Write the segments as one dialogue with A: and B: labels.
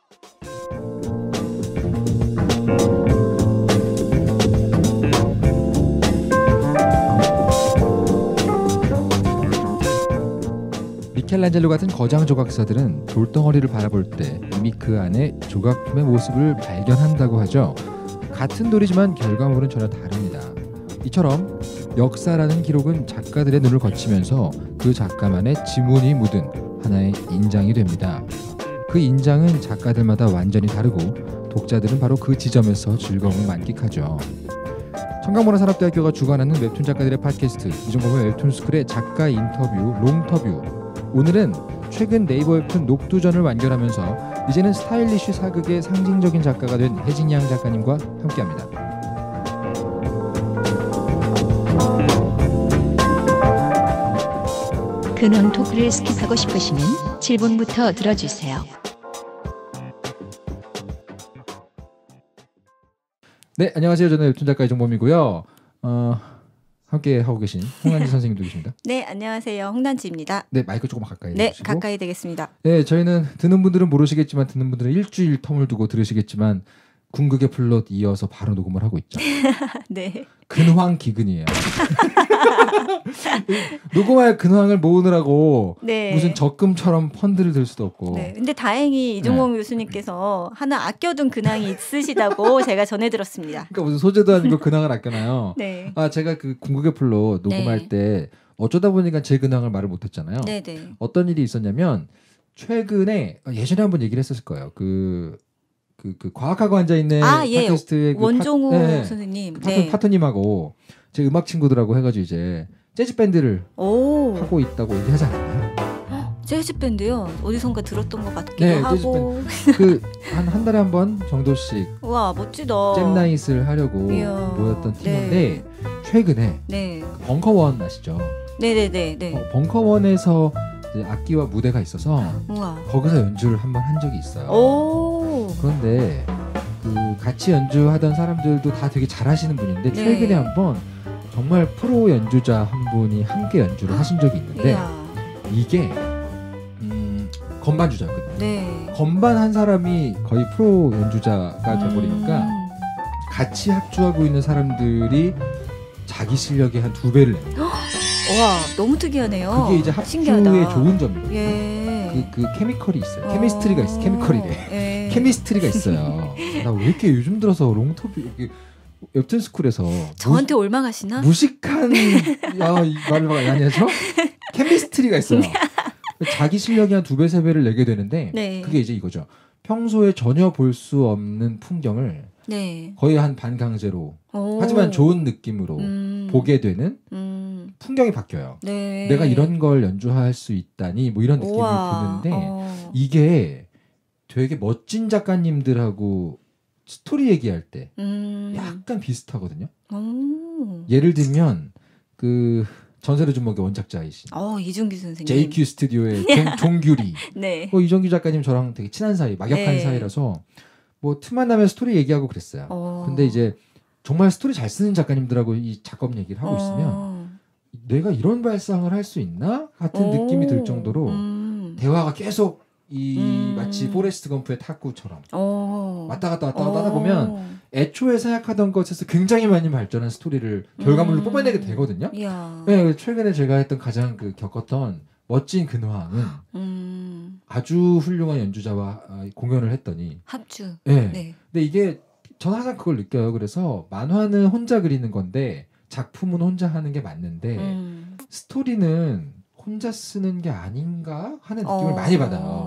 A: 미켈란젤로 같은 거장 조각사들은 돌덩어리를 바라볼 때 이미 그 안에 조각품의 모습을 발견한다고 하죠. 같은 돌이지만 결과물은 전혀 다릅니다. 이처럼 역사라는 기록은 작가들의 눈을 거치면서 그 작가만의 지문이 묻은 하나의 인장이 됩니다. 그 인장은 작가들마다 완전히 다르고 독자들은 바로 그 지점에서 즐거움을 만끽하죠. 청강문화산업대학교가 주관하는 웹툰 작가들의 팟캐스트 이종범의 웹툰스쿨의 작가 인터뷰 롱터뷰. 오늘은 최근 네이버 웹툰 녹두전을 완결하면서 이제는 스타일리쉬 사극의 상징적인 작가가 된 혜진양 작가님과 함께합니다.
B: 근황 토크를 스킵하고 싶으시면 7분부터 들어주세요.
A: 네, 안녕하세요. 저는 웹툰 작가 이종범이고요. 함께 하고 계신 홍난지 선생님도 계십니다.
C: 네, 안녕하세요. 홍난지입니다.
A: 네, 마이크 조금 가까이
C: 네,
A: 해주시고.
C: 가까이 되겠습니다.
A: 네, 저희는 듣는 분들은 모르시겠지만 듣는 분들은 일주일 텀을 두고 들으시겠지만 궁극의 플롯 이어서 바로 녹음을 하고 있죠.
C: 네.
A: 근황 기근이에요. 녹음할 근황을 모으느라고
C: 네.
A: 무슨 적금처럼 펀드를 들 수도 없고.
C: 네. 근데 다행히 이종범 교수님께서 하나 아껴둔 근황이 있으시다고 제가 전해 들었습니다.
A: 그러니까 무슨 소재도 아니고 근황을 아껴놔요.
C: 네.
A: 아, 제가 그 궁극의 플롯 녹음할
C: 네.
A: 때 어쩌다 보니까 제 근황을 말을 못했잖아요.
C: 네, 네.
A: 어떤 일이 있었냐면 최근에 예전에 한번 얘기를 했었을 거예요. 그 과학하고 앉아 있는
C: 예.
A: 팟캐스트의
C: 원종우
A: 네.
C: 선생님.
A: 파트님하고 제 음악 친구들하고 해가지고 이제 재즈 밴드를
C: 오.
A: 하고 있다고 얘기하잖아요.
C: 재즈 밴드요. 어디선가 들었던 것 같기도
A: 네,
C: 하고.
A: 한 달에 한 번 정도씩
C: 와, 멋지다.
A: 잼 나잇을 하려고
C: 이야.
A: 모였던 팀인데 최근에
C: 네.
A: 벙커원 아시죠?
C: 네, 네, 네, 네.
A: 벙커원에서 이제 악기와 무대가 있어서
C: 우와.
A: 거기서 연주를 한번 한 적이 있어요.
C: 오.
A: 그런데 그 같이 연주하던 사람들도 다 되게 잘하시는 분인데
C: 네.
A: 최근에 한번 정말 프로 연주자 한 분이 함께 연주를 하신 적이 있는데
C: 이야.
A: 이게 건반 주자였거든요.
C: 네.
A: 건반 한 사람이 거의 프로 연주자가 돼버리니까 같이 합주하고 있는 사람들이 자기 실력의 한 2배를 냅니다.
C: 와, 너무 특이하네요.
A: 그게 이제 합주의
C: 신기하다.
A: 좋은 점이거든요.
C: 예.
A: 그 케미컬이 있어요. 케미스트리가 있어. 케미컬이래.
C: 예.
A: 케미스트리가 있어요. 나 왜 이렇게 요즘 들어서 롱터뷰 웹툰 스쿨에서
C: 저한테 올망하시나?
A: 무식한 이 말을 많이 하죠? 케미스트리가 있어요. 자기 실력이 한 2배, 3배를 내게 되는데
C: 네.
A: 그게 이제 이거죠. 평소에 전혀 볼 수 없는 풍경을
C: 네.
A: 거의 한 반강제로
C: 오.
A: 하지만 좋은 느낌으로 보게 되는 풍경이 바뀌어요.
C: 네.
A: 내가 이런 걸 연주할 수 있다니 뭐 이런 느낌이
C: 우와.
A: 드는데 이게 되게 멋진 작가님들하고 스토리 얘기할 때 약간 비슷하거든요. 예를 들면 그 전설의 주먹의 원작자이신
C: 이준규 선생님.
A: JQ 스튜디오의 종규리.
C: 네.
A: 이정규 작가님 저랑 되게 친한 사이, 막역한
C: 네.
A: 사이라서 뭐 틈만 나면 스토리 얘기하고 그랬어요. 근데 이제 정말 스토리 잘 쓰는 작가님들하고 이 작업 얘기를 하고 있으면 내가 이런 발상을 할 수 있나? 같은 느낌이 들 정도로 대화가 계속 마치 포레스트 검프의 탁구처럼 왔다 갔다 하다 보면 애초에 생각하던 것에서 굉장히 많이 발전한 스토리를 결과물로 뽑아내게 되거든요. 네, 최근에 제가 했던 가장 겪었던 멋진 근황은 아주 훌륭한 연주자와 공연을 했더니
C: 합주.
A: 네.
C: 네.
A: 근데 이게 저는 항상 그걸 느껴요. 그래서 만화는 혼자 그리는 건데 작품은 혼자 하는 게 맞는데 스토리는 혼자 쓰는 게 아닌가 하는 느낌을 많이 받아요.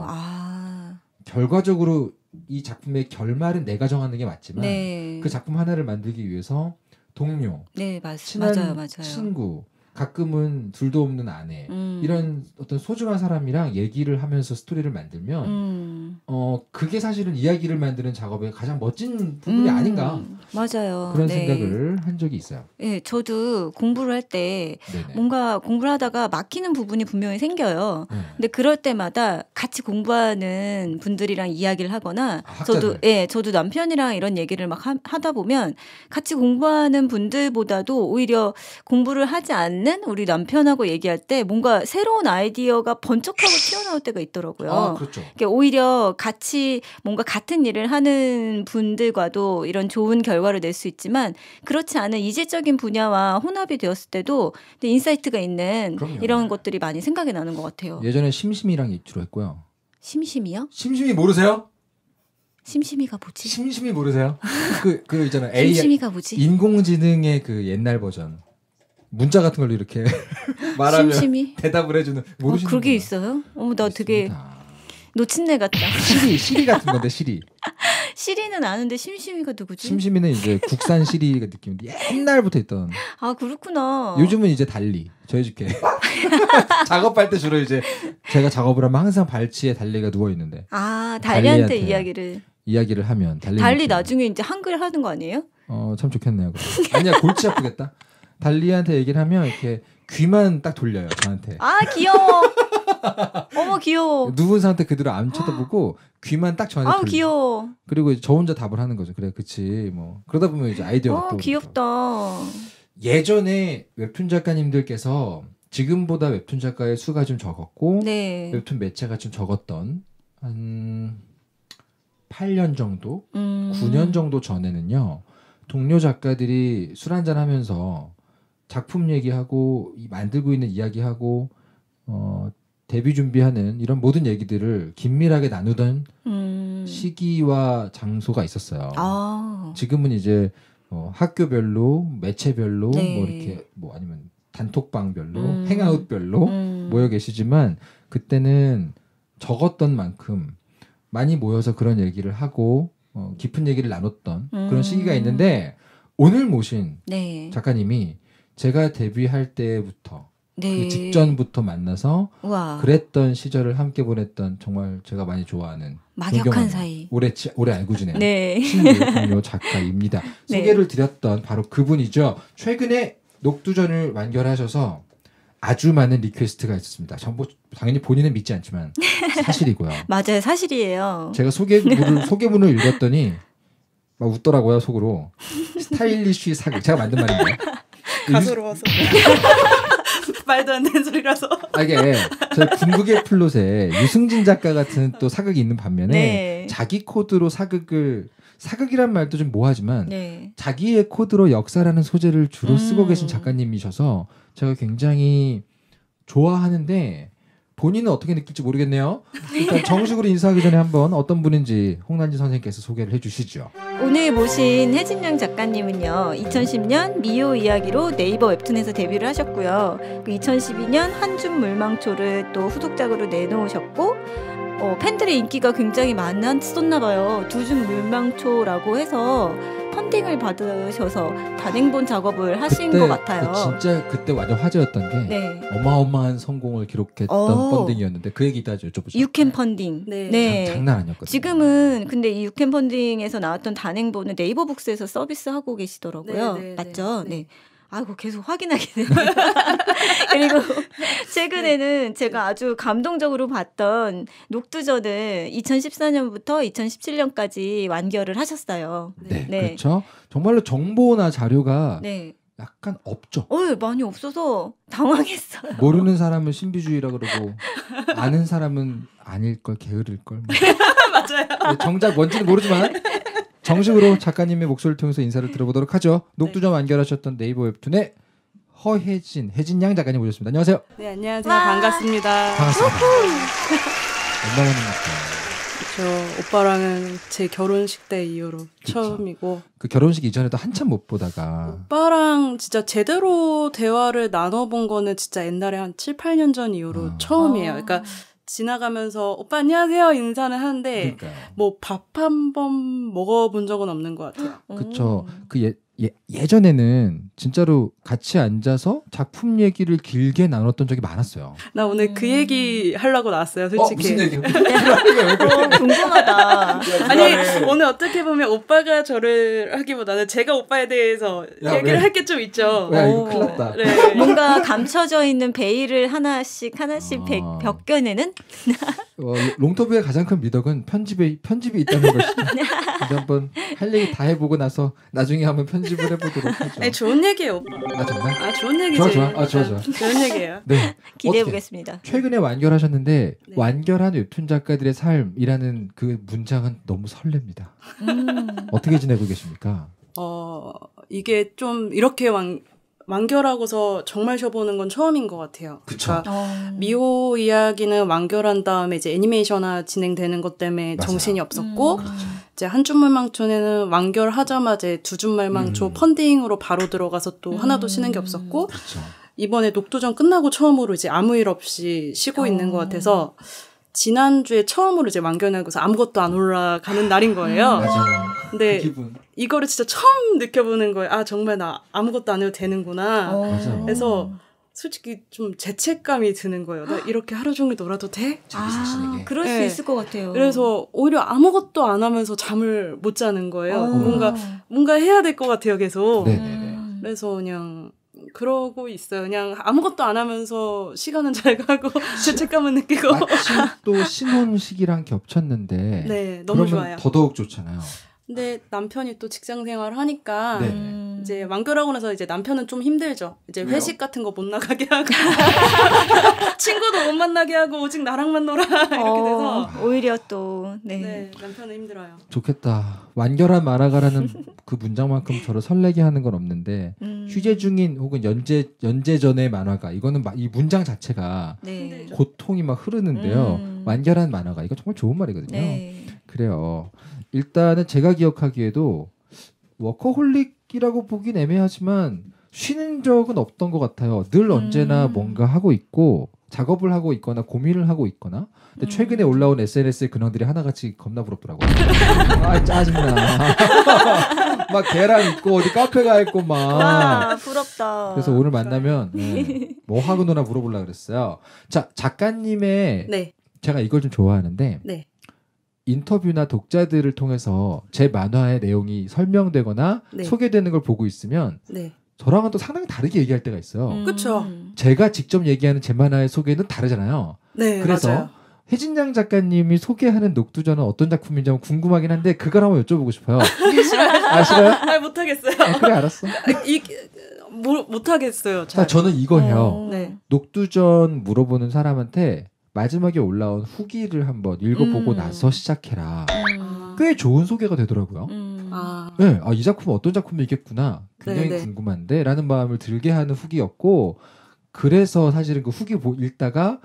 A: 결과적으로 이 작품의 결말은 내가 정하는 게 맞지만
C: 네.
A: 그 작품 하나를 만들기 위해서 동료,
C: 네,
A: 친한
C: 맞아요.
A: 친구, 가끔은 둘도 없는 아내 이런 어떤 소중한 사람이랑 얘기를 하면서 스토리를 만들면 그게 사실은 이야기를 만드는 작업의 가장 멋진 부분이 아닌가
C: 맞아요.
A: 그런
C: 네.
A: 생각을 한 적이 있어요.
C: 네, 저도 공부를 할 때 뭔가 공부를 하다가 막히는 부분이 분명히 생겨요. 근데 그럴 때마다 같이 공부하는 분들이랑 이야기를 하거나 저도 남편이랑 이런 얘기를 막 하다 보면 같이 공부하는 분들보다도 오히려 공부를 하지 않는 우리 남편하고 얘기할 때 뭔가 새로운 아이디어가 번쩍하고 튀어나올 때가 있더라고요.
A: 그렇죠.
C: 그러니까 오히려 같이 같이 뭔가 같은 일을 하는 분들과도 이런 좋은 결과를 낼 수 있지만 그렇지 않은 이질적인 분야와 혼합이 되었을 때도 인사이트가 있는
A: 그럼요.
C: 이런 것들이 많이 생각이 나는 것 같아요.
A: 예전에 심심이랑 주로 했고요.
C: 심심이요?
A: 심심이 모르세요?
C: 심심이가 뭐지?
A: 심심이 모르세요? 그 있잖아요. AI
C: 심심이가 뭐지?
A: 인공지능의 그 옛날 버전. 문자 같은 걸로 이렇게 말하면
C: 심심이?
A: 대답을 해주는 모르시는
C: 그게
A: 분이야.
C: 있어요? 나 되게
A: 있습니다.
C: 놓친내 같다.
A: 시리 같은 건데 시리.
C: 시리는 아는데 심심이가 누구지?
A: 심심이는 이제 국산 시리가 느낌인데 옛날부터 있던.
C: 아 그렇구나.
A: 요즘은 이제 달리 저희 집게 작업할 때 주로 이제 제가 작업을 하면 항상 발치에 달리가 누워 있는데.
C: 아 달리한테 이야기를
A: 하면
C: 달리 나중에 이제 한글 하는 거 아니에요?
A: 참 좋겠네요. 아니야 골치 아프겠다. 달리한테 얘기를 하면 이렇게 귀만 딱 돌려요 저한테.
C: 아 귀여워. 어머 귀여워.
A: 누군 상태 그대로 안 쳐다보고 귀만 딱 저한테 돌려.
C: 귀여워.
A: 그리고 이제 저 혼자 답을 하는 거죠. 그래, 그치. 뭐 그러다 보면 이제 아이디어가 또.
C: 귀엽다.
A: 예전에 웹툰 작가님들께서 지금보다 웹툰 작가의 수가 좀 적었고
C: 네.
A: 웹툰 매체가 좀 적었던 한 8년 정도, 9년 정도 전에는요. 동료 작가들이 술 한잔 하면서 작품 얘기하고 만들고 있는 이야기하고 데뷔 준비하는 이런 모든 얘기들을 긴밀하게 나누던 시기와 장소가 있었어요. 지금은 이제 학교별로, 매체별로,
C: 네.
A: 뭐 이렇게 뭐 아니면 단톡방별로, 행아웃별로 모여 계시지만 그때는 적었던 만큼 많이 모여서 그런 얘기를 하고 깊은 얘기를 나눴던 그런 시기가 있는데 오늘 모신
C: 네.
A: 작가님이 제가 데뷔할 때부터
C: 네.
A: 그 직전부터 만나서
C: 우와.
A: 그랬던 시절을 함께 보냈던 정말 제가 많이 좋아하는
C: 막역한 사이
A: 오래 알고 지낸
C: 네.
A: 친구 동료 작가입니다.
C: 네.
A: 소개를 드렸던 바로 그분이죠. 최근에 녹두전을 완결하셔서 아주 많은 리퀘스트가 있었습니다. 당연히 본인은 믿지 않지만 사실이고요.
C: 맞아요. 사실이에요.
A: 제가 소개문을 읽었더니 막 웃더라고요. 속으로. 스타일리쉬 사극. 제가 만든 말인데.
D: 가소로워서 말도 안 되는 소리라서.
A: 이게 저희 궁극의 플롯에 유승진 작가 같은 또 사극이 있는 반면에
C: 네.
A: 자기 코드로 사극이란 말도 좀 뭐하지만
C: 네.
A: 자기의 코드로 역사라는 소재를 주로 쓰고 계신 작가님이셔서 제가 굉장히 좋아하는데 본인은 어떻게 느낄지 모르겠네요. 일단 정식으로 인사하기 전에 한번 어떤 분인지 홍난지 선생님께서 소개를 해주시죠.
C: 오늘 모신 혜진양 작가님은요. 2010년 미호 이야기로 네이버 웹툰에서 데뷔를 하셨고요. 2012년 한줌 물망초를 또 후속작으로 내놓으셨고 팬들의 인기가 굉장히 많았었나 봐요. 두줌 물망초라고 해서 펀딩을 받으셔서 단행본 작업을 하신 것 같아요.
A: 진짜 그때 완전 화제였던 게
C: 네.
A: 어마어마한 성공을 기록했던 펀딩이었는데 그 얘기 이따 여쭤보죠.
C: 유캔 펀딩.
D: 네.
A: 장난 아니었거든요.
C: 지금은 근데 이 유캔 펀딩에서 나왔던 단행본은 네이버 북스에서 서비스하고 계시더라고요.
D: 네,
C: 맞죠?
D: 네.
C: 네. 아이고 계속 확인하게 되네요. 그리고 최근에는 제가 아주 감동적으로 봤던 녹두전을 2014년부터 2017년까지 완결을 하셨어요.
A: 네, 그렇죠. 정말로 정보나 자료가 약간 없죠.
C: 많이 없어서 당황했어요.
A: 모르는 사람은 신비주의라 그러고 아는 사람은 아닐 걸 게으를 걸.
D: 맞아요.
A: 정작 뭔지는 모르지만 정식으로 작가님의 목소리를 통해서 인사를 들어보도록 하죠. 녹두전 완결하셨던 네이버 웹툰의 혜진양 작가님 모셨습니다. 안녕하세요.
D: 네, 안녕하세요. 반갑습니다.
A: 반갑습니다. 얼마나 만났어요?
D: 저 오빠랑은 제 결혼식 때 이후로 처음이고
A: 그 결혼식 이전에도 한참 못 보다가
D: 오빠랑 진짜 제대로 대화를 나눠본 거는 진짜 옛날에 한 7, 8년 전 이후로 처음이에요. 그러니까 지나가면서 오빠 안녕하세요 인사는 하는데 뭐 밥 한 번 먹어본 적은 없는 것 같아요.
A: 그렇죠. 그 예전에는 진짜로 같이 앉아서 작품 얘기를 길게 나눴던 적이 많았어요.
D: 나 오늘 그 얘기 하려고 나왔어요, 솔직히.
A: 무슨 얘기?
C: 궁금하다.
D: 아니 오늘 어떻게 보면 오빠가 저를 하기보다는 제가 오빠에 대해서 얘기를 할 게 좀 있죠.
A: 야 이거 큰일 났다.
D: 네.
C: 뭔가 감춰져 있는 베일을 하나씩 벗겨내는?
A: 롱터브의 가장 큰 미덕은 편집이 있다는 것이죠. 근데 한번 할 얘기 다 해보고 나서 나중에 한번 편집을 해보도록 하죠.
D: 아니, 좋은 얘기예요, 오빠.
A: 아 정말?
D: 아 좋은 얘기지.
A: 좋아.
D: 좋은 얘기예요.
A: 네.
C: 기대해 보겠습니다.
A: 최근에 완결하셨는데
D: 네.
A: 완결한 웹툰 작가들의 삶이라는 그 문장은 너무 설렙니다. 어떻게 지내고 계십니까?
D: 이게 좀 이렇게 완결하고서 정말 쉬어보는 건 처음인 것 같아요.
A: 그쵸.
D: 그러니까 미호 이야기는 완결한 다음에 이제 애니메이션화 진행되는 것 때문에
A: 맞아요.
D: 정신이 없었고 이제 한 줌말망초는 완결하자마자 두 줌말망초 펀딩으로 바로 들어가서 또 하나도 쉬는 게 없었고
A: 그렇죠.
D: 이번에 녹두전 끝나고 처음으로 이제 아무 일 없이 쉬고 있는 것 같아서 지난주에 처음으로 이제 완결하고서 아무것도 안 올라가는 날인 거예요.
A: 맞아요.
D: 근데
A: 그 기분.
D: 이거를 진짜 처음 느껴보는 거예요. 아 정말 나 아무것도 안 해도 되는구나.
A: 맞아요.
D: 그래서 솔직히 좀 죄책감이 드는 거예요. 나 이렇게 하루 종일 놀아도 돼?
A: 자기 자신에게.
C: 그럴 수
D: 네.
C: 있을 것 같아요.
D: 그래서 오히려 아무것도 안 하면서 잠을 못 자는 거예요. 뭔가 해야 될 것 같아요, 계속.
A: 네네네.
D: 그래서 그냥 그러고 있어요. 그냥 아무것도 안 하면서 시간은 잘 가고 죄책감은 느끼고.
A: 마침 또 신혼식이랑 겹쳤는데
D: 네, 너무
A: 그러면
D: 좋아요.
A: 더더욱 좋잖아요.
D: 근데 남편이 또 직장 생활을 하니까
A: 네.
D: 이제 완결하고 나서 이제 남편은 좀 힘들죠. 이제
A: 왜요?
D: 회식 같은 거 못 나가게 하고 친구도 못 만나게 하고 오직 나랑만 놀아 이렇게 돼서
C: 오히려 또 네.
D: 남편은 힘들어요.
A: 좋겠다. 완결한 만화가라는 그 문장만큼 저를 설레게 하는 건 없는데 휴재 중인 혹은 연재 전의 만화가 이거는 이 문장 자체가
C: 네.
A: 고통이 막 흐르는데요. 완결한 만화가 이거 정말 좋은 말이거든요.
C: 네.
A: 그래요. 일단은 제가 기억하기에도 워커홀릭이라고 보긴 애매하지만 쉬는 적은 없던 것 같아요. 늘 언제나 뭔가 하고 있고 작업을 하고 있거나 고민을 하고 있거나. 근데 최근에 올라온 SNS의 근황들이 하나같이 겁나 부럽더라고요. 아 짜증나. 막 걔랑 있고 어디 카페 가 있고 막.
C: 와 부럽다.
A: 그래서 오늘 만나면 뭐 하고 노나 물어보려고 그랬어요. 자 작가님의
D: 네.
A: 제가 이걸 좀 좋아하는데
D: 네.
A: 인터뷰나 독자들을 통해서 제 만화의 내용이 설명되거나
D: 네.
A: 소개되는 걸 보고 있으면
D: 네.
A: 저랑은 또 상당히 다르게 얘기할 때가 있어요.
D: 그쵸.
A: 제가 직접 얘기하는 제 만화의 소개는 다르잖아요.
D: 네,
A: 그래서
D: 맞아요.
A: 혜진양 작가님이 소개하는 녹두전은 어떤 작품인지 한번 궁금하긴 한데 그걸 한번 여쭤보고 싶어요. 아 싫어요?
D: 아, 못하겠어요.
A: 그래 알았어.
D: 못하겠어요.
A: 자, 저는 이거 해요.
D: 네.
A: 녹두전 물어보는 사람한테 마지막에 올라온 후기를 한번 읽어보고 나서 시작해라. 꽤 좋은 소개가 되더라고요. 네, 이 작품은 어떤 작품이겠구나. 굉장히
D: 네네.
A: 궁금한데 라는 마음을 들게 하는 후기였고 그래서 사실은 그 후기 읽다가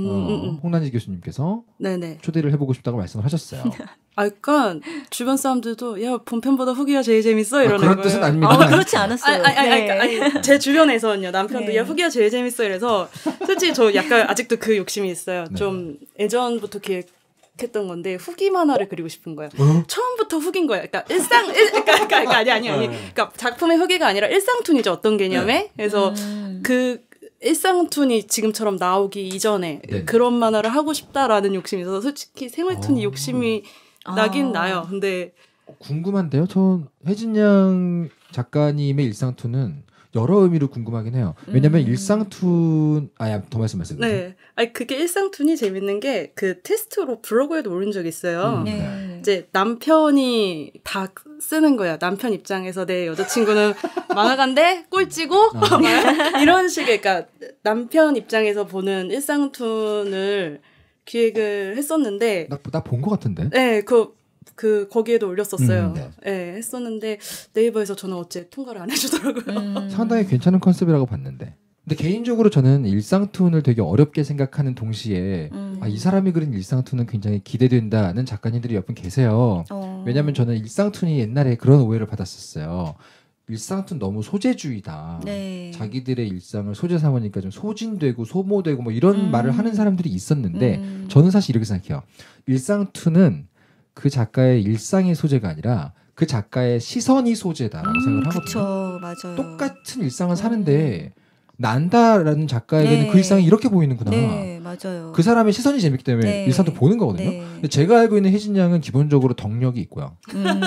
A: 홍란지 교수님께서
D: 네네.
A: 초대를 해보고 싶다고 말씀을 하셨어요.
D: 그러니까 주변 사람들도 야 본편보다 후기가 제일 재밌어 이러는
A: 그런
D: 거예요.
A: 뜻은 아닙니다.
C: 그렇지 않았어요.
D: 아니, 제 주변에서는요. 남편도
C: 네.
D: 야 후기가 제일 재밌어 이래서 솔직히 저 약간 아직도 그 욕심이 있어요.
A: 네.
D: 좀 예전부터 기획했던 건데 후기 만화를 그리고 싶은 거예요. 처음부터 후기인 거예요. 그러니까 그러니까 아니. 그러니까 작품의 후기가 아니라 일상툰이죠. 어떤 개념에. 그래서 그 일상툰이 지금처럼 나오기 이전에
A: 네.
D: 그런 만화를 하고 싶다라는 욕심이 있어서 솔직히 생활툰이 욕심이 나긴 나요. 근데
A: 궁금한데요. 전 혜진양 작가님의 일상툰은 여러 의미로 궁금하긴 해요. 왜냐면 일상툰 더 말씀하세요.
D: 네. 아니 그게 일상툰이 재밌는 게 그 테스트로 블로그에도 올린 적이 있어요.
C: 네.
D: 이제 남편이 다 쓰는 거야. 남편 입장에서 내 여자친구는 만화가인데 꼴찌고 이런 식의 그러니까 남편 입장에서 보는 일상툰을 기획을 했었는데
A: 나 본 것 같은데.
D: 네, 거기에도 올렸었어요.
A: 네.
D: 네, 했었는데 네이버에서 저는 어째 통과를 안 해주더라고요.
A: 상당히 괜찮은 컨셉이라고 봤는데. 근데 개인적으로 저는 일상툰을 되게 어렵게 생각하는 동시에 이 사람이 그린 일상툰은 굉장히 기대된다는 작가님들이 몇 분 계세요. 왜냐하면 저는 일상툰이 옛날에 그런 오해를 받았었어요. 일상툰 너무 소재주의다.
C: 네.
A: 자기들의 일상을 소재 삼으니까 좀 소진되고 소모되고 뭐 이런 말을 하는 사람들이 있었는데 저는 사실 이렇게 생각해요. 일상툰은 그 작가의 일상의 소재가 아니라 그 작가의 시선이 소재다라고 생각을 하거든요.
C: 그쵸, 맞아요.
A: 똑같은 일상을 사는데 난다라는 작가에게는
C: 네.
A: 그 일상이 이렇게 보이는구나.
C: 네, 맞아요.
A: 그 사람의 시선이 재밌기 때문에
C: 네.
A: 일상도 보는 거거든요.
C: 네.
A: 근데 제가 알고 있는 혜진 양은 기본적으로 덕력이 있고요.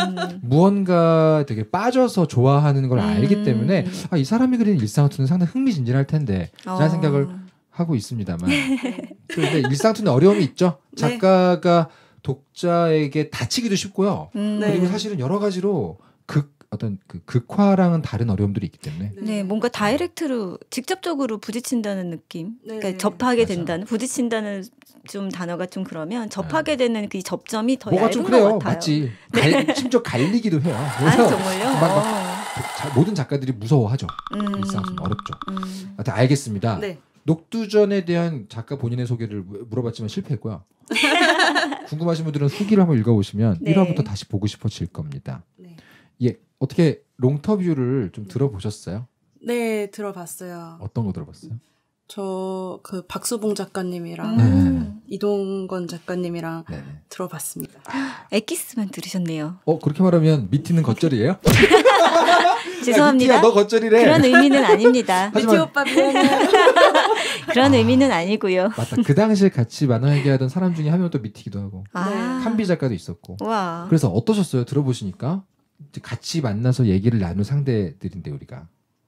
A: 무언가 되게 빠져서 좋아하는 걸 알기 때문에 이 사람이 그리는 일상툰은 상당히 흥미진진할 텐데 라는 생각을 하고 있습니다만. 그런데 일상툰에 어려움이 있죠. 작가가 독자에게 다치기도 쉽고요. 그리고 사실은 여러 가지로 어떤 그 극화랑은 다른 어려움들이 있기 때문에
C: 네, 뭔가 다이렉트로 직접적으로 부딪힌다는 느낌. 그러니까 접하게 된다는 부딪힌다는 좀 단어가 좀 그러면 접하게 되는 그 접점이 더 얇은 것 같아요.
A: 맞지. 심지어 갈리기도 해요.
C: 정말요?
A: 모든 작가들이 무서워하죠. 일상은 어렵죠. 하여튼 알겠습니다.
D: 네.
A: 녹두전에 대한 작가 본인의 소개를 물어봤지만 실패했고요. 궁금하신 분들은 후기를 한번 읽어보시면 1화부터 다시 보고 싶어질 겁니다.
D: 네.
A: 예, 어떻게 롱터뷰를 좀 들어보셨어요?
D: 네, 들어봤어요.
A: 어떤 거 들어봤어요?
D: 저 그 박수봉 작가님이랑 이동건 작가님이랑 들어봤습니다.
C: 엑기스만 들으셨네요.
A: 그렇게 말하면 미티는 겉절이에요?
C: 죄송합니다.
A: 미티야, 너 겉절이래.
C: 그런 의미는 아닙니다.
D: 미티 오빠 미안해.
C: 그런 의미는 아니고요.
A: 맞다. 그 당시에 같이 만화 얘기하던 사람 중에 한 명 또 미티기도 하고 칸비 작가도 있었고.
C: 와.
A: 그래서 어떠셨어요? 들어보시니까? 같이 만나서 얘기를 나눈 상대들인데 우리가.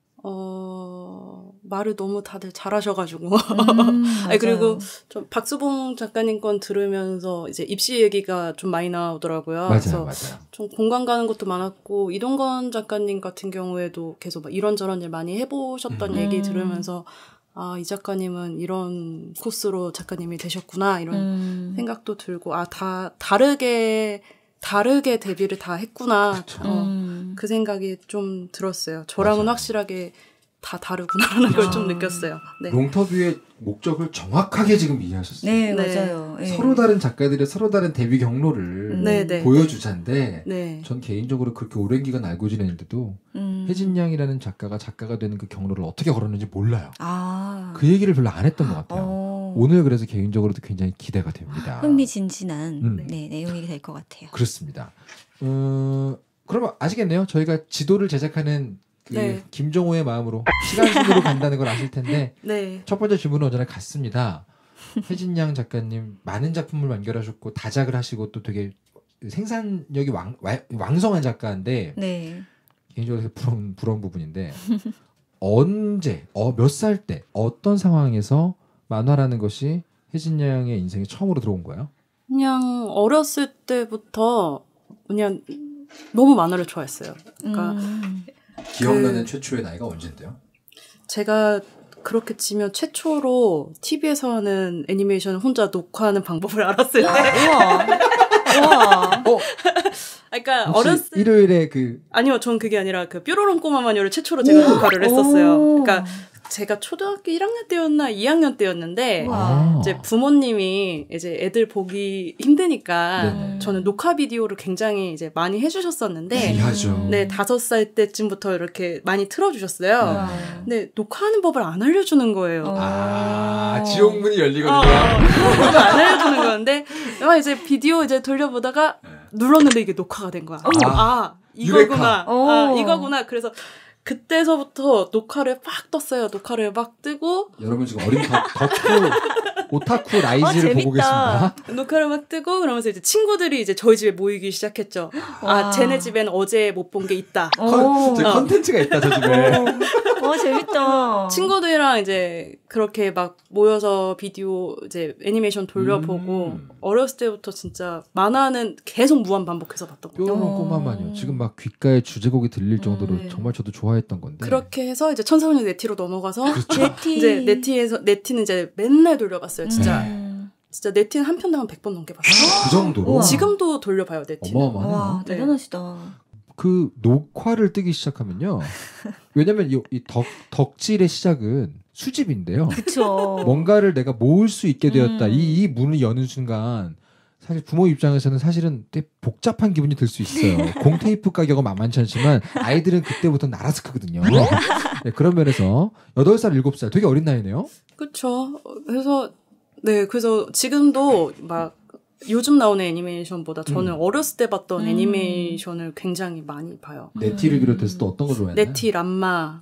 D: 말을 너무 다들 잘하셔가지고. 아니, 그리고 좀 박수봉 작가님 건 들으면서 이제 입시 얘기가 좀 많이 나오더라고요.
A: 맞아요.
D: 좀 공감 가는 것도 많았고, 이동건 작가님 같은 경우에도 계속 막 이런저런 일 많이 해보셨던 얘기 들으면서, 아, 이 작가님은 이런 코스로 작가님이 되셨구나, 이런 생각도 들고, 다르게 데뷔를 다 했구나. 그 생각이 좀 들었어요. 저랑은 확실하게 다 다르구나라는 걸 좀 느꼈어요. 네.
A: 롱터뷰의 목적을 정확하게 지금 이해하셨어요.
C: 네, 맞아요.
A: 서로 다른 작가들의 서로 다른 데뷔 경로를 보여주자인데 전 개인적으로 그렇게 오랜 기간 알고 지냈는데도 혜진 양이라는 작가가 되는 그 경로를 어떻게 걸었는지 몰라요. 그 얘기를 별로 안 했던 것 같아요. 오늘 그래서 개인적으로도 굉장히 기대가 됩니다.
C: 흥미진진한 내용이 될 것 같아요.
A: 그렇습니다. 그러면 아시겠네요. 저희가 지도를 제작하는 김정호의 마음으로 시간 순으로 간다는 걸 아실 텐데 첫 번째 질문은 언제나 같습니다. 혜진 양 작가님 많은 작품을 완결하셨고 다작을 하시고 또 되게 생산력이 왕성한 작가인데 개인적으로 부러운 부분인데 언제 몇 살 때 어떤 상황에서 만화라는 것이 혜진 양의 인생에 처음으로 들어온 거예요?
D: 그냥 어렸을 때부터 그냥 너무 만화를 좋아했어요. 그러니까
A: 기억나는 최초의 나이가 언젠데요? 제가
D: 그렇게 치면 최초로 TV에서 하는 애니메이션을 혼자 녹화하는 방법을 알았을 때. 우와. 그러니까 어렸을
A: 일요일에
D: 아니요, 전 그게 아니라 그 뾰로롱 꼬마 마녀를 최초로 제가 녹화를 했었어요. 그러니까 제가 초등학교 1학년 때였나 2학년 때였는데 이제 부모님이 이제 애들 보기 힘드니까 저는 녹화 비디오를 굉장히 이제 많이 해주셨었는데 5살 때쯤부터 이렇게 많이 틀어주셨어요. 근데 녹화하는 법을 안 알려주는 거예요.
A: 지옥문이 열리거든요.
D: 법을 안 알려주는 거였는데 이제 비디오 이제 돌려보다가 눌렀는데 이게 녹화가 된 거야. 이거구나. 이거구나. 그래서 그때서부터 녹화를 막 떴어요. 녹화를 막 뜨고
A: 여러분 지금 어린 오타쿠 라이즈를 보고 계십니다.
D: 녹화를 막 뜨고 그러면서 이제 친구들이 이제 저희 집에 모이기 시작했죠. 쟤네 집엔 어제 못 본 게 있다.
A: 컨텐츠가 있다 저 집에.
C: 재밌다.
D: 친구들이랑 이제 그렇게 막 모여서 비디오 이제 애니메이션 돌려보고 어렸을 때부터 진짜 만화는 계속 무한 반복해서 봤던 거예요.
A: 뾰로롱 꼬마마녀. 지금 막 귓가에 주제곡이 들릴 정도로 정말 저도 좋아했던 건데.
D: 그렇게 해서 이제 천사소녀 네티로 넘어가서 이제 네티는 이제 맨날 돌려봤어요. 진짜 네티는 한 편당 100번 넘게 봤어요.
A: 그 정도로?
D: 지금도 돌려봐요, 네티는.
A: 어마어마하네.
C: 와, 대단하시다.
A: 그 녹화를 뜨기 시작하면요. 왜냐면 이 덕질의 시작은 수집인데요.
C: 그쵸.
A: 뭔가를 내가 모을 수 있게 되었다. 이 문을 여는 순간 사실 부모 입장에서는 사실은 되게 복잡한 기분이 들 수 있어요. 공테이프 가격은 만만치 않지만 아이들은 그때부터 나라스 크거든요. 그런 면에서 8살, 7살 되게 어린 나이네요.
D: 그렇죠. 그래서 지금도 막 요즘 나오는 애니메이션보다 저는 어렸을 때 봤던 애니메이션을 굉장히 많이 봐요.
A: 네티를 비롯해서 또 어떤 걸 좋아했나요?
D: 네티, 란마.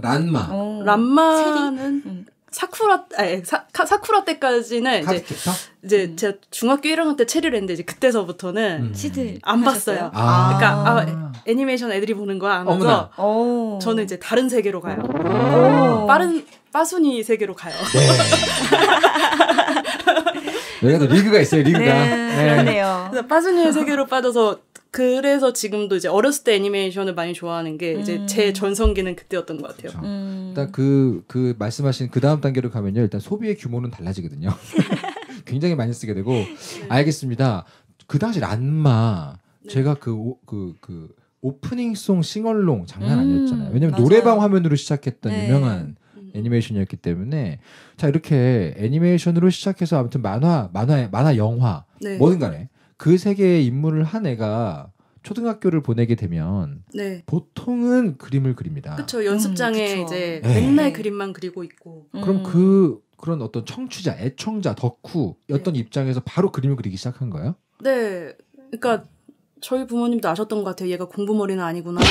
C: 란마는
D: 사쿠라 때까지는 이제 제가 중학교 1학년 때 체리를 했는데 이제 그때서부터는 안 봤어요. 그러니까 애니메이션 애들이 보는 거야 하면서 저는 이제 다른 세계로 가요. 빠순이 세계로 가요.
A: 여기가 또 리그가 있어요. 리그가.
C: 네, 그러네요.
D: 그래서 빠순이의 세계로 빠져서 그래서 지금도 이제 어렸을 때 애니메이션을 많이 좋아하는 게 이제 제 전성기는 그때였던 것 같아요.
A: 일단 그 말씀하신 그 다음 단계로 가면요. 일단 소비의 규모는 달라지거든요. 굉장히 많이 쓰게 되고. 알겠습니다. 그 당시 란마 제가 그 오프닝송 싱얼롱 장난 아니었잖아요. 왜냐면
D: 맞아요.
A: 노래방 화면으로 시작했던
C: 네.
A: 유명한 애니메이션이었기 때문에 자 이렇게 애니메이션으로 시작해서 아무튼 만화 영화
D: 네.
A: 뭐든 간에 그 세계의 인물을 한 애가 초등학교를 보내게 되면
D: 네.
A: 보통은 그림을 그립니다.
D: 그렇죠. 연습장에
C: 그쵸.
D: 이제
A: 네.
D: 맨날 그림만 그리고 있고.
A: 그럼 그런 어떤 청취자, 애청자, 덕후였던 입장에서 바로 그림을 그리기 시작한 거예요?
D: 네. 그러니까 저희 부모님도 아셨던 것 같아요. 얘가 공부머리는 아니구나.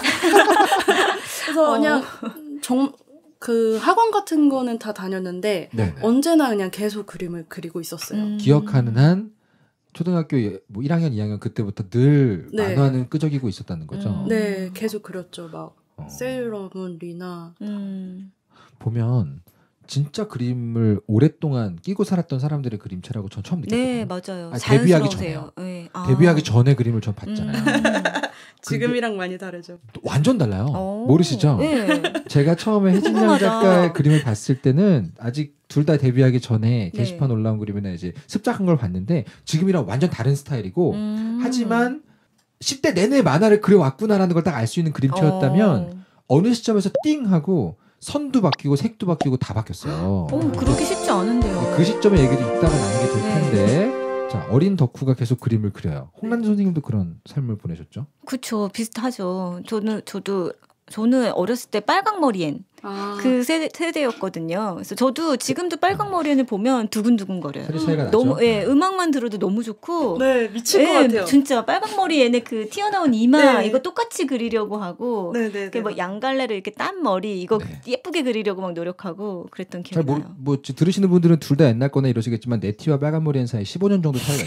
D: 그래서 그냥 그 학원 같은 거는 다 다녔는데
A: 네네.
D: 언제나 그냥 계속 그림을 그리고 있었어요.
A: 기억하는 한 초등학교 뭐 1학년, 2학년 그때부터 늘
D: 네.
A: 만화는 끄적이고 있었다는 거죠.
D: 네, 계속 그렸죠. 막 세일러문, 리나.
A: 보면 진짜 그림을 오랫동안 끼고 살았던 사람들의 그림체라고 전 처음 느꼈거든요.
C: 네, 맞아요.
A: 데뷔하기
C: 자연스러우세요. 네.
A: 데뷔하기 전에 그림을 전 봤잖아요.
D: 지금이랑 많이 다르죠.
A: 완전 달라요. 모르시죠?
C: 네.
A: 제가 처음에 혜진양
C: 궁금하다.
A: 작가의 그림을 봤을 때는 아직 둘 다 데뷔하기 전에 게시판 올라온 그림이나 이제 습작한 걸 봤는데 지금이랑 완전 다른 스타일이고 하지만 10대 내내 만화를 그려왔구나라는 걸 딱 알 수 있는 그림체였다면 어느 시점에서 띵 하고 선도 바뀌고 색도 바뀌고 다 바뀌었어요.
C: 그렇게 쉽지 않은데요.
A: 그 시점의 얘기도 이따가 나누게 될 텐데 자 어린 덕후가 계속 그림을 그려요. 홍란지 선생님도 그런 삶을 보내셨죠?
C: 그렇죠. 비슷하죠. 저는 어렸을 때 빨강머리엔 그 세대였거든요. 그래서 저도 지금도 빨강머리엔을 보면 두근두근거려요.
A: 살이 차이가 나죠?
C: 너무 음악만 들어도 너무 좋고
D: 네, 미칠 것 같아요.
C: 진짜 빨강머리엔의 그 튀어나온 이마
D: 네.
C: 이거 똑같이 그리려고 하고
D: 네.
C: 뭐 양갈래로 이렇게 딴 머리 이거 예쁘게 그리려고 막 노력하고 그랬던 기억이 나요.
A: 뭐 들으시는 분들은 둘 다 옛날 거나 이러시겠지만 네티와 빨간머리엔 사이 15년 정도 차이가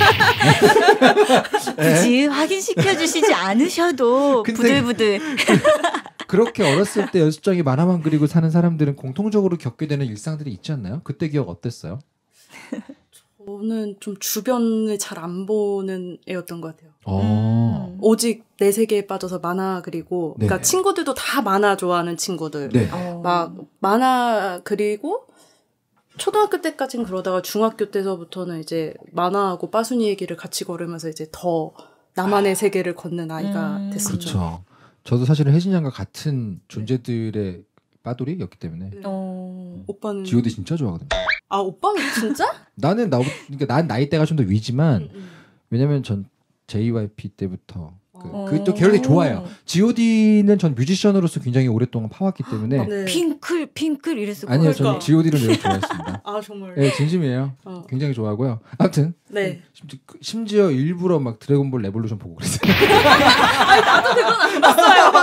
A: 있어요.
C: 굳이 확인시켜 주시지 않으셔도
A: 근데
C: 부들부들.
A: 그렇게 어렸을 때 연습장에 만화만 그리고 사는 사람들은 공통적으로 겪게 되는 일상들이 있지 않나요? 그때 기억 어땠어요?
D: 저는 좀 주변을 잘 안 보는 애였던 것 같아요. 오직 내 세계에 빠져서 만화 그리고 그러니까
A: 네네.
D: 친구들도 다 만화 좋아하는 친구들.
A: 네.
D: 막 만화 그리고 초등학교 때까지는 그러다가 중학교 때서부터는 이제 만화하고 빠순이 얘기를 같이 걸으면서 이제 더 나만의 세계를 걷는 아이가 됐었죠.
A: 그렇죠. 저도 사실은 혜진 양과 같은 존재들의 빠돌이였기 때문에
D: 오빠는
A: G.O.D 진짜 좋아하거든요.
D: 아 오빠는 진짜?
A: 그러니까 난 나이대가 좀 더 위지만 왜냐면 전 JYP 때부터 그또 계열이 좋아요. G.O.D는 전 뮤지션으로서 굉장히 오랫동안 파왔기 때문에
D: 네.
C: 핑클 이랬을 거예요.
A: 아니요, 저는 G.O.D를 매우 좋아했습니다.
D: 아 정말.
A: 네, 진심이에요. 굉장히 좋아하고요. 아무튼
D: 네.
A: 심지어 일부러 막 드래곤볼 레볼루션 보고 그랬어요.
D: 나도 그건 안 봤어요.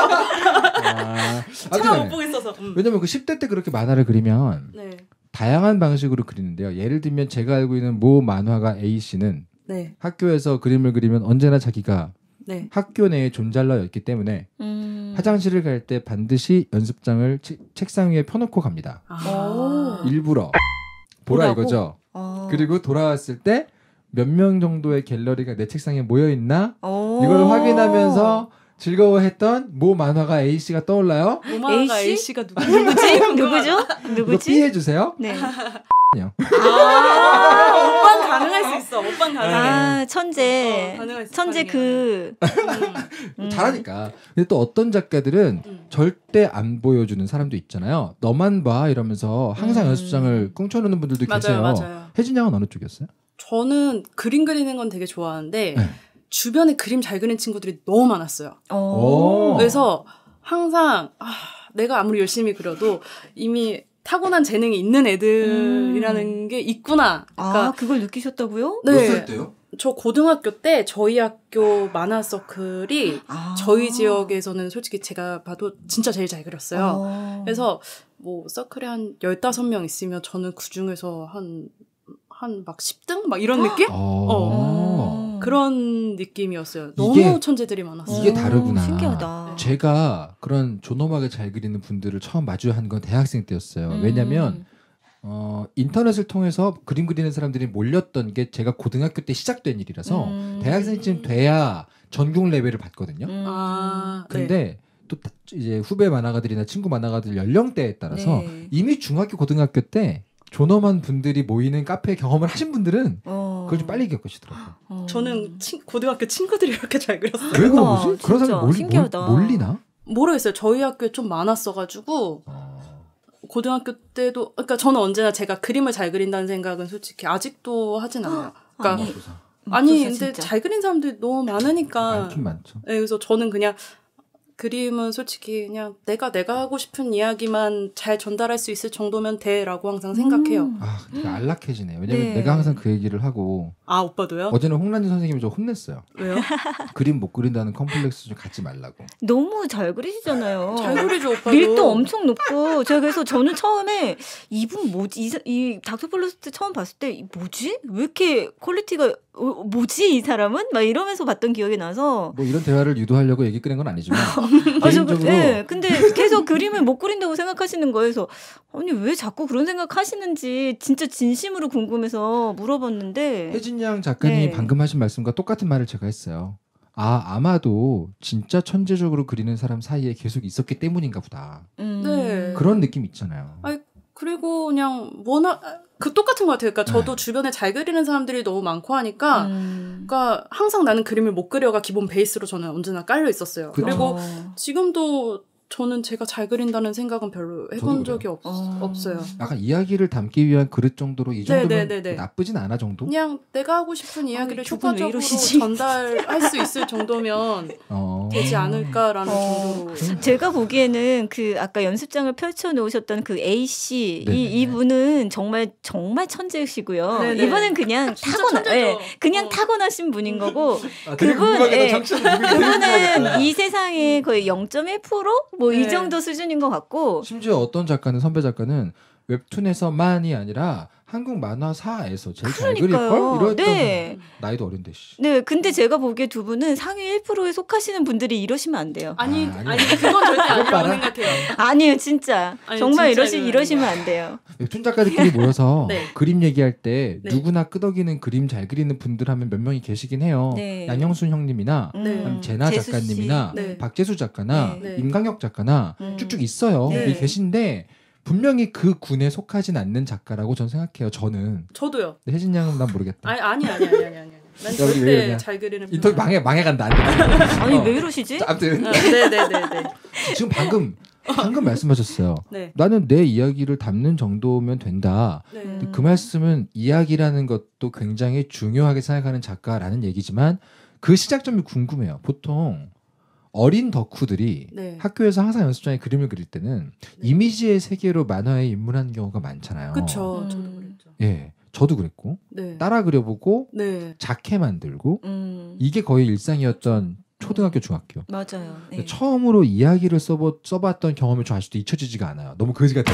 A: 아무튼
D: 못 보고 있어서.
A: 왜냐면 그 10대 때 그렇게 만화를 그리면
D: 네.
A: 다양한 방식으로 그리는데요. 예를 들면 제가 알고 있는 모 만화가 A 씨는
D: 네.
A: 학교에서 그림을 그리면 언제나 자기가
D: 네.
A: 학교 내의 존잘러였기 때문에 화장실을 갈 때 반드시 연습장을 책상 위에 펴놓고 갑니다. 일부러 보라
C: 보라고?
A: 이거죠. 그리고 돌아왔을 때 몇 명 정도의 갤러리가 내 책상에 모여 있나 이걸 확인하면서 즐거워했던 모 만화가 A 씨가 떠올라요.
D: 모 만화가
C: A
D: A
C: 씨?
D: 씨가 누구지?
C: 누구죠?
A: 이거 피해 주세요.
C: 네.
D: 오빠는 가능할 수 있어. 오빠는 가능해.
C: 천재.
D: 가능할 수
C: 천재
D: 가능해.
A: 잘하니까. 근데 또 어떤 작가들은 절대 안 보여주는 사람도 있잖아요. 너만 봐 이러면서 항상 연습장을 꿍쳐놓는 분들도 계세요.
D: 맞아요.
A: 혜진 양은 어느 쪽이었어요?
D: 저는 그림 그리는 건 되게 좋아하는데
A: 네.
D: 주변에 그림 잘 그리는 친구들이 너무 많았어요.
A: 오.
D: 그래서 항상 내가 아무리 열심히 그려도 이미 타고난 재능이 있는 애들이라는 게 있구나. 그러니까
C: 그걸 느끼셨다고요?
D: 네.
A: 몇 살 때요?
D: 저 고등학교 때 저희 학교 만화 서클이 저희 지역에서는 솔직히 제가 봐도 진짜 제일 잘 그렸어요. 그래서 뭐 서클에 한 15명 있으면 저는 그중에서 한 막 10등? 막 이런 느낌? 그런 느낌이었어요. 너무 천재들이 많았어요.
A: 이게 다르구나.
C: 신기하다.
A: 제가 그런 존엄하게 잘 그리는 분들을 처음 마주한 건 대학생 때였어요. 왜냐면 인터넷을 통해서 그림 그리는 사람들이 몰렸던 게 제가 고등학교 때 시작된 일이라서 대학생쯤 돼야 전국 레벨을 봤거든요. 근데
D: 네.
A: 또 이제 후배 만화가들이나 친구 만화가들 연령대에 따라서
C: 네.
A: 이미 중학교 고등학교 때 존엄한 분들이 모이는 카페 경험을 하신 분들은 그걸 좀 빨리 겪으시더라고요.
D: 저는 고등학교 친구들이 이렇게 잘 그렸어요.
A: 왜 그러지? 그런 사람이
C: 신기하다.
A: 몰리나?
D: 모르겠어요. 저희 학교에 좀 많았어가지고 고등학교 때도 그러니까 저는 언제나 제가 그림을 잘 그린다는 생각은 솔직히 아직도 하진 않아요. 그러니까 아니 근데
C: 진짜.
D: 잘 그린 사람들이 너무 많으니까
A: 많긴 많죠.
D: 네, 그래서 저는 그냥 그림은 솔직히 그냥 내가 하고 싶은 이야기만 잘 전달할 수 있을 정도면 돼라고 항상 생각해요.
A: 되게 안락해지네. 왜냐면
C: 네.
A: 내가 항상 그 얘기를 하고
D: 오빠도요?
A: 어제는 홍란지 선생님이 저 혼냈어요.
D: 왜요?
A: 그림 못 그린다는 컴플렉스 좀 갖지 말라고.
C: 너무 잘 그리시잖아요.
D: 잘 그리죠, 오빠도.
C: 밀도 엄청 높고 제가 그래서 저는 처음에 이분 뭐지 이 닥터 플로스트 처음 봤을 때 뭐지 왜 이렇게 퀄리티가 뭐지 이 사람은 막 이러면서 봤던 기억이 나서
A: 뭐 이런 대화를 유도하려고 얘기 꺼낸 건 아니지만 개인적으로
C: 네, 근데 계속 그림을 못 그린다고 생각하시는 거에서 아니 왜 자꾸 그런 생각하시는지 진짜 진심으로 궁금해서 물어봤는데
A: 혜진양 작가님이
C: 네.
A: 방금 하신 말씀과 똑같은 말을 제가 했어요. 아마도 진짜 천재적으로 그리는 사람 사이에 계속 있었기 때문인가 보다.
D: 네.
A: 그런 느낌 있잖아요.
D: 그리고 그냥 워낙 똑같은 것 같아요. 그러니까 저도 주변에 잘 그리는 사람들이 너무 많고 하니까 그러니까 항상 나는 그림을 못 그려가 기본 베이스로 저는 언제나 깔려 있었어요.
A: 그쵸.
D: 그리고 지금도 저는 제가 잘 그린다는 생각은 별로 해본 적이 없어요.
A: 약간 이야기를 담기 위한 그릇 정도로 이 정도면
D: 네네네네.
A: 나쁘진 않아 정도?
D: 그냥 내가 하고 싶은 이야기를
C: 두분 왜
D: 효과적으로
C: 이러시지?
D: 전달할 수 있을 정도면 되지 않을까라는 정도로.
C: 제가 보기에는 그 아까 연습장을 펼쳐 놓으셨던 그 A 씨
A: 네네네.
C: 이분은 정말 천재시고요.
D: 네네.
C: 이분은 그냥
D: 천재죠.
C: 그냥 타고나신 분인 거고
A: 되게 궁금하겠다.
C: 그분은 이 세상에 거의 0.1% 뭐 이
D: 네.
C: 정도 수준인 것 같고
A: 심지어 어떤 작가는 선배 작가는 웹툰에서만이 아니라 한국 만화사에서 제일 잘 그릴걸? 이랬던
C: 네.
A: 나이도 어린데 씨.
C: 네, 근데 제가 보기에 두 분은 상위 1%에 속하시는 분들이 이러시면 안 돼요.
D: 아니
A: 아니요.
D: 그건 절대 아니라고
A: 봐라.
D: 생각해요.
C: 아니에요, 진짜.
D: 아니,
C: 정말
D: 진짜
C: 이러시면 안 돼요.
A: 웹툰 작가들끼리 모여서
D: 네.
A: 그림 얘기할 때
D: 네.
A: 누구나 끄덕이는 그림 잘 그리는 분들 하면 몇 명이 계시긴 해요.
C: 네.
A: 양영순 형님이나
D: 네.
A: 제나
C: 재수 씨.
A: 작가님이나
D: 네.
A: 박재수 작가나
D: 네.
A: 임강혁 작가나 쭉쭉 있어요.
D: 네.
A: 여기 계신데 분명히 그 군에 속하진 않는 작가라고 저는 생각해요. 저는.
D: 저도요.
A: 근데 혜진 양은 난 모르겠다.
D: 아니. 난
A: 우리 왜
D: 절대
A: 이러냐.
D: 잘 그리는
A: 인터뷰
D: 편 아니에요.
A: 망해간다. 안 돼.
C: 아니, 왜 이러시지?
A: 아무튼
D: 네네네네.
A: 지금 방금 말씀하셨어요.
D: 네.
A: 나는 내 이야기를 담는 정도면 된다.
D: 네.
C: 음.
A: 근데 그 말씀은 이야기라는 것도 굉장히 중요하게 생각하는 작가라는 얘기지만 그 시작점이 궁금해요. 보통 어린 덕후들이
D: 네.
A: 학교에서 항상 연습장에 그림을 그릴 때는 이미지의 세계로 만화에 입문하는 경우가 많잖아요.
D: 그쵸. 저도 그랬죠.
A: 예, 저도 그랬고
D: 네.
A: 따라 그려보고
D: 네.
A: 자켓 만들고 이게 거의 일상이었던 초등학교, 중학교.
C: 맞아요. 네.
A: 처음으로 이야기를 써봤던 경험이 저 아직도 잊혀지지가 않아요. 너무 거지 같아요.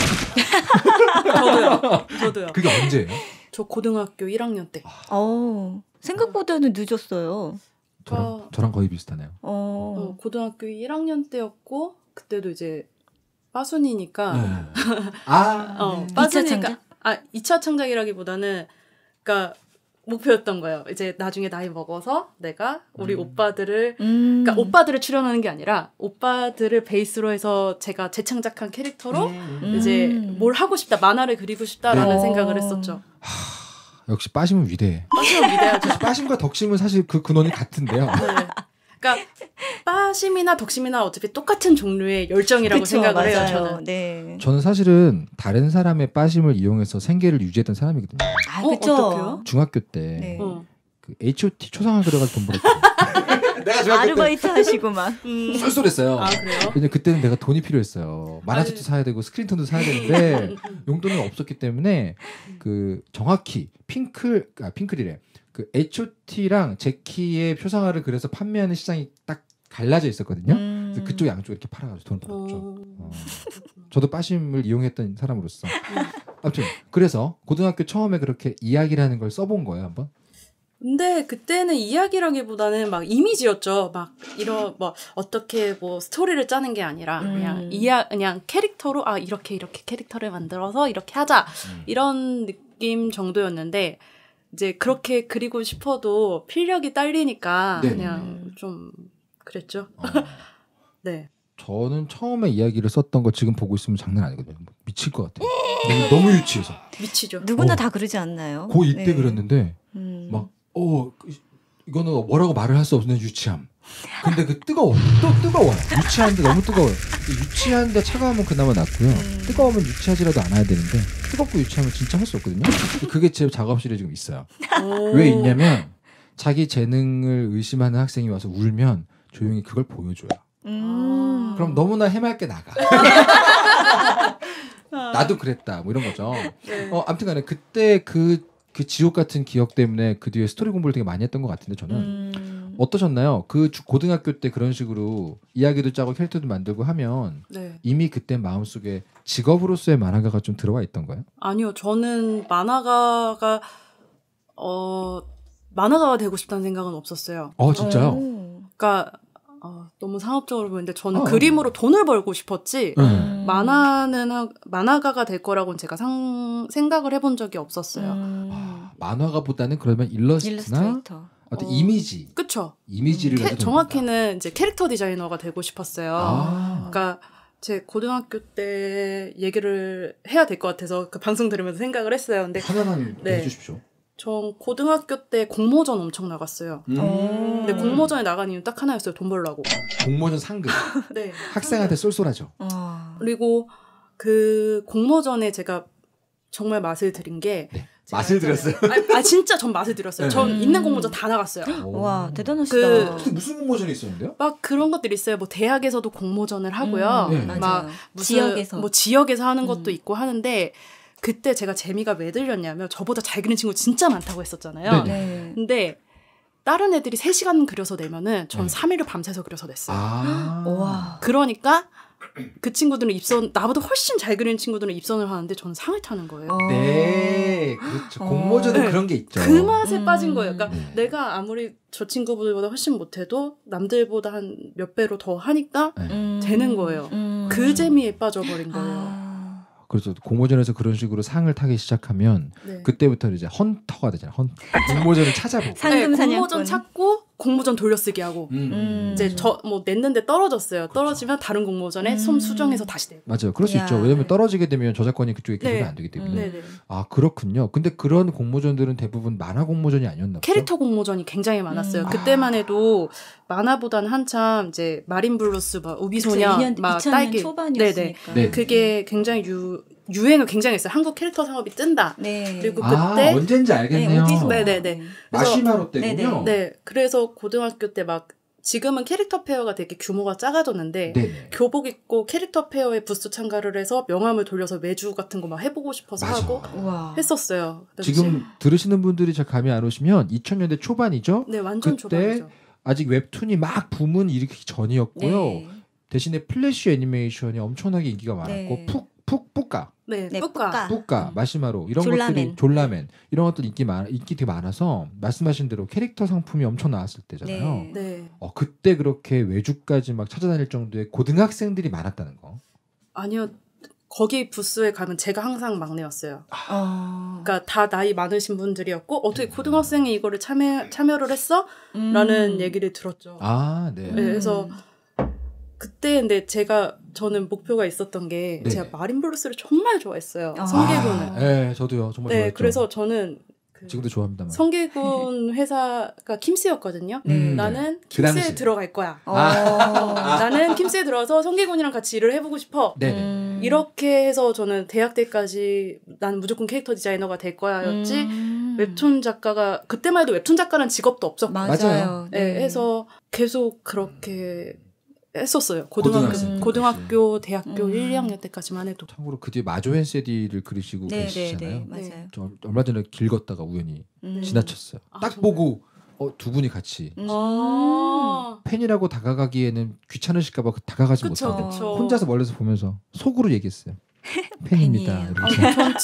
D: 저도요.
A: 그게 언제예요?
D: 저 고등학교 1학년 때.
C: 생각보다는 늦었어요.
A: 저랑 거의 비슷하네요.
D: 고등학교 1학년 때였고 그때도 이제 빠순이니까. 빠순이니까. 2차 창작이라기보다는 그러니까 목표였던 거예요. 이제 나중에 나이 먹어서 내가 우리 오빠들을 그러니까 오빠들을 출연하는 게 아니라 오빠들을 베이스로 해서 제가 재창작한 캐릭터로 이제 뭘 하고 싶다, 만화를 그리고 싶다라는 생각을 했었죠.
A: 역시 빠심은 위대해.
D: 빠심은 위대하죠.
A: 빠심과 덕심은 사실 그 근원이 같은데요.
D: 네. 그러니까 빠심이나 덕심이나 어차피 똑같은 종류의 열정이라고
C: 그쵸,
D: 생각을
C: 맞아요.
D: 해요. 저는.
C: 네.
A: 저는 사실은 다른 사람의 빠심을 이용해서 생계를 유지했던 사람이거든요.
C: 그쵸.
D: 어떡해요?
A: 중학교 때
C: 네.
A: 그 H.O.T 초상화 그려가지고 돈 벌었어요. 내가 중학교
C: 아르바이트 하시고 막.
A: 때 쏠쏠했어요.
D: 그래요?
A: 왜냐면 그때는 내가 돈이 필요했어요. 만화책도 사야 되고 스크린톤도 사야 되는데 용돈은 없었기 때문에 그 정확히 핑클이래. 그 H.O.T랑 제키의 표상화를 그려서 판매하는 시장이 딱 갈라져 있었거든요. 그래서 그쪽 양쪽 이렇게 팔아가지고 돈을 벌었죠. 저도 빠심을 이용했던 사람으로서. 아무튼 그래서 고등학교 처음에 그렇게 이야기라는 걸 써본 거예요 한번.
D: 근데 그때는 이야기라기보다는 막 이미지였죠. 막 이런 뭐 어떻게 뭐 스토리를 짜는 게 아니라 그냥 캐릭터로 이렇게 캐릭터를 만들어서 이렇게 하자 이런 느낌 정도였는데 이제 그렇게 그리고 싶어도 필력이 딸리니까 그냥 좀 그랬죠. 네.
A: 저는 처음에 이야기를 썼던 거 지금 보고 있으면 장난 아니거든요. 미칠 것 같아요. 너무 유치해서.
D: 미치죠.
C: 누구나 다 그러지 않나요?
A: 고 이때 그랬는데 막 이거는 뭐라고 말을 할 수 없는 유치함. 근데 그 뜨거워요. 유치한데 너무 뜨거워요. 유치한데 차가우면 그나마 낫고요. 뜨거우면 유치하지라도 않아야 되는데 뜨겁고 유치하면 진짜 할 수 없거든요. 그게 제 작업실에 지금 있어요. 왜 있냐면 자기 재능을 의심하는 학생이 와서 울면 조용히 그걸 보여줘요. 그럼 너무나 해맑게 나가. 나도 그랬다. 뭐 이런 거죠.
D: 네.
A: 아무튼간에 그때 그 지옥 같은 기억 때문에 그 뒤에 스토리 공부를 되게 많이 했던 것 같은데 저는 어떠셨나요? 그 고등학교 때 그런 식으로 이야기도 짜고 캐릭터도 만들고 하면 이미 그때 마음속에 직업으로서의 만화가가 좀 들어와 있던가요?
D: 아니요. 저는 만화가가 되고 싶다는 생각은 없었어요.
A: 진짜요?
D: 그러니까 너무 상업적으로 보이는데 저는 그림으로 돈을 벌고 싶었지 만화가가 될 거라고는 제가 생각을 해본 적이 없었어요.
A: 만화가보다는 그러면 일러스트나 어떤 이미지.
D: 그쵸.
A: 이미지를
D: 정확히는 이제 캐릭터 디자이너가 되고 싶었어요. 그러니까 제 고등학교 때 얘기를 해야 될 것 같아서 그 방송 들으면서 생각을 했어요. 근데
A: 하나만 해주십시오.
D: 전 고등학교 때 공모전 엄청 나갔어요. 근데 공모전에 나간 이유는 딱 하나였어요. 돈 벌라고.
A: 공모전 상금.
D: 네.
A: 학생한테 쏠쏠하죠.
D: 그리고 그 공모전에 제가 정말 맛을 들인 게
A: 맛을 들였어요?
D: 진짜 전 맛을 들였어요. 전 있는 공모전 다 나갔어요.
C: 와, 대단하시다.
A: 무슨 공모전이 있었는데요?
D: 막 그런 것들이 있어요. 뭐 대학에서도 공모전을 하고요. 막 무슨 지역에서 하는 것도 있고 하는데 그때 제가 재미가 왜 들렸냐면 저보다 잘 그리는 친구 진짜 많다고 했었잖아요. 근데 다른 애들이 3시간 그려서 내면은 전 3일을 밤새서 그려서 냈어요.
C: 와.
D: 그러니까 그 친구들은 나보다 훨씬 잘 그리는 친구들은 입선을 하는데 저는 상을 타는 거예요.
A: 네, 그렇죠. 공모전은 그런 게 있죠.
D: 그 맛에 빠진 거예요. 그러니까 내가 아무리 저 친구들보다 훨씬 못해도 남들보다 한 몇 배로 더 하니까 되는 거예요. 그 재미에 빠져버린 거예요.
A: 그래서 공모전에서 그런 식으로 상을 타기 시작하면 그때부터 이제 헌터가 되잖아요. 공모전을 찾아보고
C: 상금 사냥꾼.
D: 공모전 찾고 공모전 돌려쓰기 하고 이제 저 뭐 냈는데 떨어졌어요. 떨어지면 다른 공모전에 손 수정해서 다시 내고.
A: 맞아요. 그럴 수 있죠. 왜냐면 떨어지게 되면 저작권이 그쪽에 계속 안 되기 때문에. 그렇군요. 근데 그런 공모전들은 대부분 만화 공모전이 아니었나 봐요.
D: 캐릭터 공모전이 굉장히 많았어요. 그때만 해도 만화보다는 한참 이제 마린 블루스, 우비소녀, 막 딸기
C: 초반이었으니까.
D: 그게 굉장히 유행을 굉장히 했어요. 한국 캐릭터 상업이 뜬다. 그리고 그때
A: 언젠지 알겠네요. 마시마로 때군요.
D: 네. 그래서 고등학교 때 막 지금은 캐릭터 페어가 되게 규모가 작아졌는데 교복 입고 캐릭터 페어에 부스 참가를 해서 명함을 돌려서 매주 같은 거 막 해보고 싶어서 하고 했었어요.
A: 지금 들으시는 분들이 잘 감이 안 오시면 2000년대 초반이죠.
D: 네, 완전 초반이죠.
A: 아직 웹툰이 막 붐은 일으키기 전이었고요. 대신에 플래시 애니메이션이 엄청나게 인기가 많았고 뿌까. 뿌까, 마시마로 이런 것들이 졸라맨 이런 것들 인기 되게 많아서 말씀하신 대로 캐릭터 상품이 엄청 나왔을 때잖아요. 그때 그렇게 외주까지 막 찾아다닐 정도의 고등학생들이 많았다는 거.
D: 아니요. 거기 부스에 가면 제가 항상 막내였어요. 그러니까 다 나이 많으신 분들이었고 어떻게 고등학생이 이거를 참여를 했어? 라는 얘기를 들었죠. 그래서 그때 근데 저는 목표가 있었던 게 제가 마린 블루스를 정말 좋아했어요. 성계군을.
A: 네, 저도요. 정말 좋아했죠.
D: 그래서 저는
A: 지금도 좋아합니다만.
D: 성계군 회사가 킴스였거든요. 나는 킴스에 들어갈 거야. 나는 킴스에 들어가서 성계군이랑 같이 일을 해보고 싶어. 이렇게 해서 저는 대학 때까지 나는 무조건 캐릭터 디자이너가 될 거야였지. 웹툰 작가가 그때만 해도 웹툰 작가라는 직업도 없었고.
C: 맞아요.
D: 해서 계속 그렇게 했었어요. 고등학교, 대학교 1, 2학년 때까지만 해도.
A: 참고로 그 뒤에 마조 헨세디를 그리시고 계시잖아요.
C: 맞아요.
A: 저 얼마 전에 길 걷다가 우연히 지나쳤어요. 딱 보고 두 분이 같이 팬이라고 다가가기에는 귀찮으실까 봐 다가가지 못하고 혼자서 멀리서 보면서 속으로 얘기했어요. 팬입니다.
D: 전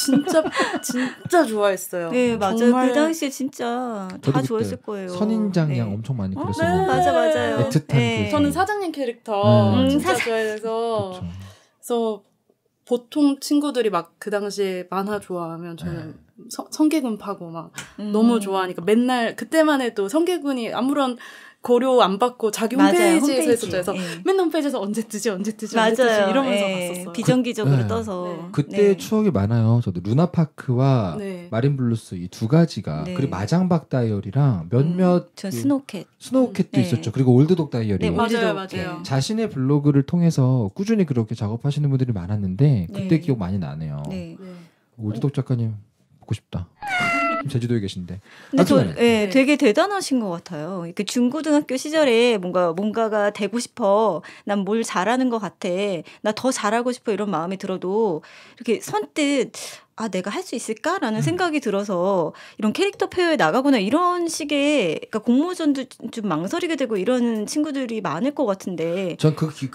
D: 진짜 좋아했어요.
C: 네, 맞아요. 정말... 그 당시에 진짜 다 좋아했을 거예요.
A: 선인장 양 엄청 많이 그렸어요.
C: 네. 맞아요.
A: 애틋한 그
D: 저는 사장님 캐릭터 진짜 좋아해서 그래서 보통 친구들이 막 그 당시에 만화 좋아하면 저는 성계군 파고 막 너무 좋아하니까 맨날 그때만 해도 성계군이 아무런 고려 안 받고 자기 홈페이지에서 했었죠. 그래서 맨날 홈페이지에서 언제 뜨지 이러면서 봤었어요.
C: 비정기적으로 떠서.
A: 그때 추억이 많아요. 저도 루나파크와 마린블루스 이 두 가지가 그리고 마장박 다이어리랑 몇몇
C: 전 스노우캣도
A: 있었죠. 그리고 올드독 다이어리.
D: 맞아요.
A: 자신의 블로그를 통해서 꾸준히 그렇게 작업하시는 분들이 많았는데 그때 기억 많이 나네요. 올드독 작가님 보고 싶다. 제주도에 계신데.
C: 근데 되게 대단하신 것 같아요. 이렇게 중고등학교 시절에 뭔가가 되고 싶어. 난 뭘 잘하는 것 같아. 나 더 잘하고 싶어. 이런 마음이 들어도 이렇게 선뜻 내가 할 수 있을까라는 생각이 들어서 이런 캐릭터 페어에 나가거나 이런 식의 그러니까 공모전도 좀 망설이게 되고 이런 친구들이 많을 것 같은데.
A: 전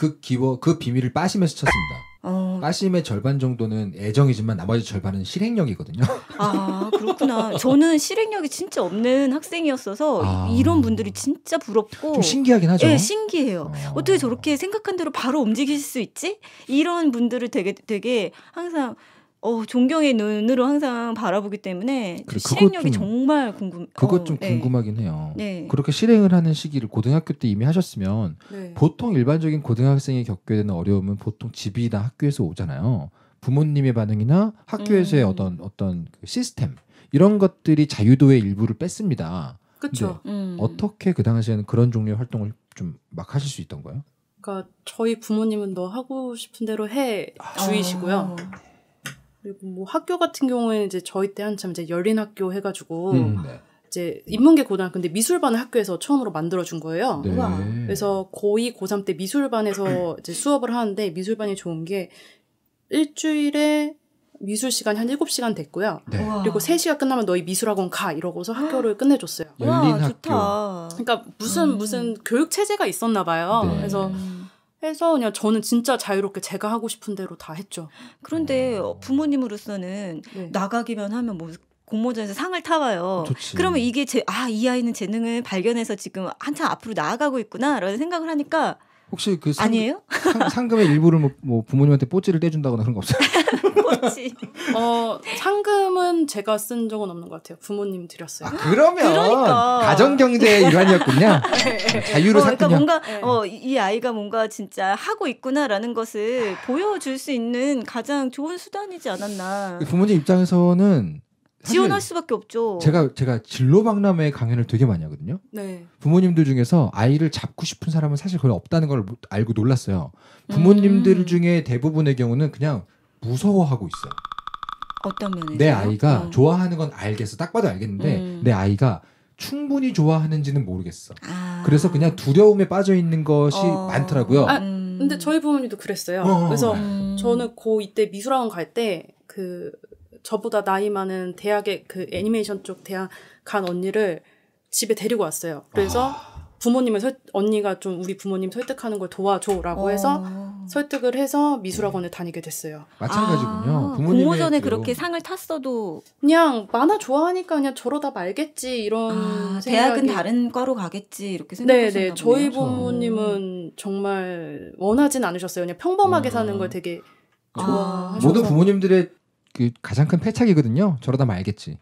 A: 그 비밀을 빠심에서 쳤습니다. 빠심의 절반 정도는 애정이지만 나머지 절반은 실행력이거든요.
C: 아, 그렇구나. 저는 실행력이 진짜 없는 학생이었어서 이런 분들이 진짜 부럽고
A: 좀 신기하긴 하죠.
C: 네, 신기해요. 어떻게 저렇게 생각한 대로 바로 움직일 수 있지? 이런 분들을 되게 항상 존경의 눈으로 항상 바라보기 때문에 실행력이 정말 궁금.
A: 그것 좀 궁금하긴 해요. 네. 그렇게 실행을 하는 시기를 고등학교 때 이미 하셨으면 보통 일반적인 고등학생이 겪게 되는 어려움은 보통 집이나 학교에서 오잖아요. 부모님의 반응이나 학교에서의 어떤 그 시스템 이런 것들이 자유도의 일부를 뺐습니다.
D: 그렇죠.
A: 어떻게 그 당시에는 그런 종류의 활동을 좀 막 하실 수 있던 거예요?
D: 그러니까 저희 부모님은 너 하고 싶은 대로 해 주의시고요. 그리고 뭐 학교 같은 경우에는 이제 저희 때 한참 이제 열린 학교 해가지고 이제 인문계 고등학교인데 미술반을 학교에서 처음으로 만들어준 거예요. 그래서 고2, 고3 때 미술반에서 이제 수업을 하는데 미술반이 좋은 게 일주일에 미술 시간이 한 7시간 됐고요. 그리고 3시가 끝나면 너희 미술학원 가 이러고서 학교를 끝내줬어요.
A: 열린 학교.
C: 좋다.
D: 그러니까 무슨 교육 체제가 있었나 봐요. 그래서 그냥 저는 진짜 자유롭게 제가 하고 싶은 대로 다 했죠.
C: 그런데 부모님으로서는 나가기만 하면 뭐 공모전에서 상을 타와요.
A: 좋지.
C: 그러면 이게 이 아이는 재능을 발견해서 지금 한참 앞으로 나아가고 있구나라는 생각을 하니까
A: 혹시 그
C: 아니에요?
A: 상금의 일부를 뭐 부모님한테 뽀찌를 떼준다거나 그런 거 없어요?
C: 뽀찌.
D: 상금은 제가 쓴 적은 없는 것 같아요. 부모님 드렸어요.
C: 그러니까.
A: 가정 경제의 일환이었군요. 자유를
C: 그러니까
A: 샀군요.
C: 뭔가 이 아이가 뭔가 진짜 하고 있구나라는 것을 보여줄 수 있는 가장 좋은 수단이지 않았나.
A: 부모님 입장에서는
C: 지원할 수밖에 없죠.
A: 제가 진로 박람회 강연을 되게 많이 하거든요. 부모님들 중에서 아이를 잡고 싶은 사람은 사실 거의 없다는 걸 알고 놀랐어요. 부모님들 중에 대부분의 경우는 그냥 무서워하고 있어요.
C: 어떤 면에서?
A: 내 아이가 좋아하는 건 알겠어. 딱 봐도 알겠는데 내 아이가 충분히 좋아하는지는 모르겠어. 그래서 그냥 두려움에 빠져 있는 것이 많더라고요.
D: 근데 저희 부모님도 그랬어요. 그래서 저는 고2 때 미술학원 갈 때 저보다 나이 많은 대학의 그 애니메이션 쪽 대학 간 언니를 집에 데리고 왔어요. 그래서 언니가 좀 우리 부모님 설득하는 걸 도와줘라고 해서 설득을 해서 미술학원을 다니게 됐어요.
A: 마찬가지군요.
C: 공모전에 그렇게 상을 탔어도
D: 그냥 만화 좋아하니까 그냥 저러다 말겠지 이런 생각이.
C: 대학은 다른 과로 가겠지 이렇게 생각하셨나 보네요.
D: 저희 부모님은 정말 원하진 않으셨어요. 그냥 평범하게 사는 걸 되게 좋아하셔서.
A: 모든 부모님들의 그 가장 큰 패착이거든요. 저러다 말겠지.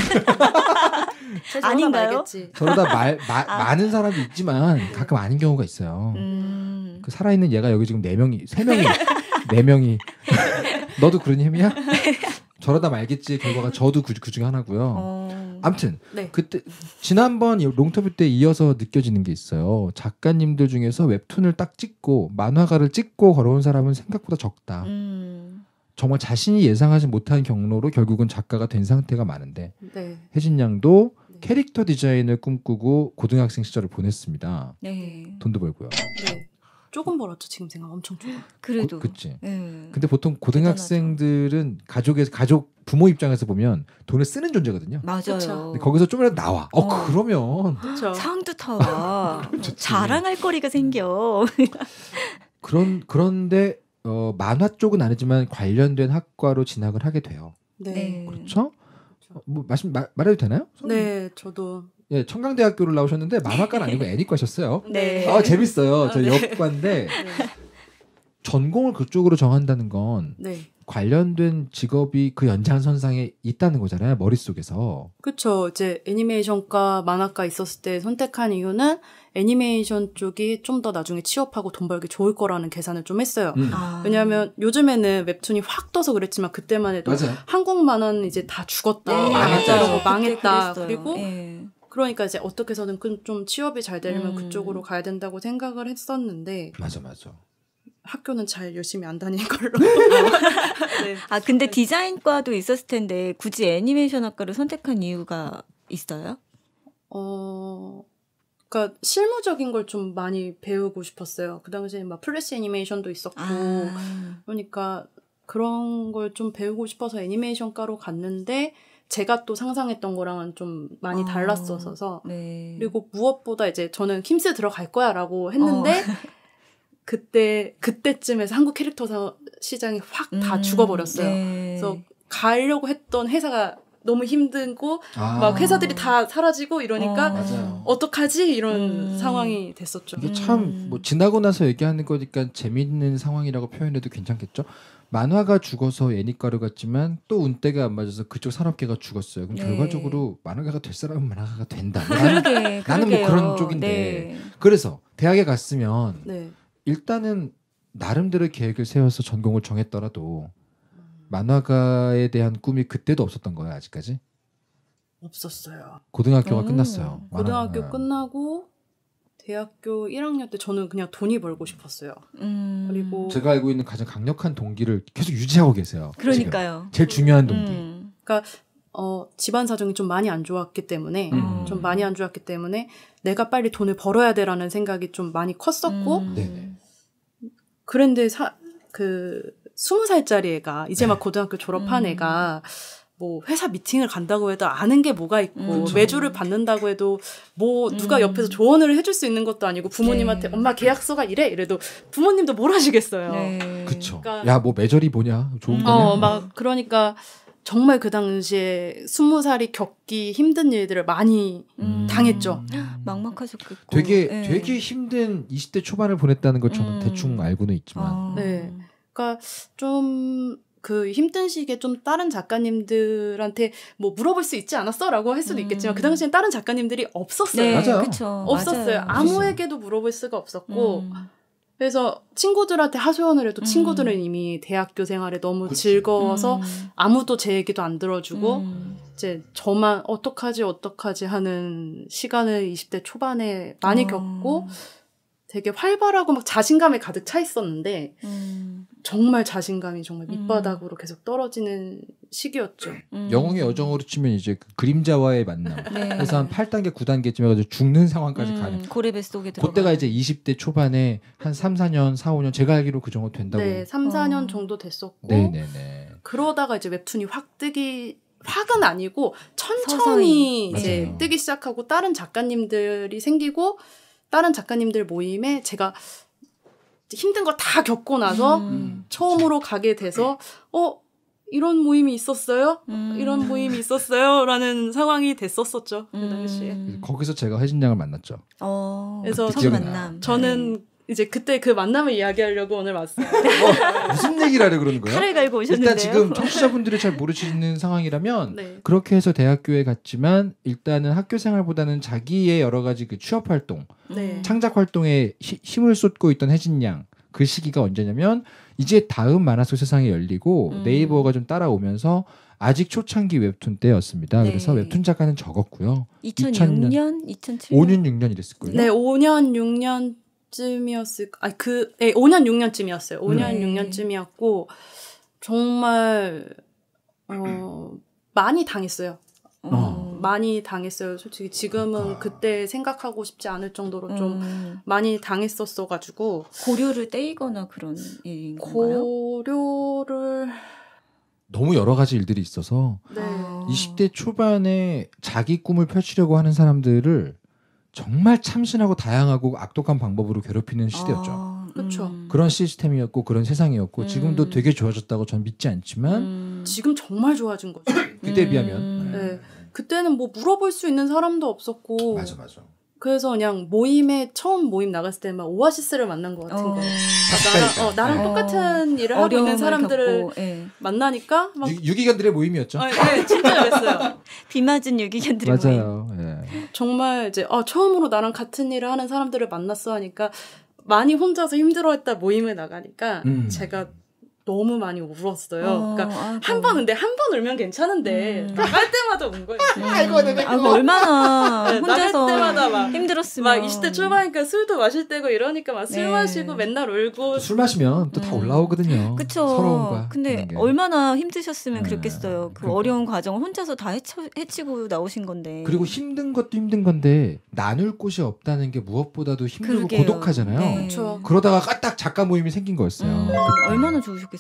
C: 아닌가요?
A: 저러다 많은 사람이 있지만 가끔 아닌 경우가 있어요. 그 살아있는 얘가 여기 지금 4명이 너도 그런 햄이야? 저러다 말겠지 결과가 저도 그 중에 하나고요. 아무튼 그때 지난번 롱터뷰 때 이어서 느껴지는 게 있어요. 작가님들 중에서 웹툰을 딱 찍고 만화가를 찍고 걸어온 사람은 생각보다 적다. 정말 자신이 예상하지 못한 경로로 결국은 작가가 된 상태가 많은데 혜진 양도 캐릭터 디자인을 꿈꾸고 고등학생 시절을 보냈습니다. 돈도 벌고요.
D: 조금 벌었죠. 지금 생각 엄청 좋아.
C: 그래도.
A: 그치. 근데 보통 고등학생들은 부모 입장에서 보면 돈을 쓰는 존재거든요.
C: 맞아요.
A: 거기서 좀이라도 나와. 그러면
C: 상도 타와. 자랑할 거리가 생겨.
A: 그런데 만화 쪽은 아니지만 관련된 학과로 진학을 하게 돼요.
D: 네.
A: 그렇죠? 뭐 말해도 되나요?
D: 네, 저도
A: 예, 청강대학교를 나오셨는데 만화과는 아니고 애니과셨어요.
C: 네.
A: 재밌어요. 저 역과인데
D: 네.
A: 전공을 그쪽으로 정한다는 건
D: 네.
A: 관련된 직업이 그 연장선상에 있다는 거잖아요. 머릿속에서.
D: 그렇죠. 이제 애니메이션과 만화과 있었을 때 선택한 이유는 애니메이션 쪽이 좀 더 나중에 취업하고 돈 벌기 좋을 거라는 계산을 좀 했어요. 왜냐하면 요즘에는 웹툰이 확 떠서 그랬지만 그때만 해도
A: 맞아요.
D: 한국 만화는 이제 다 죽었다.
C: 네,
D: 망했다. 망했다. 그리고
C: 네.
D: 그러니까 이제 어떻게 해서든 좀 취업이 잘 되려면 그쪽으로 가야 된다고 생각을 했었는데
A: 맞아.
D: 학교는 잘 열심히 안 다닌 걸로. 네.
C: 근데 디자인과도 있었을 텐데 굳이 애니메이션 학과를 선택한 이유가 있어요?
D: 그러니까 실무적인 걸 좀 많이 배우고 싶었어요. 그 당시에 막 플래시 애니메이션도 있었고, 그러니까 그런 걸 좀 배우고 싶어서 애니메이션과로 갔는데 제가 또 상상했던 거랑은 좀 많이 달랐어서.
C: 네.
D: 그리고 무엇보다 이제 저는 킴스 들어갈 거야라고 했는데. 그때쯤에서 한국 캐릭터 시장이 확 다 죽어버렸어요.
C: 네.
D: 그래서 가려고 했던 회사가 너무 힘들고 막 회사들이 다 사라지고 이러니까 어떡하지 이런 상황이 됐었죠.
A: 이게 참 뭐 지나고 나서 얘기하는 거니까 재밌는 상황이라고 표현해도 괜찮겠죠. 만화가 죽어서 애니과로 갔지만 또 운때가 안 맞아서 그쪽 산업계가 죽었어요. 그럼 결과적으로 만화가가 될 사람은 만화가가 된다. 나는 뭐 그런 쪽인데.
C: 네.
A: 그래서 대학에 갔으면
D: 네.
A: 일단은 나름대로 계획을 세워서 전공을 정했더라도 만화가에 대한 꿈이 그때도 없었던 거예요. 아직까지?
D: 없었어요.
A: 고등학교가 끝났어요.
D: 고등학교 끝나고 대학교 1학년 때 저는 그냥 돈이 벌고 싶었어요. 그리고
A: 제가 알고 있는 가장 강력한 동기를 계속 유지하고 계세요.
C: 그러니까요.
A: 지금. 제일 중요한 동기.
D: 그러니까 집안 사정이 좀 많이 안 좋았기 때문에 내가 빨리 돈을 벌어야 돼라는 생각이 좀 많이 컸었고 그런데 20살짜리 애가 이제 막 고등학교 졸업한 애가 뭐 회사 미팅을 간다고 해도 아는 게 뭐가 있고 매주를 받는다고 해도 뭐 누가 옆에서 조언을 해줄 수 있는 것도 아니고 부모님한테 엄마 계약서가 이래도 부모님도 뭘 하시겠어요.
A: 네. 그쵸. 그러니까, 야 뭐 매절이 뭐냐 좋은 거냐.
D: 막 그러니까 정말 그 당시에 20살이 겪기 힘든 일들을 많이 당했죠.
C: 막막하셨겠고.
A: 되게 힘든 20대 초반을 보냈다는 걸 저는 대충 알고는 있지만.
D: 네. 그러니까 좀 그 힘든 시기에 좀 다른 작가님들한테 뭐 물어볼 수 있지 않았어라고 할 수도 있겠지만 그 당시엔 다른 작가님들이 없었어요.
C: 네,
A: 맞아요.
C: 그쵸.
D: 없었어요.
C: 맞아요.
D: 아무에게도 물어볼 수가 없었고 그래서 친구들한테 하소연을 해도 친구들은 이미 대학교 생활에 너무 즐거워서 아무도 제 얘기도 안 들어주고 이제 저만 어떡하지 하는 시간을 20대 초반에 많이 겪고 되게 활발하고 막 자신감에 가득 차 있었는데 정말 자신감이 정말 밑바닥으로 계속 떨어지는 시기였죠.
A: 영웅의 여정으로 치면 이제 그 그림자와의 만남.
C: 네.
A: 그래서 한 8단계, 9단계쯤 해가지고 죽는 상황까지 가는.
C: 고래배 속에 들어가.
A: 그때가 이제 20대 초반에 한 3, 4년, 4, 5년 제가 알기로 그 정도 된다고.
D: 네, 3, 4년 정도 됐었고
A: 네네네.
D: 그러다가 이제 웹툰이 확은 아니고 천천히 이제
A: 맞아요.
D: 뜨기 시작하고 다른 작가님들이 생기고 다른 작가님들 모임에 제가 힘든 걸 다 겪고 나서 처음으로 가게 돼서 이런 모임이 있었어요? 이런 모임이 있었어요? 라는 상황이 됐었었죠. 그 당시에.
A: 거기서 제가 혜진양을 만났죠.
D: 그래서
C: 첫 만남.
D: 저는 이제 그때 그 만남을 이야기하려고 오늘 왔어요.
A: 무슨 얘기를 하려고 그러는 거예요?
C: 칼을 갈고 오셨는데요.
A: 일단 지금 청취자분들이 잘 모르시는 상황이라면
D: 네.
A: 그렇게 해서 대학교에 갔지만 일단은 학교 생활보다는 자기의 여러 가지 그 취업 활동,
D: 네.
A: 창작 활동에 힘을 쏟고 있던 혜진 양. 그 시기가 언제냐면 이제 다음 만화 속 세상이 열리고 네이버가 좀 따라오면서 아직 초창기 웹툰 때였습니다.
C: 네.
A: 그래서 웹툰 작가는 적었고요.
C: 2006년, 2007년,
A: 5년, 6년 이랬을 거예요.
D: 네, 5년, 6년쯤이었을, 5년, 6년쯤이었어요. 5년,
C: 네.
D: 6년쯤이었고, 정말, 많이 당했어요. 많이 당했어요. 솔직히 지금은 그때 생각하고 싶지 않을 정도로 좀 많이 당했었어가지고.
C: 고려를 떼이거나 그런 일인 건가요?
D: 고려를.
A: 너무 여러 가지 일들이 있어서
D: 네.
A: 20대 초반에 자기 꿈을 펼치려고 하는 사람들을 정말 참신하고 다양하고 악독한 방법으로 괴롭히는 시대였죠.
D: 그렇죠.
A: 그런 시스템이었고 그런 세상이었고 지금도 되게 좋아졌다고 전 믿지 않지만
D: 지금 정말 좋아진 거죠.
A: 그때에 비하면.
D: 네. 그때는 뭐 물어볼 수 있는 사람도 없었고.
A: 맞아.
D: 그래서 그냥 처음 모임 나갔을 때 막 오아시스를 만난 것 같은 거예요. 나랑 똑같은 일을 하고 있는 사람들을 만나니까 막
A: 유기견들의 모임이었죠.
D: 네, 진짜 그랬어요.
C: 비 맞은 유기견들의 모임.
A: 맞아요. 예.
D: 정말 이제 처음으로 나랑 같은 일을 하는 사람들을 만났어 하니까 많이 혼자서 힘들어했다 모임에 나가니까 제가 너무 많이 울었어요. 그러니까 한 번 울면 괜찮은데 나갈 때마다 운 거예요.
C: 얼마나 혼자서
D: 나갈 때마다 막
C: 힘들었으면
D: 막 20대 초반이니까 술도 마실 때고 이러니까 막 술 마시고 맨날 울고
A: 술 마시면 또 다 올라오거든요.
C: 그쵸.
A: 서러움과.
C: 근데 얼마나 힘드셨으면 그랬겠어요. 그 그러니까. 어려운 과정을 혼자서 다 헤치고 나오신 건데.
A: 그리고 힘든 것도 힘든 건데 나눌 곳이 없다는 게 무엇보다도 힘들고
C: 그러게요.
A: 고독하잖아요.
C: 네.
D: 그렇죠.
A: 그러다가 딱 작가 모임이 생긴 거였어요.
C: 얼마나 좋으셨겠어요.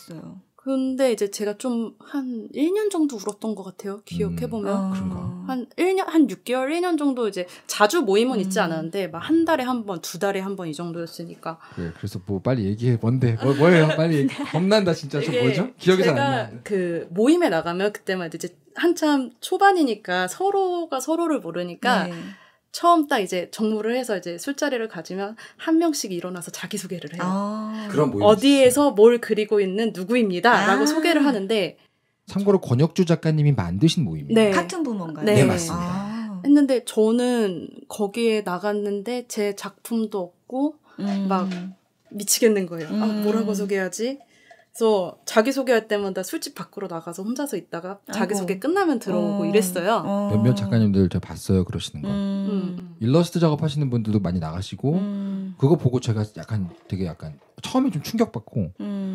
D: 근데 이제 제가 좀 한 1년 정도 울었던 것 같아요. 기억해보면.
A: 그런가.
D: 한 6개월, 1년 정도 이제 자주 모임은 있지 않았는데 막 한 달에 한 번, 2달에 한 번 이 정도였으니까.
A: 그래, 그래서 뭐 빨리 얘기해. 뭔데? 뭐예요? 빨리 얘기. 겁난다 진짜. 좀 뭐죠? 기억이 잘 안 나.
D: 제가 그 모임에 나가면 그때만 이제 한참 초반이니까 서로가 서로를 모르니까 처음 딱 이제 정모를 해서 이제 술자리를 가지면 한 명씩 일어나서 자기소개를 해요.
A: 그런 모임
D: 어디에서 뭘 그리고 있는 누구입니다. 라고 소개를 하는데
A: 참고로 권혁주 작가님이 만드신 모임이에요.
D: 네.
C: 같은 부모인가요?
A: 네, 맞습니다.
D: 했는데 저는 거기에 나갔는데 제 작품도 없고 막 미치겠는 거예요. 뭐라고 소개하지? 그래서 자기소개할 때마다 술집 밖으로 나가서 혼자서 있다가 자기소개 끝나면 들어오고 이랬어요.
A: 몇몇 작가님들 제가 봤어요. 그러시는 거. 일러스트 작업하시는 분들도 많이 나가시고 그거 보고 제가 되게 처음에 좀 충격받고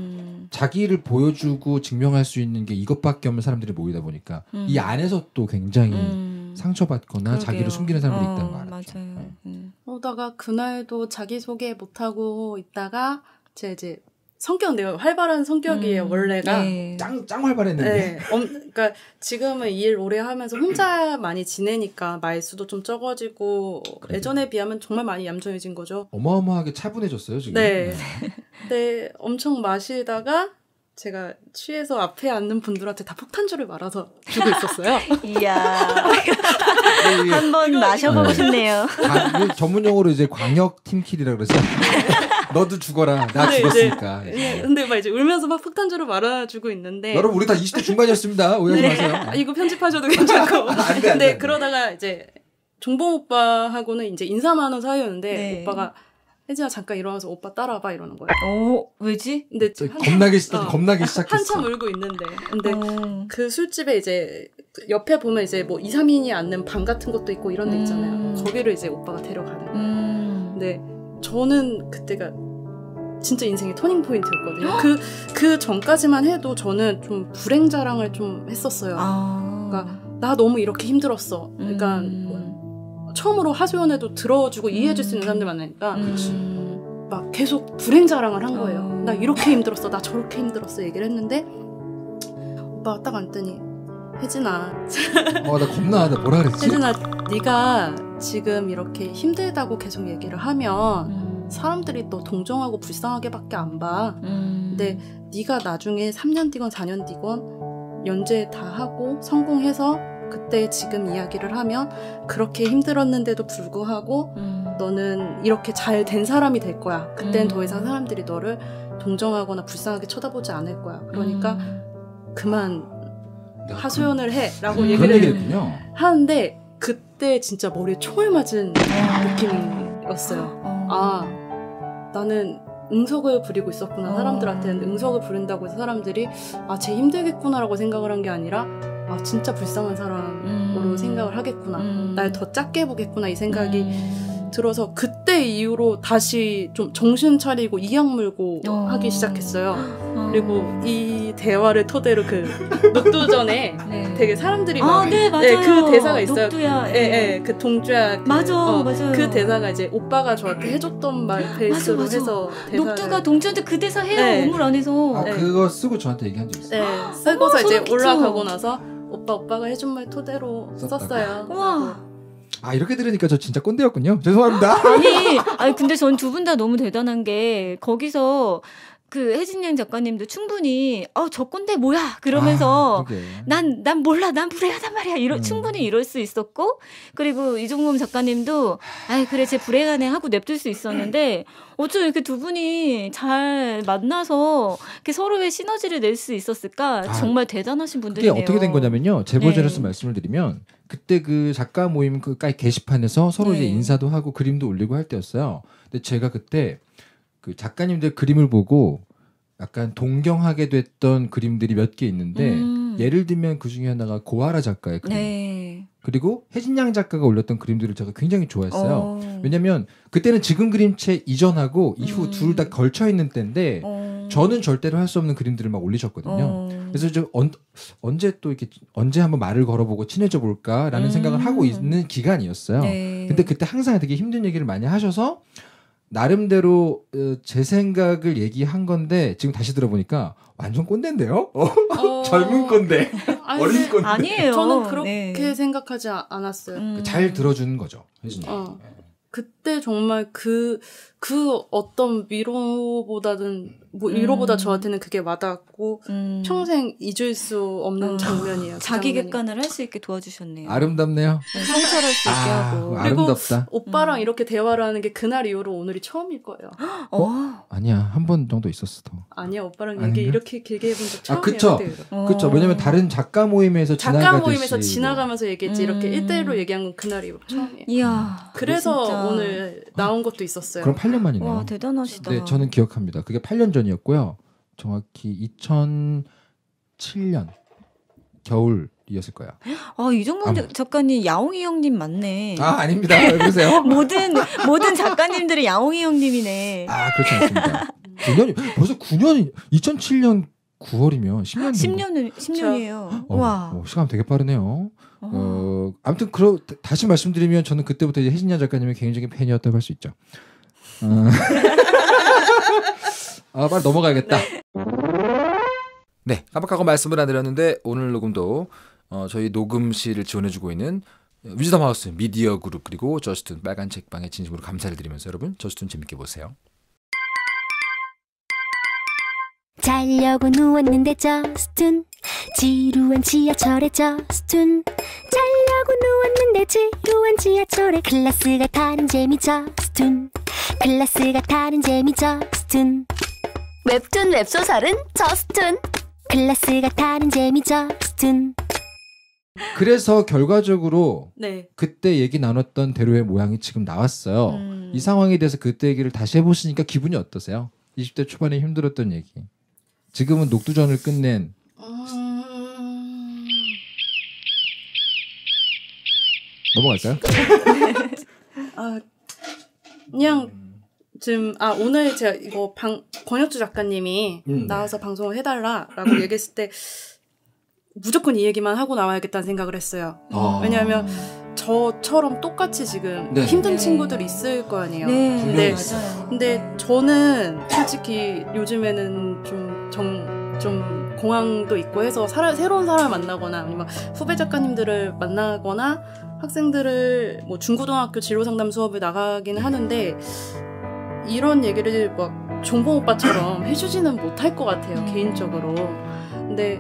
A: 자기를 보여주고 증명할 수 있는 게 이것밖에 없는 사람들이 모이다 보니까 이 안에서 또 굉장히 상처받거나
C: 그러게요.
A: 자기를 숨기는 사람들이 있다는 거 알았죠.
C: 맞아요.
D: 그러다가 그날도 자기소개 못하고 있다가 제 이제 성격 내가 활발한 성격이에요. 원래가
A: 짱 활발했는데.
D: 네. 그러니까 지금은 일 오래 하면서 혼자 많이 지내니까 말수도 좀 적어지고 예전에 비하면 정말 많이 얌전해진 거죠.
A: 어마어마하게 차분해졌어요 지금.
D: 네. 근데 엄청 마시다가 제가 취해서 앞에 앉는 분들한테 다 폭탄주를 말아서 주고 있었어요.
C: 이야. 한번 마셔보고 싶네요.
A: 전문 용어로 이제 광역 팀킬이라 그러죠. 너도 죽어라. 나 죽었으니까.
D: 근데 막 이제 울면서 막 폭탄주를 말아주고 있는데.
A: 여러분 우리 다 20대 중반이었습니다. 오해하지 마세요.
D: 이거 편집하셔도 괜찮고.
A: 안 돼.
D: 근데 그러다가 이제 종봉 오빠하고는 이제 인사만 하는 사이였는데 오빠가 혜진아 잠깐 일어나서 오빠 따라와봐 이러는 거예요.
C: 왜지?
D: 근데
A: 겁나게 시작했어.
D: 한참 울고 있는데. 근데 그 술집에 이제 옆에 보면 이제 뭐 2, 3인이 앉는 방 같은 것도 있고 이런 데 있잖아요. 거기를 이제 오빠가 데려가는 거예요. 근데 저는 그때가 진짜 인생의 터닝 포인트였거든요. 그 전까지만 해도 저는 좀 불행 자랑을 좀 했었어요. 그러니까 나 너무 이렇게 힘들었어. 그러니까 처음으로 하소연에도 들어주고 이해해줄 수 있는 사람들 만나니까 막 계속 불행 자랑을 한 거예요. 나 이렇게 힘들었어. 나 저렇게 힘들었어. 얘기를 했는데 오빠가 딱 앉더니 혜진아
A: 나 겁나. 나 뭐라 그랬지?
D: 혜진아 네가 지금 이렇게 힘들다고 계속 얘기를 하면 사람들이 너 동정하고 불쌍하게밖에 안 봐. 근데 네가 나중에 3년 뒤건 4년 뒤건 연재 다 하고 성공해서 그때 지금 이야기를 하면 그렇게 힘들었는데도 불구하고 너는 이렇게 잘 된 사람이 될 거야. 그때는 더 이상 사람들이 너를 동정하거나 불쌍하게 쳐다보지 않을 거야. 그러니까 그만 하소연을 해 라고 얘기를 하는데 그때 진짜 머리에 총을 맞은 느낌이었어요. 나는 응석을 부리고 있었구나. 사람들한테는 응석을 부린다고 해서 사람들이 쟤 힘들겠구나라고 생각을 한 게 아니라 진짜 불쌍한 사람으로 생각을 하겠구나. 날 더 작게 보겠구나 이 생각이 들어서 그때 이후로 다시 좀 정신 차리고 이악 물고 하기 시작했어요. 그리고 이 대화를 토대로 그 녹두전에 되게 사람들이 막 그 대사가 있어요.
C: 녹두야.
D: 그 동주야.
C: 맞아요.
D: 그 대사가 이제 오빠가 저한테 해줬던 말 베이스로 해서 대사를.
C: 녹두가 동주한테 그 대사 해요. 우물 안에서.
A: 그거 쓰고 저한테 얘기한 적 있어요.
D: 쓰고서 이제 올라가고 나서 오빠가 해준 말 토대로 썼어요.
C: 와.
A: 이렇게 들으니까 저 진짜 꼰대였군요. 죄송합니다.
C: 아니 근데 전 두 분 다 너무 대단한 게 거기서 그 혜진양 작가님도 충분히 저 꼰대 뭐야 그러면서 난 몰라 난 불행하단 말이야 충분히 이럴 수 있었고 그리고 이종범 작가님도 그래 쟤 불행하네 하고 냅둘 수 있었는데 어쩜 이렇게 두 분이 잘 만나서 이렇게 서로의 시너지를 낼 수 있었을까 정말 대단하신 분들이네요.
A: 그게 어떻게 된 거냐면요. 제 버전에서 말씀을 드리면 그때 그 작가 모임 그 게시판에서 서로 이제 인사도 하고 그림도 올리고 할 때였어요. 근데 제가 그때 그 작가님들 그림을 보고 약간 동경하게 됐던 그림들이 몇 개 있는데 예를 들면 그 중에 하나가 고아라 작가의 그림 그리고 혜진양 작가가 올렸던 그림들을 제가 굉장히 좋아했어요. 왜냐하면 그때는 지금 그림체 이전하고 이후 둘 다 걸쳐 있는 때인데 저는 절대로 할 수 없는 그림들을 막 올리셨거든요. 그래서 언제 또 이렇게 언제 한번 말을 걸어보고 친해져 볼까라는 생각을 하고 있는 기간이었어요. 근데 그때 항상 되게 힘든 얘기를 많이 하셔서 나름대로 제 생각을 얘기한 건데 지금 다시 들어보니까 완전 꼰대인데요? 젊은 꼰대, 어린 꼰대.
C: 아니에요.
D: 저는 그렇게 생각하지 않았어요.
A: 잘 들어주는 거죠, 혜진이.
D: 그때 정말 그 어떤 위로보다는 위로보다 저한테는 그게 와닿았고 평생 잊을 수 없는 장면이에요.
C: 자기 객관을 할 수 있게 도와주셨네요.
A: 아름답네요.
C: 성찰할 수 있게 하고.
D: 그리고
A: 아름답다.
D: 오빠랑 이렇게 대화를 하는 게 그날 이후로 오늘이 처음일 거예요.
A: 아니야, 한 번 정도 있었어 더.
D: 아니야, 오빠랑 얘기 이렇게 길게 해본 적 처음이에요.
A: 그쵸. 왜냐면 다른 작가 모임에서
D: 지나가면서 얘기했지 이렇게 1대1로 얘기한 건 그날 이후로 처음이에요.
C: 이야.
D: 그래서
C: 진짜.
D: 오늘 나온 것도 있었어요.
A: 그럼 8년 만이네요.
C: 와, 대단하시다.
A: 네, 저는 기억합니다. 그게 8년 전이었고요. 정확히 2007년 겨울이었을 거야.
C: 이종범 작가님 야옹이 형님 맞네.
A: 아닙니다. 왜 그러세요?
C: 모든 작가님들이 야옹이 형님이네.
A: 그렇지 않습니다. 9년이 벌써 9년이 2007년 9월이면 10년
C: 10년이에요. 와.
A: 시간 되게 빠르네요. 아무튼 다시 말씀드리면 저는 그때부터 이제 혜진양 작가님의 개인적인 팬이었다고 할 수 있죠. 빨리 넘어가야겠다. 네, 깜빡하고 말씀을 안 드렸는데 오늘 녹음도 저희 녹음실을 지원해주고 있는 위즈덤 하우스 미디어 그룹 그리고 저스툰 빨간 책방에 진심으로 감사를 드리면서 여러분 저스툰 재밌게 보세요.
E: 자려고 누웠는데 저스툰 지루한 지하철에 저스툰 자려고 누웠는데 지루한 지하철에 클래스가 다른 재미 저스툰 클래스가 다른 재미 저스툰 웹툰 웹소설은 저스툰 클래스가 다른 재미 저스툰.
A: 그래서 결과적으로 그때 얘기 나눴던 대로의 모양이 지금 나왔어요. 이 상황에 대해서 그때 얘기를 다시 해보시니까 기분이 어떠세요? 20대 초반에 힘들었던 얘기. 지금은 녹두전을 끝낸 넘어갈까요?
D: 그냥 지금 오늘 제가 이거 권혁주 작가님이 나와서 방송을 해달라라고 얘기했을 때 무조건 이 얘기만 하고 나와야겠다는 생각을 했어요. 왜냐하면 저처럼 똑같이 지금 힘든 친구들이 있을 거 아니에요. 근데 저는 솔직히 요즘에는 좀 공황도 있고 해서 새로운 사람을 만나거나 아니면 후배 작가님들을 만나거나 학생들을 뭐 중고등학교 진로상담 수업을 나가긴 하는데 이런 얘기를 막 종봉 오빠처럼 해주지는 못할 것 같아요, 개인적으로. 근데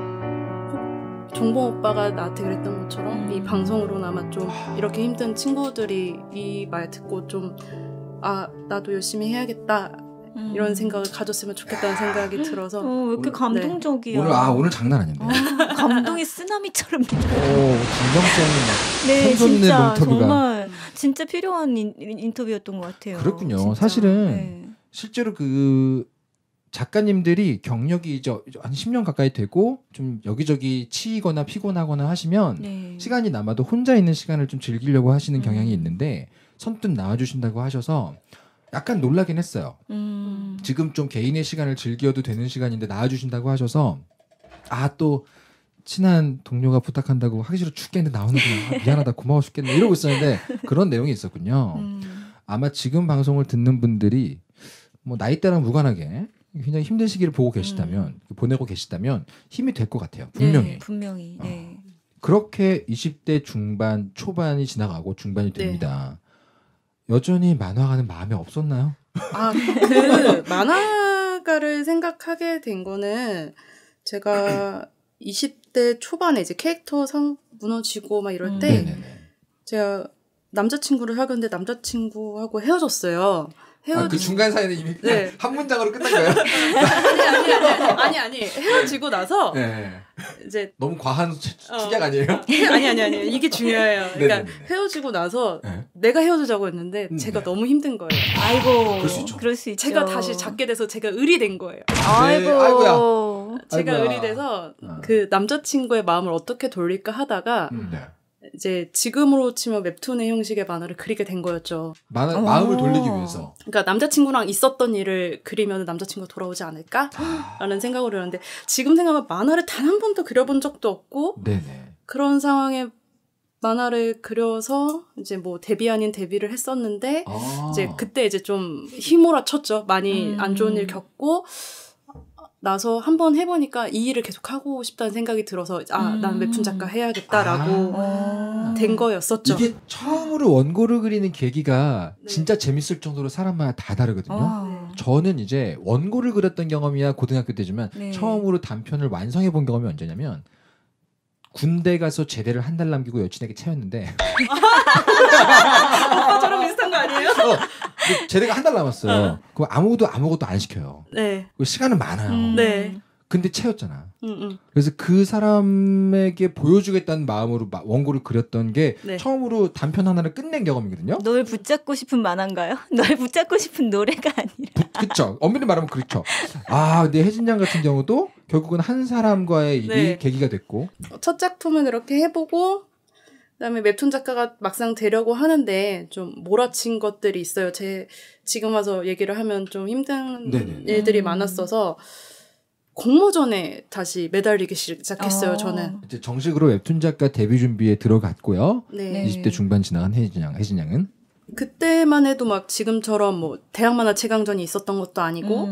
D: 종봉 오빠가 나한테 그랬던 것처럼 이 방송으로나마 좀 이렇게 힘든 친구들이 이 말 듣고 좀 나도 열심히 해야겠다 이런 생각을 가졌으면 좋겠다는 생각이 들어서
C: 왜 이렇게 감동적이야.
A: 오늘 장난 아닌데.
C: 감동이 쓰나미처럼.
A: 감동적인
C: 진짜 정말 진짜 필요한 인터뷰였던 것 같아요.
A: 그렇군요.
C: 진짜.
A: 사실은 실제로 그 작가님들이 경력이 이제 한 10년 가까이 되고 좀 여기저기 치이거나 피곤하거나 하시면 시간이 남아도 혼자 있는 시간을 좀 즐기려고 하시는 경향이 있는데 선뜻 나와주신다고 하셔서 약간 놀라긴 했어요. 지금 좀 개인의 시간을 즐겨도 되는 시간인데 나와주신다고 하셔서 또 친한 동료가 부탁한다고 하기 싫어 죽겠는데 나오는구나. 미안하다 고마워 죽겠네 이러고 있었는데 그런 내용이 있었군요. 아마 지금 방송을 듣는 분들이 뭐 나이대랑 무관하게 굉장히 힘든 시기를 보내고 계시다면 힘이 될 것 같아요. 분명히.
C: 분명히.
A: 그렇게 20대 중반, 초반이 지나가고 중반이 됩니다. 여전히 만화가는 마음에 없었나요?
D: 그 만화가를 생각하게 된 거는 제가 20대 초반에 이제 캐릭터 상 무너지고 막 이럴 때 제가 남자친구를 사귀었는데 남자친구하고 헤어졌어요.
A: 그 중간 사이는 이미 한 문장으로 끝난 거예요?
D: 아니. 헤어지고 나서 이제
A: 너무 과한 축약 아니에요?
D: 아니. 이게 중요해요. 그러니까 헤어지고 나서 내가 헤어지자고 했는데 제가 너무 힘든 거예요.
C: 아이고. 그럴 수 있죠.
D: 제가 다시 잡게 돼서 제가 을이 된 거예요.
C: 아이고야.
D: 제가 을이 돼서 그 남자친구의 마음을 어떻게 돌릴까 하다가 이제 지금으로 치면 웹툰의 형식의 만화를 그리게 된 거였죠.
A: 마음을 돌리기 위해서.
D: 그러니까 남자친구랑 있었던 일을 그리면 남자친구가 돌아오지 않을까라는 생각으로 했는데 지금 생각하면 만화를 단 한 번도 그려본 적도 없고 그런 상황에 만화를 그려서 이제 뭐 데뷔 아닌 데뷔를 했었는데 이제 그때 이제 좀 휘몰아쳤죠. 많이 안 좋은 일 겪고 나서 한번 해보니까 이 일을 계속 하고 싶다는 생각이 들어서 난 웹툰 작가 해야겠다라고 된 거였었죠.
A: 이게 처음으로 원고를 그리는 계기가 진짜 재밌을 정도로 사람마다 다 다르거든요. 저는 이제 원고를 그렸던 경험이야 고등학교 때지만 처음으로 단편을 완성해 본 경험이 언제냐면 군대 가서 제대를 한 달 남기고 여친에게 채웠는데
D: 저랑 비슷한 거 아니에요?
A: 제대가 한 달 남았어요. 그럼 아무것도 안 시켜요. 시간은 많아요. 근데 채웠잖아. 그래서 그 사람에게 보여주겠다는 마음으로 원고를 그렸던 게 처음으로 단편 하나를 끝낸 경험이거든요.
C: 널 붙잡고 싶은 만화인가요? 널 붙잡고 싶은 노래가 아니라.
A: 그렇죠. 엄밀히 말하면 그렇죠. 근데 혜진 양 같은 경우도 결국은 한 사람과의 일이 계기가 됐고.
D: 첫 작품은 이렇게 해보고 그다음에 웹툰 작가가 막상 되려고 하는데 좀 몰아친 것들이 있어요. 지금 와서 얘기를 하면 좀 힘든 일들이 많았어서 공모전에 다시 매달리기 시작했어요. 저는
A: 이제 정식으로 웹툰 작가 데뷔 준비에 들어갔고요. 20대 중반 지나간 혜진 양은
D: 그때만 해도 막 지금처럼 뭐 대학 만화 최강전이 있었던 것도 아니고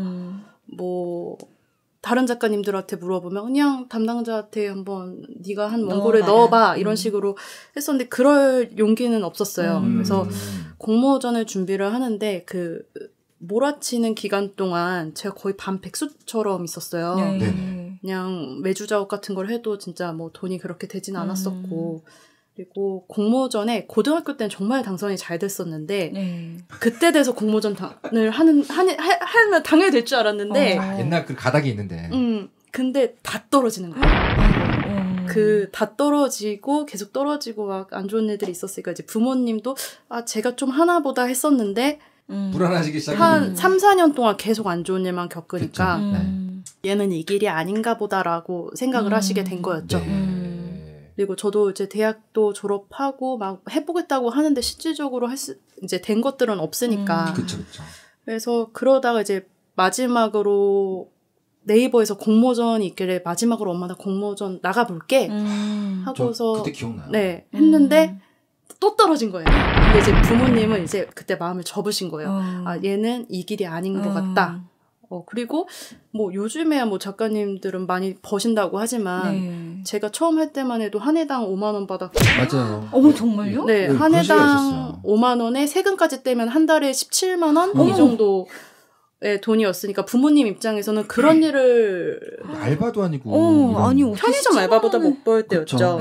D: 뭐 다른 작가님들한테 물어보면 그냥 담당자한테 한번 네가 한 원고를 넣어봐 이런 식으로 했었는데 그럴 용기는 없었어요. 그래서 공모전을 준비를 하는데 그 몰아치는 기간 동안 제가 거의 반백수처럼 있었어요. 그냥 매주 작업 같은 걸 해도 진짜 뭐 돈이 그렇게 되진 않았었고 그리고 공모전에 고등학교 때는 정말 당선이 잘 됐었는데 그때 돼서 공모전을 하면 당연히 될 줄 알았는데
A: 옛날 그 가닥이 있는데
D: 근데 다 떨어지는 거예요. 그 다 떨어지고 계속 떨어지고 막 안 좋은 일들이 있었으니까 이제 부모님도 제가 좀 하나보다 했었는데
A: 불안하시기 시작했는데
D: 한 3, 4년 동안 계속 안 좋은 일만 겪으니까 얘는 이 길이 아닌가 보다라고 생각을 하시게 된 거였죠. 그리고 저도 이제 대학도 졸업하고 막 해보겠다고 하는데 실질적으로 이제 된 것들은 없으니까.
A: 그쵸.
D: 그래서 그러다가 이제 마지막으로 네이버에서 공모전이 있길래 마지막으로 엄마 나 공모전 나가볼게 하고서
A: 그때 기억나요.
D: 했는데 또 떨어진 거예요. 근데 이제 부모님은 이제 그때 마음을 접으신 거예요. 얘는 이 길이 아닌 것 같다. 그리고 뭐 요즘에야 뭐 작가님들은 많이 버신다고 하지만 제가 처음 할 때만 해도 한 해당 5만 원 받았고
A: 맞아요.
C: 정말요?
D: 네, 한 해당 5만 원에 세금까지 떼면 한 달에 17만 원 이 정도의 돈이었으니까 부모님 입장에서는 그런 일을
A: 알바도 아니고
D: 편의점 알바보다 못 벌 때였죠.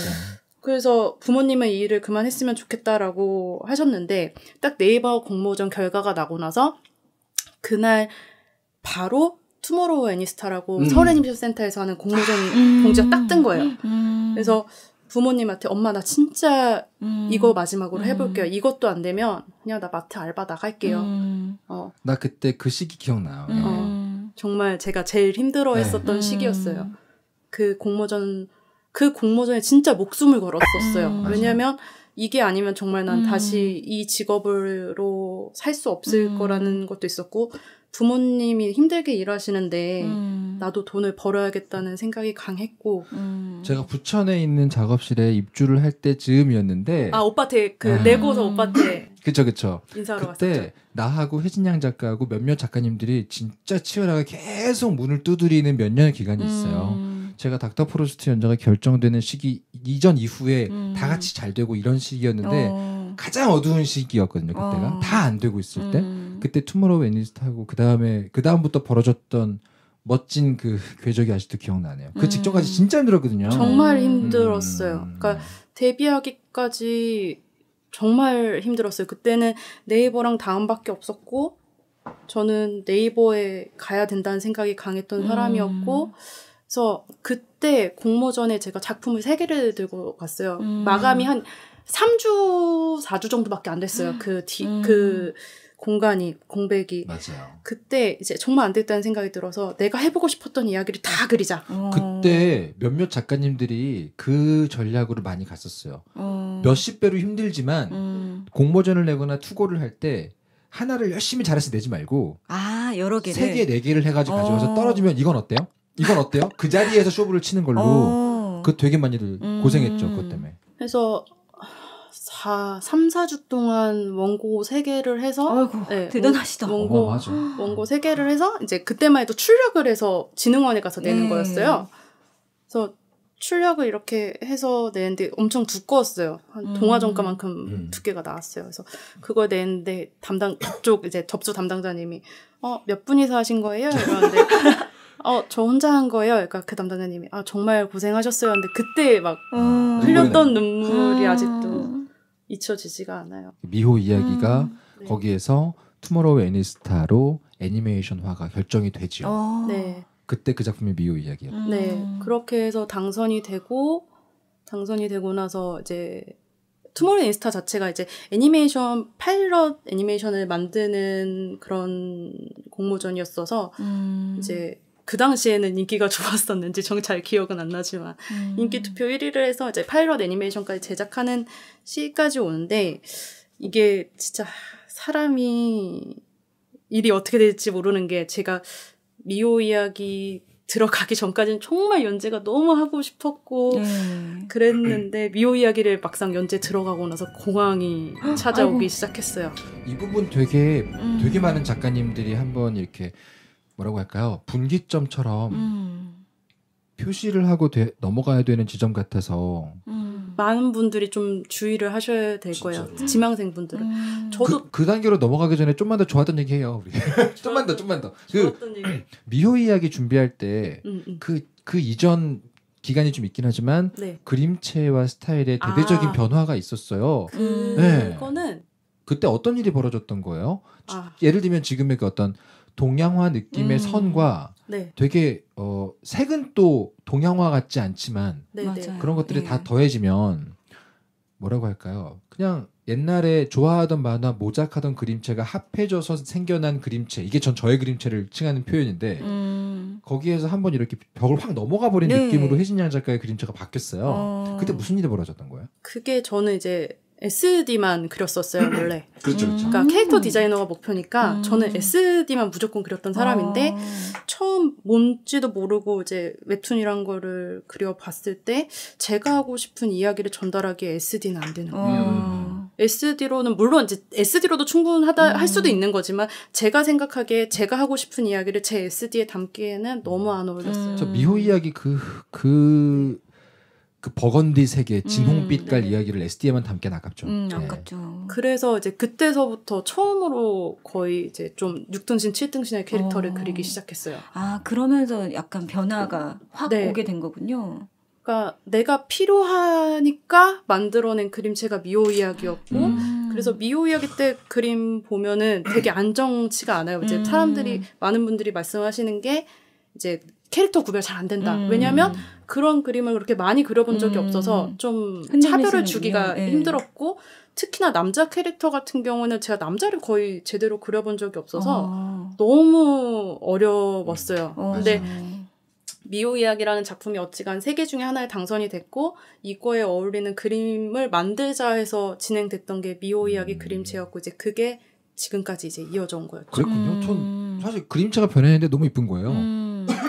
D: 그래서 부모님은 이 일을 그만했으면 좋겠다라고 하셨는데 딱 네이버 공모전 결과가 나고 나서 그날 바로 투모로우 애니스타라고 서울 애니메이션센터에서 하는 공모전 공지가 딱 뜬 거예요. 그래서 부모님한테 엄마 나 진짜 이거 마지막으로 해볼게요. 이것도 안 되면 그냥 나 마트 알바 나갈게요.
A: 나 그때 그 시기 기억나요.
D: 정말 제가 제일 힘들어했었던 시기였어요. 그 공모전에 진짜 목숨을 걸었었어요. 왜냐면 이게 아니면 정말 난 다시 이 직업으로 살 수 없을 거라는 것도 있었고 부모님이 힘들게 일하시는데 나도 돈을 벌어야겠다는 생각이 강했고
A: 제가 부천에 있는 작업실에 입주를 할 때쯤이었는데
D: 오빠한테 내고서 오빠한테
A: 그쵸
D: 인사하러
A: 그때
D: 왔었죠.
A: 나하고 혜진양 작가하고 몇몇 작가님들이 진짜 치열하게 계속 문을 두드리는 몇 년의 기간이 있어요. 제가 닥터 프로스트 연재가 결정되는 시기 이전 이후에 다 같이 잘 되고 이런 시기였는데 가장 어두운 시기였거든요. 그때가 다 안 되고 있을 때 그때 투모로우 애니스트하고 그다음부터 벌어졌던 멋진 그 궤적이 아직도 기억나네요. 그 직전까지 진짜 힘들었거든요.
D: 정말 힘들었어요. 그러니까 데뷔하기까지 정말 힘들었어요. 그때는 네이버랑 다음밖에 없었고 저는 네이버에 가야 된다는 생각이 강했던 사람이었고 그래서 그때 공모전에 제가 작품을 3개를 들고 갔어요. 마감이 한 3주, 4주 정도밖에 안 됐어요. 그 공백이.
A: 맞아요.
D: 그때 이제 정말 안 됐다는 생각이 들어서 내가 해보고 싶었던 이야기를 다 그리자.
A: 그때 몇몇 작가님들이 그 전략으로 많이 갔었어요. 몇십 배로 힘들지만 공모전을 내거나 투고를 할 때 하나를 열심히 잘해서 내지 말고
C: 여러 개를
A: 3개, 4개를 해가지고 가져와서 떨어지면 이건 어때요? 이건 어때요? 그 자리에서 쇼부를 치는 걸로 그 되게 많이들 고생했죠. 그것 때문에.
D: 그래서 3, 4주 동안 원고 3개를 해서
C: 아이고, 네, 대단하시다.
D: 원고 3개를 해서 이제 그때만 해도 출력을 해서 진흥원에 가서 내는 거였어요. 그래서 출력을 이렇게 해서 내는데 엄청 두꺼웠어요. 한 동화전가만큼 두께가 나왔어요. 그래서 그걸 내는데 그쪽 이제 접수 담당자님이 몇 분이서 하신 거예요? 이러는데 저 혼자 한 거예요. 그러니까 그 담당자님이 정말 고생하셨어요. 근데 그때 막 흘렸던 눈물이 아직도 잊혀지지가 않아요.
A: 미호 이야기가 거기에서 투모로우 애니스타로 애니메이션화가 결정이 되죠.
D: 네.
A: 그때 그 작품이 미호 이야기였고.
D: 네. 그렇게 해서 당선이 되고 나서 이제 투모로우 애니스타 자체가 이제 애니메이션 파일럿 애니메이션을 만드는 그런 공모전이었어서 이제 그 당시에는 인기가 좋았었는지 잘 기억은 안 나지만 인기 투표 1위를 해서 이제 파일럿 애니메이션까지 제작하는 시기까지 오는데 이게 진짜 사람이 일이 어떻게 될지 모르는 게 제가 미호 이야기 들어가기 전까지는 정말 연재가 너무 하고 싶었고 그랬는데 미호 이야기를 막상 연재 들어가고 나서 공황이 찾아오기 시작했어요.
A: 이 부분 되게 많은 작가님들이 한번 이렇게 뭐라고 할까요? 분기점처럼 표시를 하고 넘어가야 되는 지점 같아서
D: 많은 분들이 좀 주의를 하셔야 될 거예요. 지망생 분들은. 저도
A: 그 단계로 넘어가기 전에 좀만 더 좋았던 얘기 해요. 우리. 좀만 더.
D: 좋았던 얘기.
A: 미호 이야기 준비할 때 그 이전 기간이 좀 있긴 하지만 그림체와 스타일에 대대적인 변화가 있었어요.
D: 그거는
A: 그때 어떤 일이 벌어졌던 거예요? 예를 들면 지금의 그 어떤 동양화 느낌의 선과 되게 색은 또 동양화 같지 않지만 그런 것들이 다 더해지면 뭐라고 할까요? 그냥 옛날에 좋아하던 만화 모작하던 그림체가 합해져서 생겨난 그림체, 이게 저의 그림체를 칭하는 표현인데 거기에서 한번 이렇게 벽을 확 넘어가 버린 느낌으로 혜진양 작가의 그림체가 바뀌었어요. 그때 무슨 일이 벌어졌던 거예요?
D: 그게 저는 이제 SD만 그렸었어요, 원래.
A: 그렇죠.
D: 그러니까 캐릭터 디자이너가 목표니까 저는 SD만 무조건 그렸던 사람인데 처음 뭔지도 모르고 이제 웹툰이란 거를 그려봤을 때 제가 하고 싶은 이야기를 전달하기에 SD는 안 되는 거예요. SD로는 물론 이제 SD로도 충분하다 할 수도 있는 거지만 제가 생각하기에 제가 하고 싶은 이야기를 제 SD에 담기에는 너무 안 어울렸어요.
A: 저 미호 이야기 그 버건디 색의 진홍빛깔 이야기를 SD에만 담기엔 아깝죠.
C: 아깝죠.
D: 그래서 이제 그때서부터 처음으로 거의 이제 좀 6등신, 7등신의 캐릭터를 그리기 시작했어요.
C: 그러면서 약간 변화가 확 오게 된 거군요.
D: 그러니까 내가 필요하니까 만들어낸 그림체가 미호 이야기였고 그래서 미호 이야기 때 그림 보면은 되게 안정치가 않아요. 이제 사람들이 많은 분들이 말씀하시는 게 이제 캐릭터 구별 잘 안 된다. 왜냐하면 그런 그림을 그렇게 많이 그려본 적이 없어서 좀 차별을 주기가 힘들었고 특히나 남자 캐릭터 같은 경우는 제가 남자를 거의 제대로 그려본 적이 없어서 너무 어려웠어요. 근데 미호 이야기라는 작품이 어찌간 3개 중에 하나에 당선이 됐고 이거에 어울리는 그림을 만들자 해서 진행됐던 게 미호 이야기 그림체였고 이제 그게 지금까지 이제 이어져 온 거였죠.
A: 그랬군요. 전 사실 그림체가 변했는데 너무 이쁜 거예요.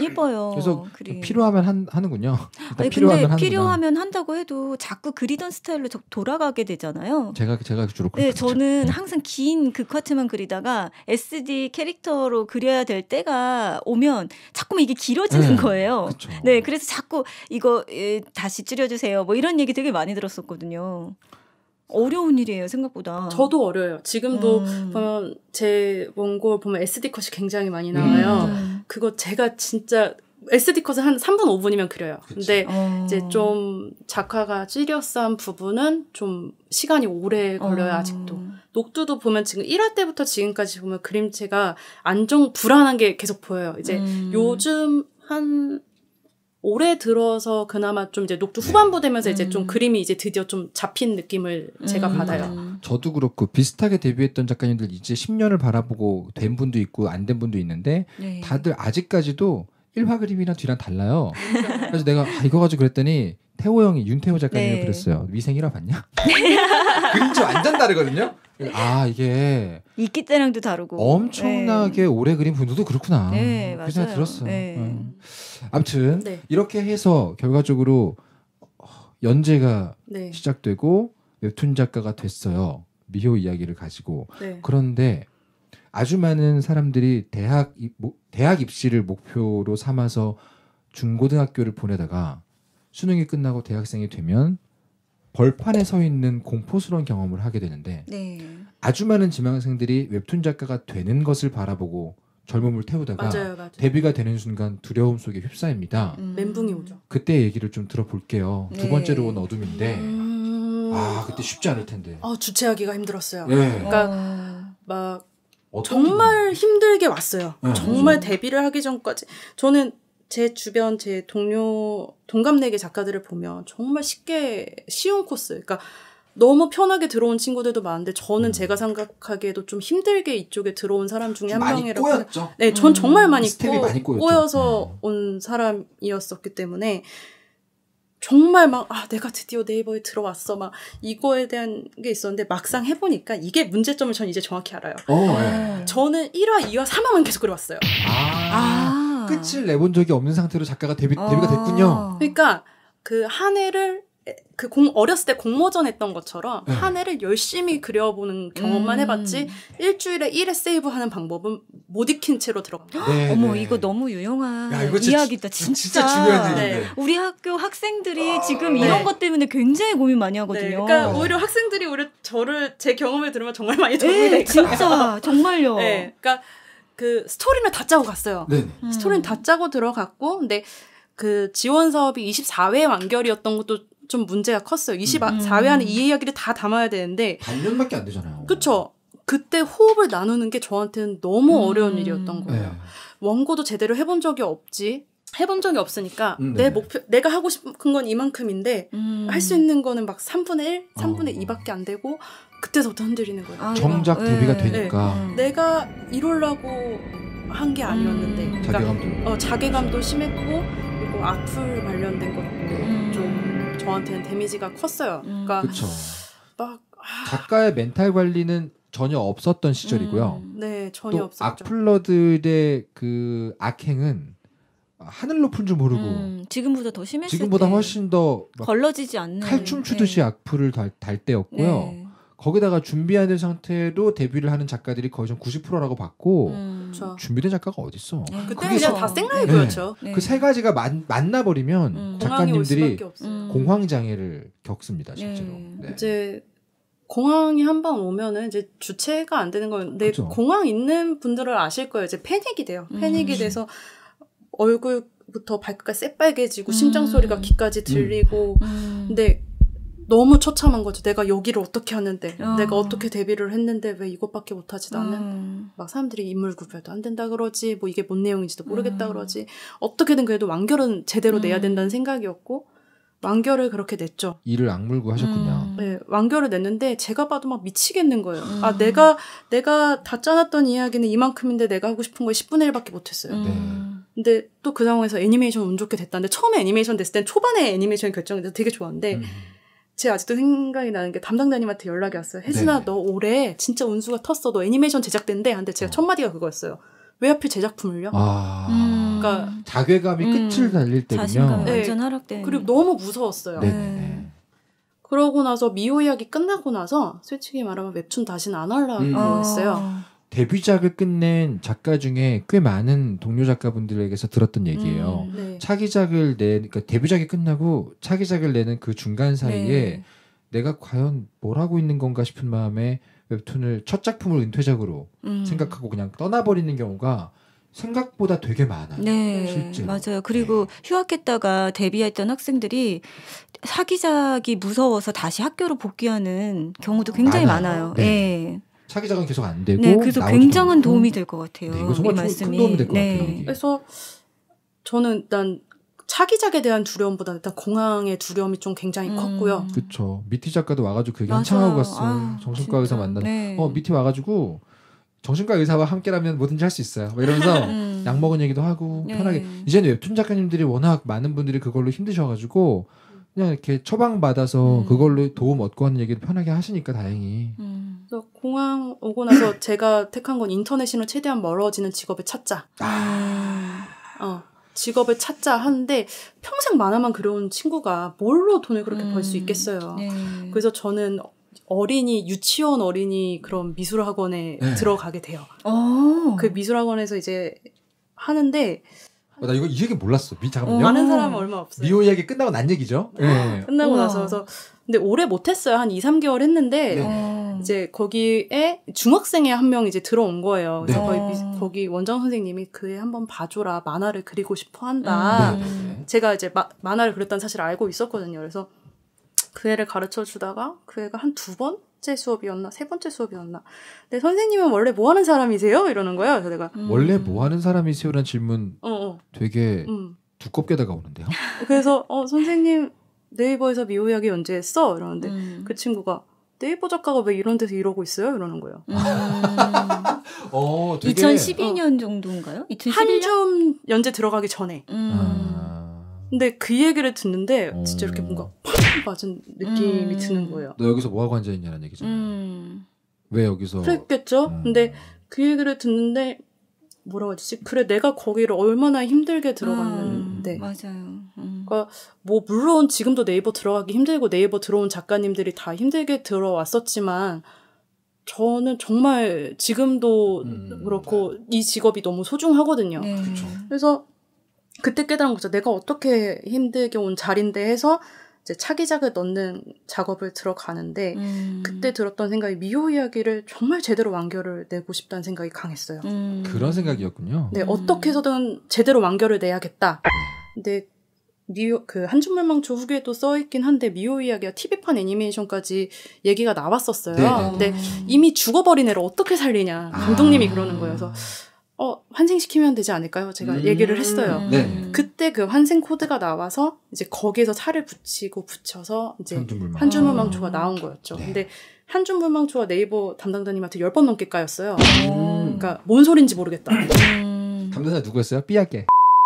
C: 예뻐요.
A: 그래서
C: 그림.
A: 필요하면 하는군요.
C: 아니,
A: 필요하면
C: 근데 필요하면 한다고 해도 자꾸 그리던 스타일로 돌아가게 되잖아요.
A: 제가 주로
C: 네, 저는 항상 긴 극화트만 그리다가 SD 캐릭터로 그려야 될 때가 오면 자꾸만 이게 길어지는 거예요.
A: 그쵸.
C: 네, 그래서 자꾸 이거 다시 줄여주세요. 뭐 이런 얘기 되게 많이 들었었거든요. 어려운 일이에요, 생각보다.
D: 저도 어려워요. 지금도 보면 제 원고 보면 SD 컷이 굉장히 많이 나와요. 그거 제가 진짜 SD 컷은 한 3분 5분이면 그려요. 근데 이제 좀 작화가 찌려싼 부분은 좀 시간이 오래 걸려요, 아직도. 녹두도 보면 지금 1화 때부터 지금까지 보면 그림체가 불안한 게 계속 보여요. 이제 요즘 한 올해 들어서 그나마 좀 이제 녹두 후반부 되면서 이제 좀 그림이 이제 드디어 좀 잡힌 느낌을 제가 받아요.
A: 저도 그렇고 비슷하게 데뷔했던 작가님들 이제 10년을 바라보고 된 분도 있고 안 된 분도 있는데
C: 네.
A: 다들 아직까지도 1화 그림이랑 뒤랑 달라요. 그래서 내가 이거 가지고 그랬더니 태호 형이 윤태호 작가님이
C: 네.
A: 그랬어요. 위생 1화 봤냐? 그림체 완전 다르거든요. 이게
C: 이끼 때랑도 다르고
A: 엄청나게 오래 그린 분들도 그렇구나.
C: 네,
A: 그 생각
C: 맞아요.
A: 들었어.
C: 네.
A: 아무튼
D: 네.
A: 이렇게 해서 결과적으로 연재가
D: 네.
A: 시작되고 웹툰 작가가 됐어요. 미효 이야기를 가지고.
D: 네.
A: 그런데 아주 많은 사람들이 대학 입시를 목표로 삼아서 중고등학교를 보내다가 수능이 끝나고 대학생이 되면 벌판에 서 있는 공포스러운 경험을 하게 되는데
C: 네.
A: 아주 많은 지망생들이 웹툰 작가가 되는 것을 바라보고 젊음을 태우다가
D: 맞아요.
A: 데뷔가 되는 순간 두려움 속에 휩싸입니다.
D: 멘붕이 오죠.
A: 그때 얘기를 좀 들어볼게요. 두
C: 네.
A: 번째로 온 어둠인데 그때 쉽지 않을 텐데.
D: 주체하기가 힘들었어요.
A: 네.
D: 그러니까 막
A: 어떤
D: 정말 힘들게 왔어요.
A: 네,
D: 정말
A: 그렇죠.
D: 데뷔를 하기 전까지. 저는 제 주변 제 동갑내기 작가들을 보면 정말 쉬운 코스. 그러니까 너무 편하게 들어온 친구들도 많은데 저는 제가 생각하기에도 좀 힘들게 이쪽에 들어온 사람 중에 한 명이라고.
A: 꼬였죠.
D: 네, 전 정말 많이
A: 스텝이 많이
D: 꼬여서 온 사람이었었기 때문에 정말 막 내가 드디어 네이버에 들어왔어 막 이거에 대한 게 있었는데 막상 해보니까 이게 문제점을 전 이제 정확히 알아요.
A: 네.
D: 저는 1화, 2화, 3화만 계속 그려왔어요.
A: 끝을 내본 적이 없는 상태로 작가가 데뷔가 됐군요.
D: 그러니까 그 한 해를 어렸을 때 공모전 했던 것처럼 한 해를 열심히 그려보는 경험만 해봤지 일주일에 1회 세이브하는 방법은 못 익힌 채로 들어갑니다.
A: 네,
C: 어머
A: 네.
C: 이거 너무 유용한
A: 야, 이거
C: 이야기다. 진짜
A: 중요한
D: 네.
A: 얘기인데.
C: 우리 학교 학생들이 지금 이런 것 때문에 굉장히 고민 많이 하거든요.
D: 네, 그러니까 오히려 학생들이 제 경험을 들으면 정말 많이 도움이 될 거예요.
C: 진짜 정말요.
D: 네, 그러니까 그 스토리는 다 짜고 갔어요.
A: 네.
D: 스토리는 다 짜고 들어갔고, 근데 그 지원 사업이 24회 완결이었던 것도 좀 문제가 컸어요. 24회 안에 이 이야기를 다 담아야 되는데
A: 반년밖에 안 되잖아요.
D: 그쵸? 그때 호흡을 나누는 게 저한테는 너무 어려운 일이었던 거예요.
A: 네.
D: 원고도 제대로 해본 적이 없으니까
A: 네.
D: 내가 하고 싶은 건 이만큼인데 할 수 있는 거는 막 3분의 1, 3분의 2밖에 안 되고 그때서부터 흔들리는 거예요.
A: 정작 데뷔가 되니까
D: 내가 이러려고 한 게 아니었는데 그러니까 자괴감도 심했고 그리고 악플 관련된 것도 좀 저한테는 데미지가 컸어요. 그러니까
A: 그렇죠.
D: 막
A: 작가의 멘탈 관리는 전혀 없었던 시절이고요.
D: 네, 전혀
A: 또
D: 없었죠.
A: 악플러들의 그 악행은 하늘 높은 줄 모르고
C: 지금보다 더 심했을
A: 지금보다
C: 때
A: 훨씬 더
C: 걸러지지 않는
A: 칼춤 추듯이 악플을 달 때였고요.
C: 네.
A: 거기다가 준비하는 상태로 데뷔를 하는 작가들이 거의 좀 90%라고 봤고
D: 그렇죠.
A: 준비된 작가가 어딨어.
D: 그때 그냥 다 생라이브였죠.
C: 네.
A: 그 세 가지가 만나버리면
D: 공황이 올
A: 작가님들이
D: 수밖에 없어요.
A: 공황장애를 겪습니다. 실제로. 네.
D: 이제 공황이 한 번 오면은 이제 주체가 안 되는 거예요. 근데
A: 그렇죠.
D: 공황 있는 분들은 아실 거예요. 이제 패닉이 돼요. 패닉이 돼서 얼굴부터 발끝까지 새빨개지고 심장 소리가 귀까지 들리고 근데 너무 처참한 거죠. 내가 여기를 어떻게 하는데 내가 어떻게 데뷔를 했는데 왜 이것밖에 못하지 나는. 막 사람들이 인물 구별도 안 된다 그러지 뭐 이게 뭔 내용인지도 모르겠다 그러지. 어떻게든 그래도 완결은 제대로 내야 된다는 생각이었고 완결을 그렇게 냈죠.
A: 이를 악물고 하셨군요.
D: 네, 완결을 냈는데 제가 봐도 막 미치겠는 거예요. 내가 다 짜놨던 이야기는 이만큼인데 내가 하고 싶은 거에 10분의 1밖에 못했어요. 근데 또 그 상황에서 애니메이션 운 좋게 됐다는데 처음에 애니메이션 됐을 땐 초반에 애니메이션 결정돼서 되게 좋았는데 제가 아직도 생각이 나는 게 담당자님한테 연락이 왔어요. 혜진아 너 올해 진짜 운수가 텄어. 너 애니메이션 제작된대. 근데 제가 첫 마디가 그거였어요. 왜 하필 제 작품을요?
A: 그러니까 자괴감이 끝을 달릴 때군요.
C: 자신감이 완전 하락된.
D: 그리고 너무 무서웠어요. 그러고 나서 미호 이야기 끝나고 나서 솔직히 말하면 웹툰 다시는 안 하려고 했어요.
A: 데뷔작을 끝낸 작가 중에 꽤 많은 동료 작가분들에게서 들었던 얘기예요. 차기작을 그러니까 데뷔작이 끝나고 차기작을 내는 그 중간 사이에 내가 과연 뭘 하고 있는 건가 싶은 마음에 웹툰을 첫 작품을 은퇴작으로 생각하고 그냥 떠나버리는 경우가 생각보다 되게 많아요. 실제로.
C: 맞아요. 그리고 휴학했다가 데뷔했던 학생들이 사기작이 무서워서 다시 학교로 복귀하는 경우도 굉장히 많아요.
A: 차기작은 계속 안 되고.
C: 그래서 굉장한 도움이 될 것 같아요.
A: 이거 정말 큰 도움이 될 것 같아요.
D: 그래서 저는 일단 차기작에 대한 두려움보다 일단 공황의 두려움이 좀 굉장히 컸고요.
A: 그렇죠. 미티 작가도 와가지고 그 얘기 한참 하고 갔어요. 정신과 의사 만나서 미티 와가지고 정신과 의사와 함께라면 뭐든지 할 수 있어요. 뭐 이러면서 약 먹은 얘기도 하고 편하게. 이제는 웹툰 작가님들이 워낙 많은 분들이 그걸로 힘드셔가지고 그냥 이렇게 처방받아서 그걸로 도움 얻고 하는 얘기를 편하게 하시니까 다행히.
D: 그래서 공항 오고 나서 제가 택한 건 인터넷으로 최대한 멀어지는 직업을 찾자. 직업을 찾자 하는데 평생 만화만 그려온 친구가 뭘로 돈을 그렇게 벌 수 있겠어요. 그래서 저는 유치원 어린이 그런 미술학원에 들어가게 돼요. 그 미술학원에서 이제 하는데
A: 나 이 얘기 몰랐어. 잠깐만요.
D: 아는 사람은 얼마 없어요.
A: 미호 이야기 끝나고 난 얘기죠.
D: 끝나고 나서 그래서 근데 오래 못했어요. 한 2-3개월 했는데 이제 거기에 중학생이 한 명 이제 들어온 거예요. 그래서 거기 원장 선생님이 그 애 한번 봐줘라. 만화를 그리고 싶어 한다. 제가 이제 만화를 그렸다는 사실을 알고 있었거든요. 그래서 그 애를 가르쳐 주다가 그 애가 한 2번째 수업이었나 3번째 수업이었나. 근데 선생님은 원래 뭐 하는 사람이세요? 이러는 거예요. 그래서 내가
A: 원래 뭐 하는 사람이세요라는 질문 되게 두껍게 다가오는데요.
D: 그래서 선생님 네이버에서 미호 이야기 연재했어? 이러는데 그 친구가 네이버 작가가 왜 이런 데서 이러고 있어요? 이러는 거예요.
A: 되게
C: 2012년 정도인가요? 2011년?
D: 한줌 연재 들어가기 전에. 근데 그 얘기를 듣는데 진짜 이렇게 뭔가 팍 맞은 느낌이 드는 거예요.
A: 너 여기서 뭐 하고 앉아 있냐는 얘기잖아요. 왜 여기서?
D: 그랬겠죠. 근데 그 얘기를 듣는데 뭐라고 하지? 그래 내가 거기를 얼마나 힘들게 들어갔는데.
C: 맞아요.
D: 그러니까 뭐 물론 지금도 네이버 들어가기 힘들고 네이버 들어온 작가님들이 다 힘들게 들어왔었지만 저는 정말 지금도 그렇고 이 직업이 너무 소중하거든요. 그래서 그때 깨달은 거죠. 내가 어떻게 힘들게 온 자리인데 해서 이제 차기작을 넣는 작업을 들어가는데 그때 들었던 생각이 미호 이야기를 정말 제대로 완결을 내고 싶다는 생각이 강했어요.
A: 그런 생각이었군요.
D: 네, 어떻게 해서든 제대로 완결을 내야겠다. 근데 그 한줌물망초 후기에도 써있긴 한데 미호 이야기가 TV판 애니메이션까지 얘기가 나왔었어요. 네네. 근데 이미 죽어버린 애를 어떻게 살리냐 감독님이 그러는 거예요. 그래서 환생시키면 되지 않을까요? 제가 얘기를 했어요. 그때 그 환생 코드가 나와서 이제 거기에서 살을 붙여서 이제 한줌물망초가 나온 거였죠. 근데 한줌물망초가 네이버 담당자님한테 10번 넘게 까였어요. 그러니까 뭔 소린지 모르겠다.
A: 담당자 누구였어요? 삐약게.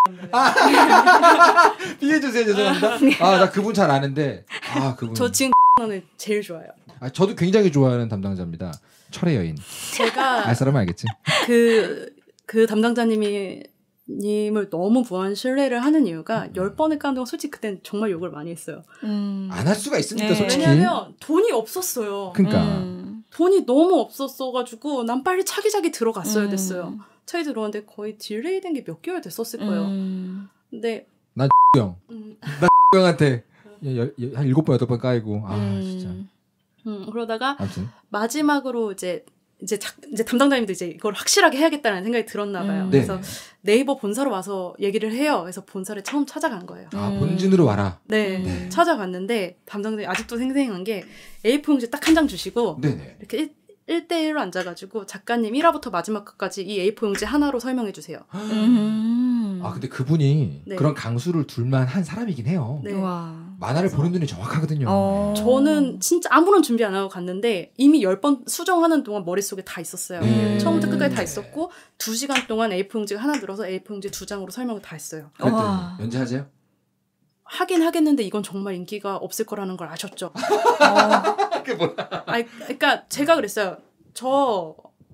A: 삐해주세요. 죄송합니다. 나 그분 잘 아는데. 그분.
D: 저 지금 는 제일 좋아요.
A: 저도 굉장히 좋아하는 담당자입니다. 철의 여인.
D: 제가
A: 알 사람은 알겠지.
D: 그 담당자님을 너무 무한 신뢰를 하는 이유가 10번을 까는 동안 솔직히 그땐 정말 욕을 많이 했어요.
A: 안 할 수가 있습니다. 솔직히.
D: 왜냐면 돈이 없었어요.
A: 그러니까.
D: 돈이 너무 없었어가지고 난 빨리 차기작이 들어갔어야 됐어요. 차기 들어왔는데 거의 딜레이 된 게 몇 개월 됐었을 거예요. 근데
A: 나 형. 나 형한테 한 7번 8번 까이고 진짜.
D: 그러다가
A: 아무튼.
D: 마지막으로 이제 담당자님도 이제 이걸 확실하게 해야겠다는 생각이 들었나 봐요. 그래서 네이버 본사로 와서 얘기를 해요. 그래서 본사를 처음 찾아간 거예요.
A: 본진으로 와라.
D: 네. 찾아갔는데 담당자님이 아직도 생생한 게 A4 용지 딱 한 장 주시고 이렇게 1대1로 앉아가지고 작가님 1화부터 마지막까지 이 A4 용지 하나로 설명해 주세요.
A: 근데 그분이 그런 강수를 둘만 한 사람이긴 해요. 만화를 보는 눈이 정확하거든요.
D: 저는 진짜 아무런 준비 안 하고 갔는데 이미 10번 수정하는 동안 머릿속에 다 있었어요. 처음부터 끝까지 다 있었고 2시간 동안 A4 용지가 하나 들어서 A4 용지 2장으로 설명을 다 했어요.
A: 연재하세요?
D: 하긴 하겠는데 이건 정말 인기가 없을 거라는 걸 아셨죠.
A: 그게 뭐야?
D: 그러니까 제가 그랬어요. 저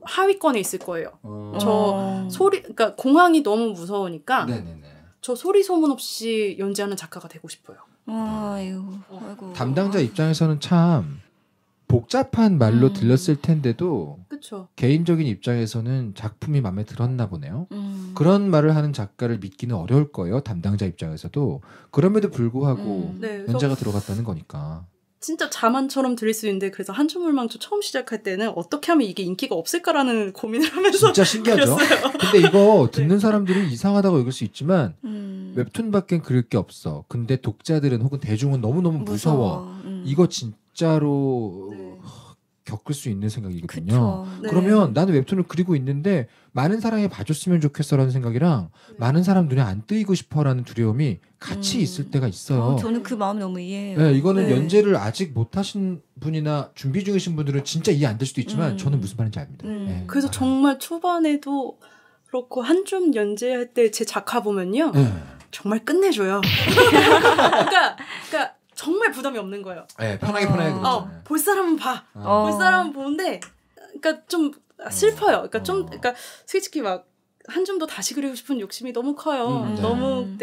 D: 하위권에 있을 거예요. 저 소리, 그러니까 공항이 너무 무서우니까
A: 네네네.
D: 저 소리 소문 없이 연재하는 작가가 되고 싶어요.
C: 아이고.
A: 담당자 입장에서는 참 복잡한 말로 들렸을 텐데도
D: 그쵸.
A: 개인적인 입장에서는 작품이 마음에 들었나 보네요. 그런 말을 하는 작가를 믿기는 어려울 거예요. 담당자 입장에서도. 그럼에도 불구하고
D: 네,
A: 연재가 들어갔다는 거니까.
D: 진짜 자만처럼 들릴 수 있는데 그래서 한주물망초 처음 시작할 때는 어떻게 하면 이게 인기가 없을까라는 고민을 하면서
A: 진짜 신기하죠.
D: 그렸어요.
A: 근데 이거 듣는 사람들이 이상하다고 여길 수 있지만 웹툰밖엔 그릴 게 없어. 근데 독자들은 혹은 대중은 너무너무 무서워. 이거 진짜로 겪을 수 있는 생각이거든요.
C: 네.
A: 그러면 나는 웹툰을 그리고 있는데 많은 사람이 봐줬으면 좋겠어라는 생각이랑 많은 사람 눈에 안 뜨이고 싶어라는 두려움이 같이 있을 때가 있어요.
C: 저는 그 마음 너무 이해해요.
A: 네, 이거는 연재를 아직 못하신 분이나 준비 중이신 분들은 진짜 이해 안 될 수도 있지만 저는 무슨 말인지 압니다. 네.
D: 그래서 정말 초반에도 그렇고 한줌 연재할 때 제 작화 보면요. 정말 끝내줘요. 그러니까 정말 부담이 없는 거예요.
A: 네, 편하게 그렇죠.
D: 볼 사람은 봐. 볼 사람은 보는데, 그러니까 좀 슬퍼요. 그러니까 솔직히 막 한줌도 다시 그리고 싶은 욕심이 너무 커요. 너무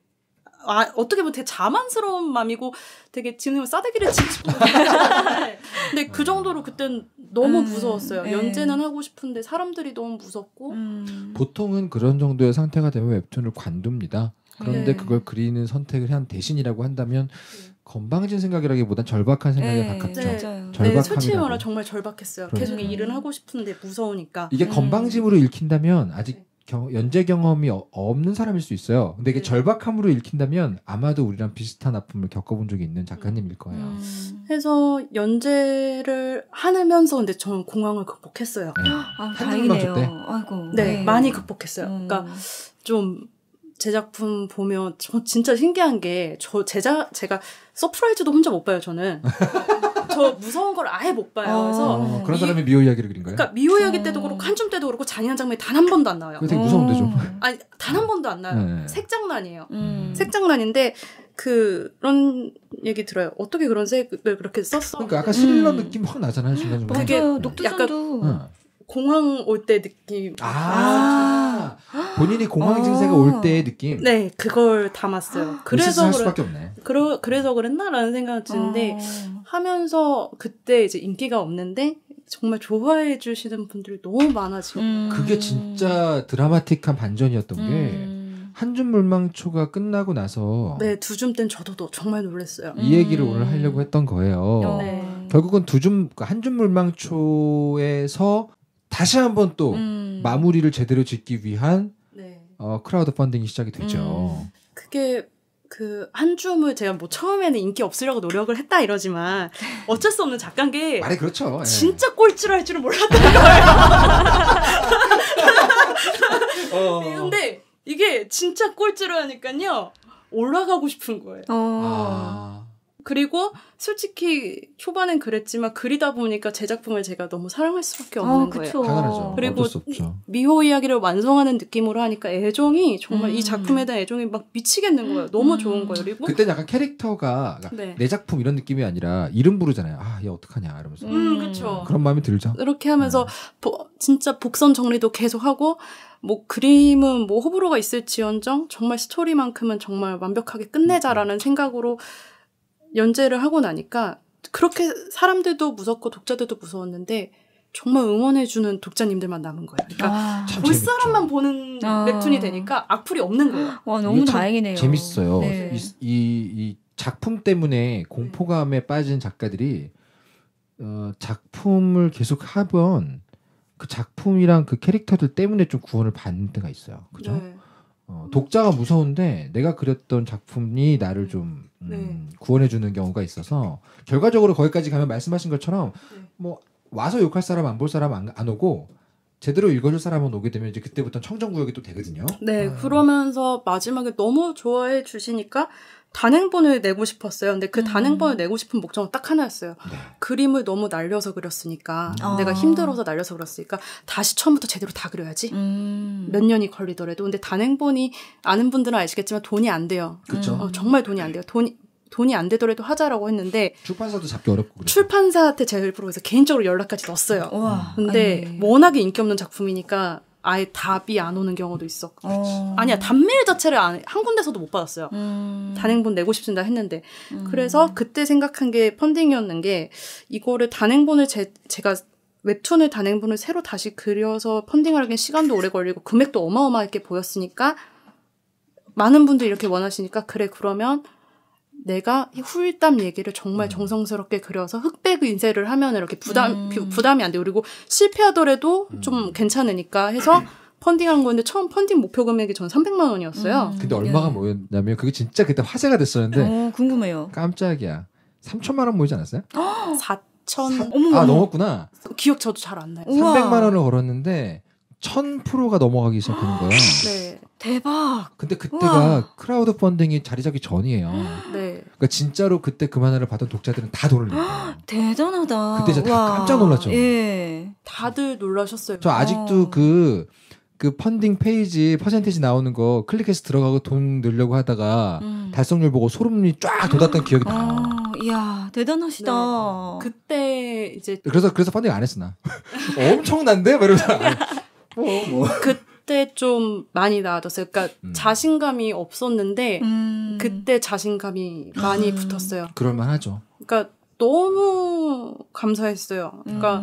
D: 어떻게 보면 되게 자만스러운 마음이고 되게 지금 싸대기를 치고 싶은 근데 그 정도로 그땐 너무 무서웠어요. 연재는 하고 싶은데 사람들이 너무 무섭고.
A: 보통은 그런 정도의 상태가 되면 웹툰을 관둡니다. 그런데 그걸 그리는 선택을 한 대신이라고 한다면 건방진 생각이라기보단 절박한 생각에 가깝죠.
D: 네, 솔직히 말하면 정말 절박했어요. 계속 일은 하고 싶은데 무서우니까.
A: 이게 건방짐으로 읽힌다면 아직 연재 경험이 없는 사람일 수 있어요. 근데 이게 절박함으로 읽힌다면 아마도 우리랑 비슷한 아픔을 겪어본 적이 있는 작가님일 거예요.
D: 해서 연재를 하면서 근데 저는 공황을 극복했어요.
C: 다행이네요. 아이고.
D: 네, 많이 극복했어요. 그러니까 좀 제 작품 보면 저 진짜 신기한 게 제가 서프라이즈도 혼자 못 봐요. 저는 저 무서운 걸 아예 못 봐요. 그래서
A: 그런 사람이 미호 이야기를 그린 거예요?
D: 그러니까 미호 이야기 때도 그렇고 한줌 때도 그렇고 잔인한 장면이 단 한 번도 안 나와요.
A: 되게 무서운데 좀.
D: 아니 단 한 번도 안 나요. 색장난이에요. 색장난인데 그런 얘기 들어요. 어떻게 그런 색을 그렇게 썼어?
A: 그러니까 약간 스릴러 느낌 확 나잖아요. 순간순간.
D: 되게
C: 녹두산도
D: 공황 올 때 느낌.
A: 본인이 공황 증세가 올 때의 느낌.
D: 네, 그걸 담았어요. 그래서
A: 할 수밖에 없네.
D: 그래서 그랬나라는 생각이 드는데 하면서 그때 이제 인기가 없는데 정말 좋아해 주시는 분들이 너무 많아지고.
A: 그게 진짜 드라마틱한 반전이었던 게 한줌 물망초가 끝나고 나서
D: 네, 두줌 땐 저도 정말 놀랐어요.
A: 이 얘기를 오늘 하려고 했던 거예요.
D: 네.
A: 결국은 한줌 물망초에서 다시 한번 또 마무리를 제대로 짓기 위한 크라우드 펀딩이 시작이 되죠.
D: 그게 한줌을 제가 뭐 처음에는 인기 없으려고 노력을 했다 이러지만 어쩔 수 없는 작가인 게
A: 말이 그렇죠.
D: 진짜 꼴찌로 할 줄은 몰랐다는 거예요. 근데 이게 진짜 꼴찌로 하니까요 올라가고 싶은 거예요. 그리고 솔직히 초반엔 그랬지만 그리다 보니까 제 작품을 제가 너무 사랑할 수밖에 없는 거예요.
A: 당연하죠.
D: 그리고 미호 이야기를 완성하는 느낌으로 하니까 애정이 정말 이 작품에 대한 애정이 막 미치겠는 거예요. 너무 좋은 거예요. 그리고
A: 그때 약간 캐릭터가 내 작품 이런 느낌이 아니라 이름 부르잖아요. 얘 어떡하냐 이러면서.
D: 그렇죠.
A: 그런 마음이 들죠.
D: 이렇게 하면서 진짜 복선 정리도 계속 하고 뭐 그림은 뭐 호불호가 있을지언정 정말 스토리만큼은 정말 완벽하게 끝내자라는 생각으로 연재를 하고 나니까 그렇게 사람들도 무섭고 독자들도 무서웠는데 정말 응원해주는 독자님들만 남은 거예요. 그러니까 볼 사람만 보는 웹툰이 되니까 악플이 없는 거예요.
C: 와, 너무 다행이네요.
A: 재밌어요. 네. 이 작품 때문에 공포감에 빠진 작가들이 작품을 계속 하면 그 작품이랑 그 캐릭터들 때문에 좀 구원을 받는 때가 있어요. 그죠?
D: 네.
A: 독자가 무서운데 내가 그렸던 작품이 나를 좀 구원해주는 경우가 있어서 결과적으로 거기까지 가면 말씀하신 것처럼 뭐 와서 욕할 사람 안 볼 사람 안 오고 제대로 읽어줄 사람은 오게 되면 이제 그때부터 청정구역이 또 되거든요.
D: 네, 그러면서 마지막에 너무 좋아해 주시니까 단행본을 내고 싶었어요. 근데 그 단행본을 내고 싶은 목적은 딱 하나였어요. 그림을 너무 날려서 그렸으니까 내가 힘들어서 날려서 그렸으니까 다시 처음부터 제대로 다 그려야지. 몇 년이 걸리더라도. 근데 단행본이 아는 분들은 아시겠지만 돈이 안 돼요.
A: 그렇죠.
D: 정말 돈이 안 돼요. 돈이 안 되더라도 하자라고 했는데
A: 출판사도 잡기 어렵고 그래서.
D: 출판사한테 제가 일부러 그래서 개인적으로 연락까지 넣었어요. 근데 워낙에 인기 없는 작품이니까 아예 답이 안 오는 경우도 있었고 아니야 단메일 자체를 한 군데서도 못 받았어요. 단행본 내고 싶습니다 했는데 그래서 그때 생각한 게 펀딩이었는 게 이거를 단행본을 제가 웹툰을 단행본을 새로 다시 그려서 펀딩하기엔 시간도 오래 걸리고 금액도 어마어마하게 보였으니까 많은 분들이 이렇게 원하시니까 그래 그러면 내가 후일담 얘기를 정말 정성스럽게 그려서 흑백 인쇄를 하면 이렇게 부담이 안 돼요. 그리고 실패하더라도 좀 괜찮으니까 해서 펀딩한 건데 처음 펀딩 목표 금액이 저는 300만 원이었어요.
A: 근데 얼마가 모였냐면 그게 진짜 그때 화제가 됐었는데
C: 궁금해요.
A: 깜짝이야. 3천만 원 모이지 않았어요?
D: 4천
A: 아 넘었구나.
D: 기억 저도 잘 안 나요.
A: 300만 원을 걸었는데 1000%가 넘어가기 시작하는 거예요.
D: 네.
C: 대박.
A: 근데 그때가 크라우드 펀딩이 자리 잡기 전이에요.
D: 네.
A: 그러니까 진짜로 그때 그 만화를 받은 독자들은 다 돈을 내요.
C: 대단하다.
A: 그때 진짜 다 깜짝 놀랐죠.
C: 예.
D: 다들 놀라셨어요.
A: 저 아직도 그 펀딩 페이지 퍼센테이지 나오는 거 클릭해서 들어가고 돈 넣으려고 하다가 달성률 보고 소름이 쫙 돋았던 기억이 나요.
C: 이야 대단하시다.
D: 네. 그때 이제
A: 그래서 펀딩 안 했어 나. 엄청난데? 이러면서
D: 그때 좀 많이 나아졌어요. 그러니까 자신감이 없었는데 그때 자신감이 많이 붙었어요.
A: 그럴만하죠.
D: 그러니까 너무 감사했어요. 그러니까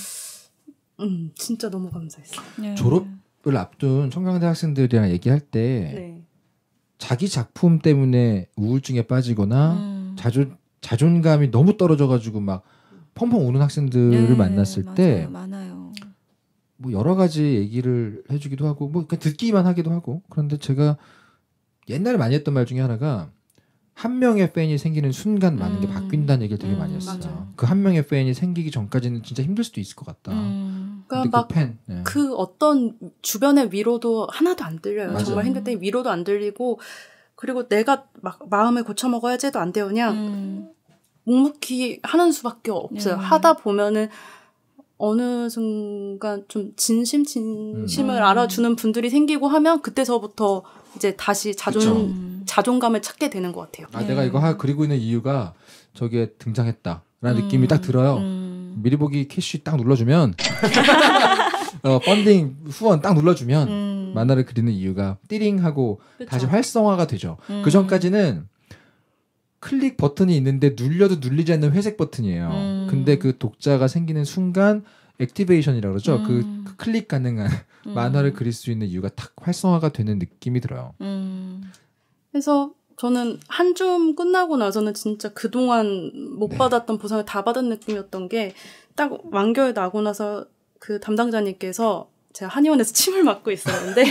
D: 진짜 너무 감사했어요.
C: 네.
A: 졸업을 앞둔 청강대 학생들이랑 얘기할 때
D: 네.
A: 자기 작품 때문에 우울증에 빠지거나 자존감이 너무 떨어져가지고 막 펑펑 우는 학생들을 만났을 때
C: 많아요.
A: 뭐 여러 가지 얘기를 해주기도 하고 뭐 그냥 듣기만 하기도 하고 그런데 제가 옛날에 많이 했던 말 중에 하나가 한 명의 팬이 생기는 순간 많은 게 바뀐다는 얘기를 되게 많이 했어요. 그 한 명의 팬이 생기기 전까지는 진짜 힘들 수도 있을 것 같다.
D: 그러니까 막 그 어떤 주변의 위로도 하나도 안 들려요.
A: 맞아요.
D: 정말 힘들 때 위로도 안 들리고 그리고 내가 막 마음을 고쳐 먹어야지 해도 안 돼요. 그냥 묵묵히 하는 수밖에 없어요. 하다 보면은 어느 순간 좀 진심을 알아주는 분들이 생기고 하면 그때서부터 이제 다시 자존감을 찾게 되는 것 같아요.
A: 아, 내가 이거 그리고 있는 이유가 저기에 등장했다라는 느낌이 딱 들어요. 미리 보기 캐시 딱 눌러주면 펀딩 후원 딱 눌러주면 만화를 그리는 이유가 띠링하고 그쵸. 다시 활성화가 되죠. 그 전까지는 클릭 버튼이 있는데 눌려도 눌리지 않는 회색 버튼이에요. 근데 그 독자가 생기는 순간 액티베이션이라고 그러죠. 그 클릭 가능한 만화를 그릴 수 있는 이유가 탁 활성화가 되는 느낌이 들어요.
D: 그래서 저는 한 줌 끝나고 나서는 진짜 그동안 못 받았던 보상을 다 받은 느낌이었던 게 딱 완결 나고 나서 그 담당자님께서 제가 한의원에서 침을 맞고 있었는데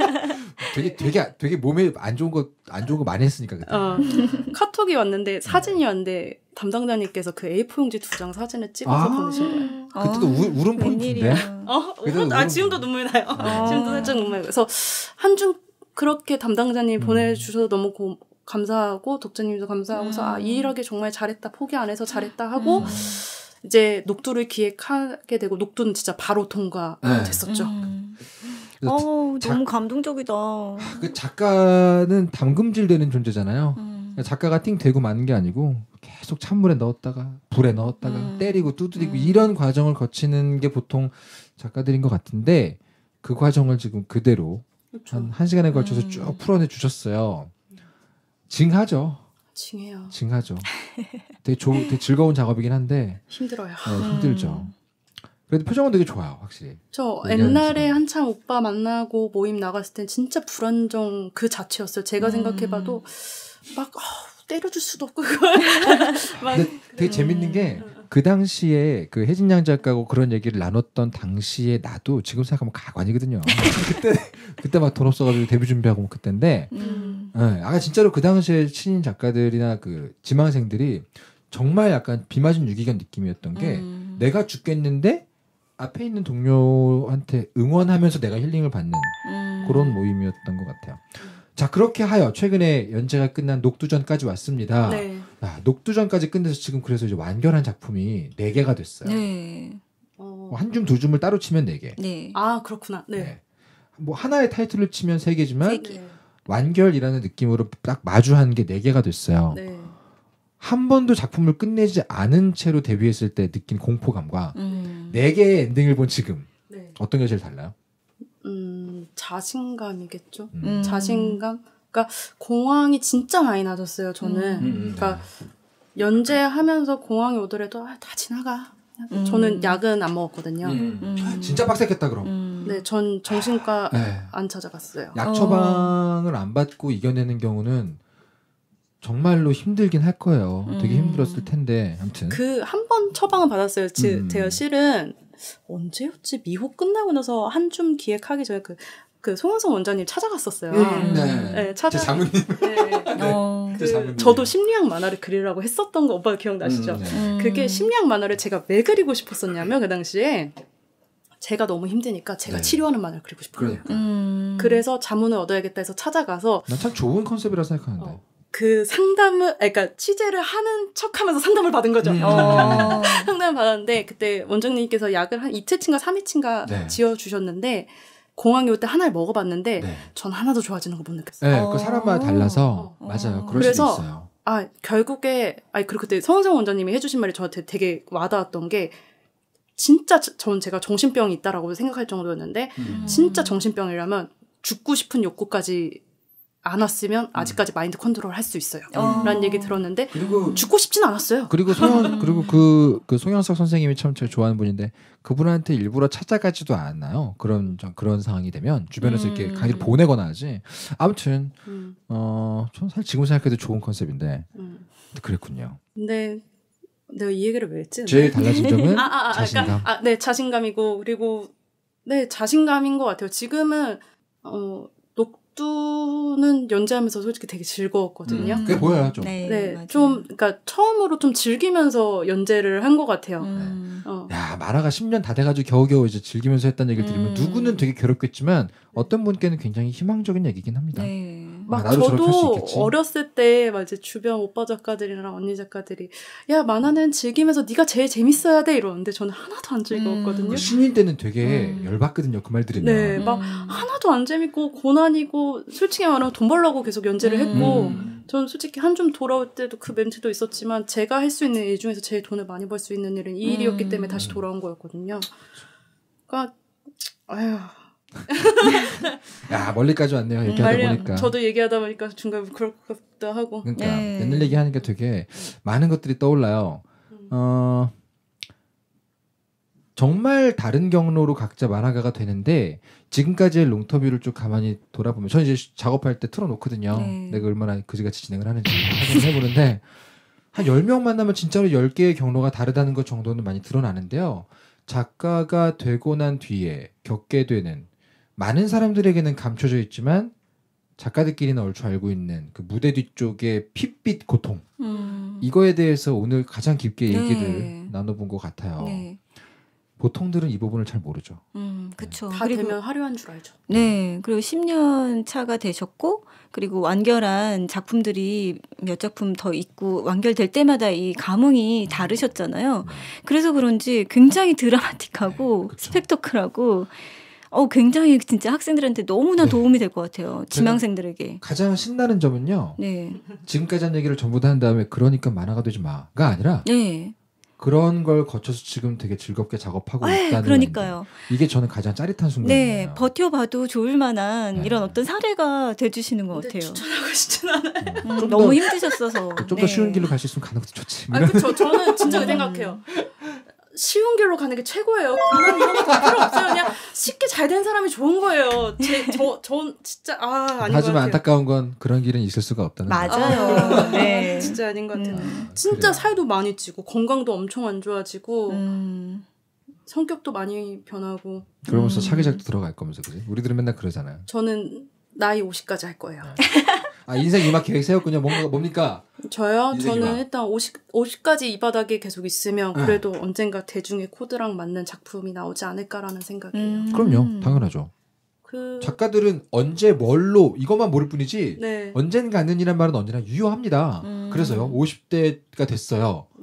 A: 되게 몸에 안 좋은 거 많이 했으니까 그때.
D: 카톡이 왔는데 사진이 왔는데 담당자님께서 그 A4 용지 2장 사진을 찍어서 보내신 거예요.
A: 그때도 울음 포인트인데.
D: 지금도 눈물 나요. 지금도 살짝 눈물 나요. 그래서 한 줌 그렇게 담당자님 보내주셔서 너무 감사하고 독자님도 감사하고서 이 일하기 정말 잘했다 포기 안 해서 잘했다 하고 이제 녹두를 기획하게 되고 녹두는 진짜 바로 통과됐었죠.
C: 너무 감동적이다.
A: 그 작가는 담금질 되는 존재잖아요. 작가가 띵 되고 마는 게 아니고 계속 찬물에 넣었다가 불에 넣었다가 때리고 두드리고 이런 과정을 거치는 게 보통 작가들인 것 같은데 그 과정을 지금 그대로 그렇죠. 한 시간에 걸쳐서 쭉 풀어내 주셨어요. 징하죠. 징하죠. 되게 즐거운 작업이긴 한데
D: 힘들어요.
A: 네, 힘들죠. 그래도 표정은 되게 좋아요, 확실히.
D: 저 옛날에 한참 오빠 만나고 모임 나갔을 땐 진짜 불안정 그 자체였어요. 제가 생각해봐도 막 때려줄 수도 없고
A: 근데 되게 재밌는 게 그 당시에 그 혜진양 작가하고 그런 얘기를 나눴던 당시에 나도 지금 생각하면 가관이거든요. 그때 막 돈 없어가지고 데뷔 준비하고 뭐 그때인데 아까 진짜로 그 당시에 신인 작가들이나 그 지망생들이 정말 약간 비 맞은 유기견 느낌이었던 게 내가 죽겠는데 앞에 있는 동료한테 응원하면서 내가 힐링을 받는 그런 모임이었던 것 같아요. 자, 그렇게 하여 최근에 연재가 끝난 녹두전까지 왔습니다.
D: 네.
A: 녹두전까지 끝내서 지금 그래서 이제 완결한 작품이 4개가 됐어요.
C: 네.
A: 한 줌, 두 줌을 따로 치면 4개.
C: 네.
D: 아, 그렇구나. 네.
A: 네. 뭐 하나의 타이틀을 치면 3개지만
C: 3개.
A: 완결이라는 느낌으로 딱 마주한 게 4개가 됐어요.
D: 네.
A: 한 번도 작품을 끝내지 않은 채로 데뷔했을 때 느낀 공포감과 4개의 엔딩을 본 지금
D: 네.
A: 어떤 게 제일 달라요?
D: 자신감이겠죠. 자신감. 그러니까 공황이 진짜 많이 나졌어요. 저는. 그러니까 연재하면서 공황이 오더라도 다 지나가. 저는 약은 안 먹었거든요.
A: 진짜 빡셌겠다 그럼.
D: 네, 전 정신과 안 찾아갔어요.
A: 약 처방을 안 받고 이겨내는 경우는 정말로 힘들긴 할 거예요. 되게 힘들었을 텐데 아무튼
D: 그 한 번 처방은 받았어요. 제가 실은 언제였지? 미호 끝나고 나서 한 줌 기획하기 전에 그 송영선 원장님 찾아갔었어요.
A: 네,
D: 제
A: 장모님.
D: 저도 심리학 만화를 그리라고 했었던 거 오빠 기억나시죠? 그게 심리학 만화를 제가 왜 그리고 싶었었냐면 그 당시에 제가 너무 힘드니까 제가 치료하는 만화를 그리고 싶어요. 그래서 자문을 얻어야겠다 해서 찾아가서
A: 난 참 좋은 컨셉이라 생각하는데.
D: 그 상담을, 그러니까 취재를 하는 척하면서 상담을 받은 거죠. 상담을 받았는데 그때 원장님께서 약을 한 2회치인가 3회치인가 지어주셨는데 공황이 올 때 하나를 먹어봤는데 전 하나도 좋아지는 거 못 느꼈어요.
A: 네, 그 사람마다 달라서 맞아요. 그럴 수도 있어요.
D: 결국에 그리고 그때 성원성 원장님이 해주신 말이 저한테 되게 와닿았던 게 진짜 제가 정신병이 있다라고 생각할 정도였는데 진짜 정신병이라면 죽고 싶은 욕구까지 안 왔으면 아직까지 마인드 컨트롤 할 수 있어요. 라는 얘기 들었는데 그리고 죽고 싶진 않았어요.
A: 그리고 그리고 그 송영석 선생님이 참 제가 좋아하는 분인데 그분한테 일부러 찾아가지도 않아요. 그런 상황이 되면 주변에서 이렇게 강의를 보내거나 하지. 아무튼 저는 사실 지금 생각해도 좋은 컨셉인데 그랬군요.
D: 근데 내가 이 얘기를 왜 했지?
A: 제일 달라진 점은 자신감.
D: 네, 자신감이고 그리고 자신감인 것 같아요. 지금은 녹두는 연재하면서 솔직히 되게 즐거웠거든요.
A: 그게 보여요, 좀.
D: 좀 그러니까 처음으로 좀 즐기면서 연재를 한 것 같아요.
A: 야, 만화가 10년 다 돼가지고 겨우겨우 이제 즐기면서 했다는 얘기를 들으면 누구는 되게 괴롭겠지만 어떤 분께는 굉장히 희망적인 얘기긴 합니다.
D: 저도 어렸을 때 막 이제 주변 오빠 작가들이랑 언니 작가들이 야 만화는 즐기면서 네가 제일 재밌어야 돼 이러는데 저는 하나도 안 즐거웠거든요.
A: 신인 때는 되게 열받거든요. 그 말 들으면.
D: 막 하나도 안 재밌고 고난이고 솔직히 말하면 돈 벌려고 계속 연재를 했고 저는 솔직히 한 줌 돌아올 때도 그 멘트도 있었지만 제가 할 수 있는 일 중에서 제일 돈을 많이 벌 수 있는 일은 이 일이었기 때문에 다시 돌아온 거였거든요. 그러니까
A: 야 멀리까지 왔네요. 얘기하다 보니까.
D: 저도 얘기하다 보니까 중간에 그럴 것 같기도 하고.
A: 그러니까 옛날 얘기하니까 되게 많은 것들이 떠올라요. 정말 다른 경로로 각자 만화가가 되는데 지금까지의 롱터뷰를 쭉 가만히 돌아보면 저는 이제 작업할 때 틀어놓거든요. 내가 얼마나 그지같이 진행을 하는지 확인을 해보는데 한 10명 만나면 진짜로 10개의 경로가 다르다는 것 정도는 많이 드러나는데요. 작가가 되고 난 뒤에 겪게 되는 많은 사람들에게는 감춰져 있지만 작가들끼리는 얼추 알고 있는 그 무대 뒤쪽의 핏빛 고통 이거에 대해서 오늘 가장 깊게 얘기를 나눠본 것 같아요. 보통들은 이 부분을 잘 모르죠.
C: 그렇죠.
D: 다 되면 화려한 줄 알죠.
C: 네, 그리고 10년 차가 되셨고, 그리고 완결한 작품들이 몇 작품 더 있고 완결될 때마다 이 감흥이 다르셨잖아요. 그래서 그런지 굉장히 드라마틱하고 스펙터클하고. 굉장히 진짜 학생들한테 너무나 도움이 될 것 같아요. 지망생들에게.
A: 가장 신나는 점은요. 지금까지 한 얘기를 전부 다 한 다음에 그러니까 만화가 되지 마가 아니라 그런 걸 거쳐서 지금 되게 즐겁게 작업하고 있다는
C: 그러니까요.
A: 이게 저는 가장 짜릿한 순간이에요.
C: 버텨봐도 좋을 만한 이런 어떤 사례가 돼주시는 것 같아요.
D: 추천하고 싶진 않아요.
C: 너무 힘드셨어서.
A: 좀 더 쉬운 길로 갈 수 있으면 가는 것도 좋지.
D: 그렇죠. 저는 진짜 생각해요. 쉬운 길로 가는 게 최고예요. 고난 이런 거 다 필요 없어요. 그냥 쉽게 잘 된 사람이 좋은 거예요. 전 진짜 아닌 것 같아요.
A: 하지만 안타까운 건 그런 길은 있을 수가 없다는
C: 거죠. 맞아요.
D: 진짜 아닌 것 같아요. 진짜 그래요. 살도 많이 찌고 건강도 엄청 안 좋아지고 성격도 많이 변하고
A: 그러면서 차기작도 들어갈 거면서 그지? 우리들은 맨날 그러잖아요.
D: 저는 나이 50까지 할 거예요.
A: 인생 이막 계획 세웠군요. 뭡니까?
D: 저요? 저는 일단 50까지 이 바닥에 계속 있으면 그래도 언젠가 대중의 코드랑 맞는 작품이 나오지 않을까라는 생각이에요.
A: 그럼요. 당연하죠. 작가들은 언제 뭘로 이것만 모를 뿐이지 언젠가는이란 말은 언제나 유효합니다. 그래서요. 50대가 됐어요.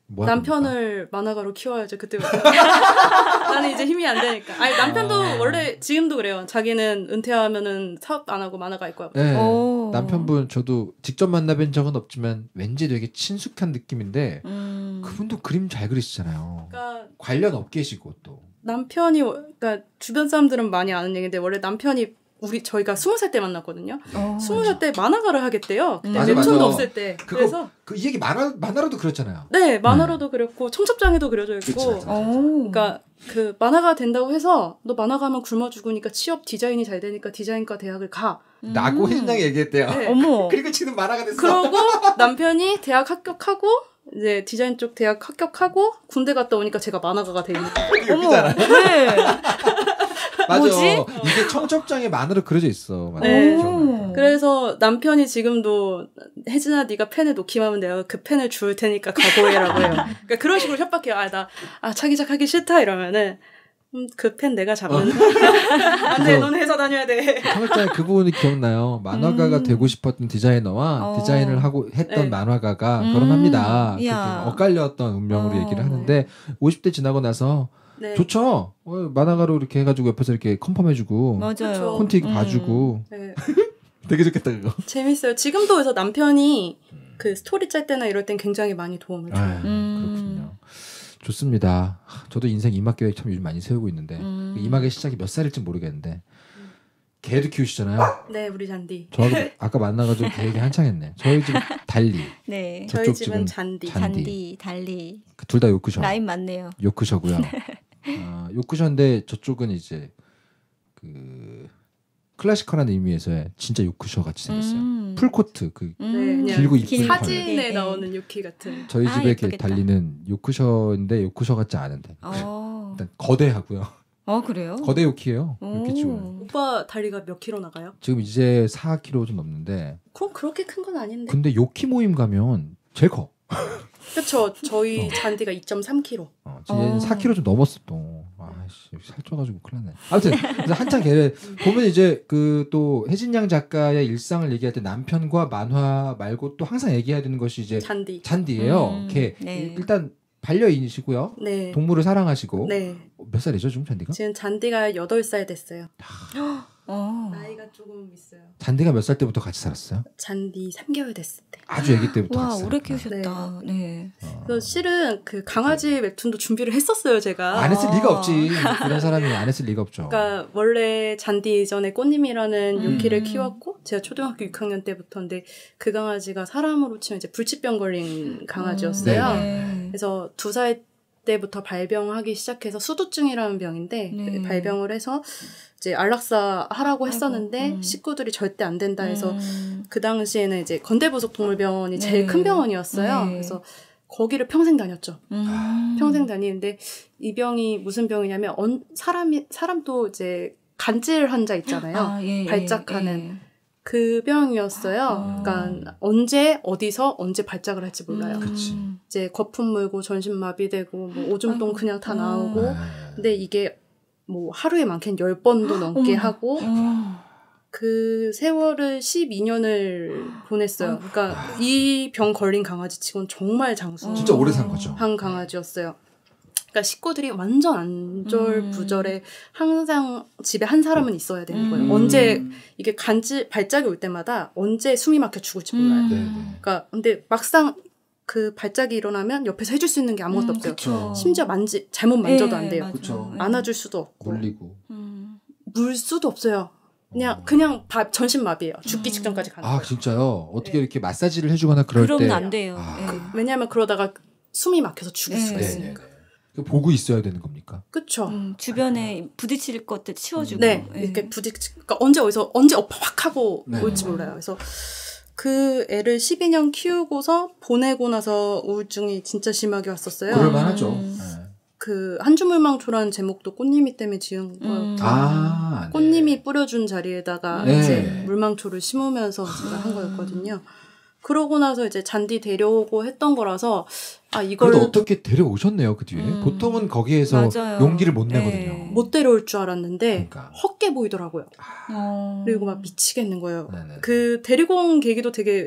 D: 남편을 만화가로 키워야죠. 그때부터. 나는 이제 힘이 안 되니까. 아니 남편도 원래 지금도 그래요. 자기는 은퇴하면은 사업 안 하고 만화가 할 거야.
A: 네. 남편분 저도 직접 만나뵌 적은 없지만 왠지 되게 친숙한 느낌인데 그분도 그림 잘 그리시잖아요. 그러니까 관련 업계시고 또.
D: 남편이 그러니까 주변 사람들은 많이 아는 얘기인데 원래 남편이 저희가 20살 때 만났거든요. 20살 때 만화가를 하겠대요. 그때 웹툰도 없을 때. 그래서
A: 이 얘기 만화로도 그렸잖아요.
D: 네, 만화로도 그렸고 청첩장에도 그려져 있고. 그러니까 그 만화가 된다고 해서 너 만화가면 굶어 죽으니까 취업 디자인이 잘 되니까 디자인과 대학을 가.
A: 나고 혜진 양이 얘기했대요.
D: 네.
C: 어머.
A: 그리고 지금 만화가 됐어.
D: 그러고 남편이 대학 합격하고 이제 디자인 쪽 대학 합격하고 군대 갔다 오니까 제가 만화가가 돼 있는 거예요.
A: 웃기잖아요.
C: 네.
A: 맞아.
C: 뭐지?
A: 이게 청첩장에 만화로 그려져 있어. 맞아.
D: 네. 그래서 남편이 지금도 혜진아 네가 펜을 놓기만 하면 내가 그 펜을 줄 테니까 각오해라고 해요. 그러니까 그런 식으로 협박해요. 차기작 하기 싫다 이러면은 그 펜 내가 잡는. 안 돼, 넌 회사 다녀야 돼.
A: 청첩장에 그 부분이 기억나요. 만화가가 되고 싶었던 디자이너와 디자인을 하고 했던 만화가가 결혼합니다. 그렇게 엇갈렸던 운명으로 얘기를 하는데 50대 지나고 나서 좋죠. 만화가로 이렇게 해가지고 옆에서 이렇게 컨펌해주고
C: 맞아요.
A: 콘티 봐주고 되게 좋겠다 그거.
D: 재밌어요. 지금도 그래서 남편이 그 스토리 짤 때나 이럴 땐 굉장히 많이 도움을 줘요.
A: 그렇군요. 좋습니다. 저도 인생 이막 계획 참 요즘 많이 세우고 있는데 이막의 시작이 몇 살일지 모르겠는데 개도 키우시잖아요.
D: 네, 우리 잔디.
A: 저하고 아까 만나가지고 계획이 한창 했네. 저희 집 달리.
C: 네.
D: 저희 집은 잔디.
C: 달리.
A: 둘 다 요크셔.
C: 라인 맞네요.
A: 요크셔고요. 요크셔인데 저쪽은 이제 그 클래시컬한 의미에서의 진짜 요크셔 같이 생겼어요. 풀코트 길고 이쁜
D: 사진에 나오는 요키 같은.
A: 저희 집에 달리는 요크셔인데 요크셔 같지 않은데 일단 거대하고요.
C: 그래요?
A: 거대 요키예요. 요키치고.
D: 오빠 다리가 몇 킬로 나가요?
A: 지금 이제 4kg 좀 넘는데.
D: 그럼 그렇게 큰 건 아닌데.
A: 근데 요키 모임 가면 제일 커.
D: 그렇죠. 저희 잔디가 2.3kg.
A: 지금 4kg 좀 넘었어 또. 아씨 살쪄가지고 큰일 났네. 아무튼 그래서 한창 걔 보면 이제 그 또 혜진양 작가의 일상을 얘기할 때 남편과 만화 말고 또 항상 얘기해야 되는 것이 이제 잔디예요. 걔 일단 반려인이시고요.
D: 네.
A: 동물을 사랑하시고.
D: 네.
A: 몇 살이죠 지금 잔디가?
D: 지금 잔디가 8살 됐어요. 나이가 조금 있어요.
A: 잔디가 몇 살 때부터 같이 살았어요?
D: 잔디 3개월 됐을 때.
A: 아주 아기 때부터
C: 와,
A: 같이
C: 오래
A: 살았구나.
C: 키우셨다. 네.
D: 그래서 실은 그 강아지 웹툰도 준비를 했었어요, 제가.
A: 안 했을 리가 없지. 이런 사람이 안 했을 리가 없죠.
D: 그러니까 원래 잔디 이전에 꽃님이라는 요키를 키웠고 제가 초등학교 6학년 때부터인데 그 강아지가 사람으로 치면 이제 불치병 걸린 강아지였어요. 그래서 2살 때부터 발병하기 시작해서 수두증이라는 병인데 발병을 해서 이제 안락사 하라고 했었는데 식구들이 절대 안 된다 해서 그 당시에는 이제 건대부속동물병원이 제일 큰 병원이었어요. 그래서 거기를 평생 다녔죠. 평생 다니는데 이 병이 무슨 병이냐면 사람도 이제 간질 환자 있잖아요. 발작하는 그 병이었어요. 그러니까 언제 어디서 언제 발작을 할지 몰라요. 이제 거품 물고 전신마비되고 뭐 오줌똥 그냥 다 나오고 근데 이게 뭐 하루에 많게는 10번도 넘게 하고 그 세월을 12년을 보냈어요. 그러니까 이 병 걸린 강아지 치고는 정말 장수.
A: 진짜 오래 산 거죠.
D: 한 강아지였어요. 그러니까 식구들이 완전 안절부절에 항상 집에 한 사람은 있어야 되는 거예요. 언제 이게 발작이 올 때마다 언제 숨이 막혀 죽을지 몰라요. 그러니까 근데 막상 그 발작이 일어나면 옆에서 해줄 수 있는 게 아무것도 없어요.
C: 그쵸.
D: 심지어 잘못 만져도 안 돼요. 안아줄 수도 없고
A: 물리고
D: 물 수도 없어요. 그냥 전신마비예요. 죽기 직전까지 가는 거예요.
A: 진짜요? 어떻게 이렇게 마사지를 해주거나 그러면
C: 때 안 돼요.
D: 왜냐하면 그러다가 숨이 막혀서 죽을 수가 있으니까.
A: 보고 있어야 되는 겁니까?
D: 그렇죠.
C: 주변에 부딪힐 것들 치워주고.
D: 이렇게 그러니까 언제 확 하고 올지 몰라요. 그래서 그 애를 12년 키우고서 보내고 나서 우울증이 진짜 심하게 왔었어요.
A: 그럴만하죠.
D: 그 한주물망초라는 제목도 꽃님이 때문에 지은 거였고 꽃님이 뿌려준 자리에다가 이제 물망초를 심으면서 제가 한 거였거든요. 그러고 나서 이제 잔디 데려오고 했던 거라서 이걸
A: 그래도 어떻게 데려오셨네요 그 뒤에. 보통은 거기에서
C: 맞아요.
A: 용기를 못 내거든요.
D: 못 데려올 줄 알았는데
A: 그러니까.
D: 헛게 보이더라고요. 그리고 막 미치겠는 거예요.
A: 네네.
D: 그 데리고 온 계기도 되게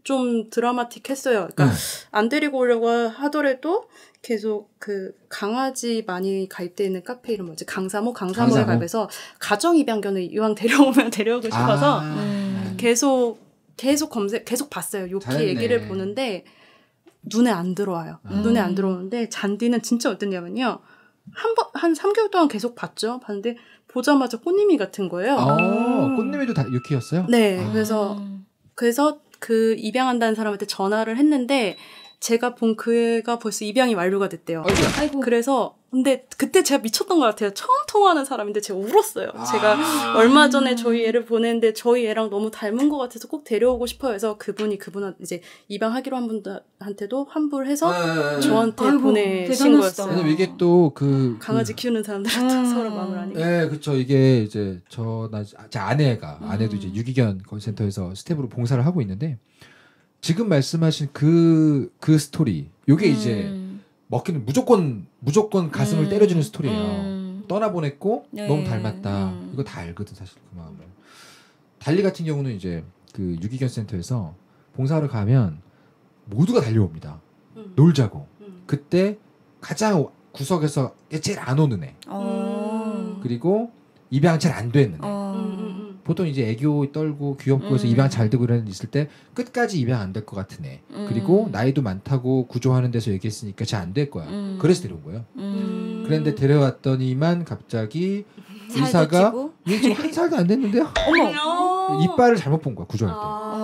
D: 좀 드라마틱했어요. 그러니까 안 데리고 오려고 하더라도 계속 그 강아지 많이 가입돼 있는 카페 이름 뭐지? 강사모 가입해서 가정 입양견을 이왕 데려오면 데려오고 싶어서 계속 계속 봤어요. 요키
A: 잘했네.
D: 얘기를 보는데 눈에 안 들어와요. 눈에 안 들어오는데 잔디는 진짜 어땠냐면요. 한 3개월 동안 계속 봤는데 보자마자 꽃님이 같은 거예요.
A: 꽃님이도 다 유키였어요?
D: 네. 그래서 그 입양한다는 사람한테 전화를 했는데 제가 본 그 애가 벌써 입양이 완료가 됐대요.
C: 아이고.
D: 그래서 근데 그때 제가 미쳤던 것 같아요. 처음 통화하는 사람인데 제가 울었어요. 제가 얼마 전에 저희 애를 보냈는데 저희 애랑 너무 닮은 것 같아서 꼭 데려오고 싶어요. 해서 그분한테 이제 입양하기로 한 분한테도 환불해서 저한테 보내신 거였어요.
A: 왜냐면 이게 또
D: 강아지 키우는 사람들한테 서로 마음을 아니까.
A: 네, 그렇죠. 이게 이제 제 아내도 이제 유기견 센터에서 스텝으로 봉사를 하고 있는데 지금 말씀하신 그 스토리, 요게 이제 먹기는 무조건 가슴을 때려주는 스토리예요. 떠나보냈고
C: 네.
A: 너무 닮았다. 이거 다 알거든 사실 그 마음을. 달리 같은 경우는 이제 그 유기견 센터에서 봉사를 가면 모두가 달려옵니다. 놀자고. 그때 가장 구석에서 제일 안 오는 애. 그리고 입양 잘 안 되는 애. 보통 이제 애교 떨고 귀엽고 해서 입양 잘 되고 이런 애 있을 때 끝까지 입양 안 될 것 같은 애. 그리고 나이도 많다고 구조하는 데서 얘기했으니까 잘 안 될 거야. 그래서 데려온 거예요. 그런데 데려왔더니만 갑자기 의사가 얘 지금 1살도 안 됐는데요?
C: 어머.
A: 이빨을 잘못 본 거야 구조할 때.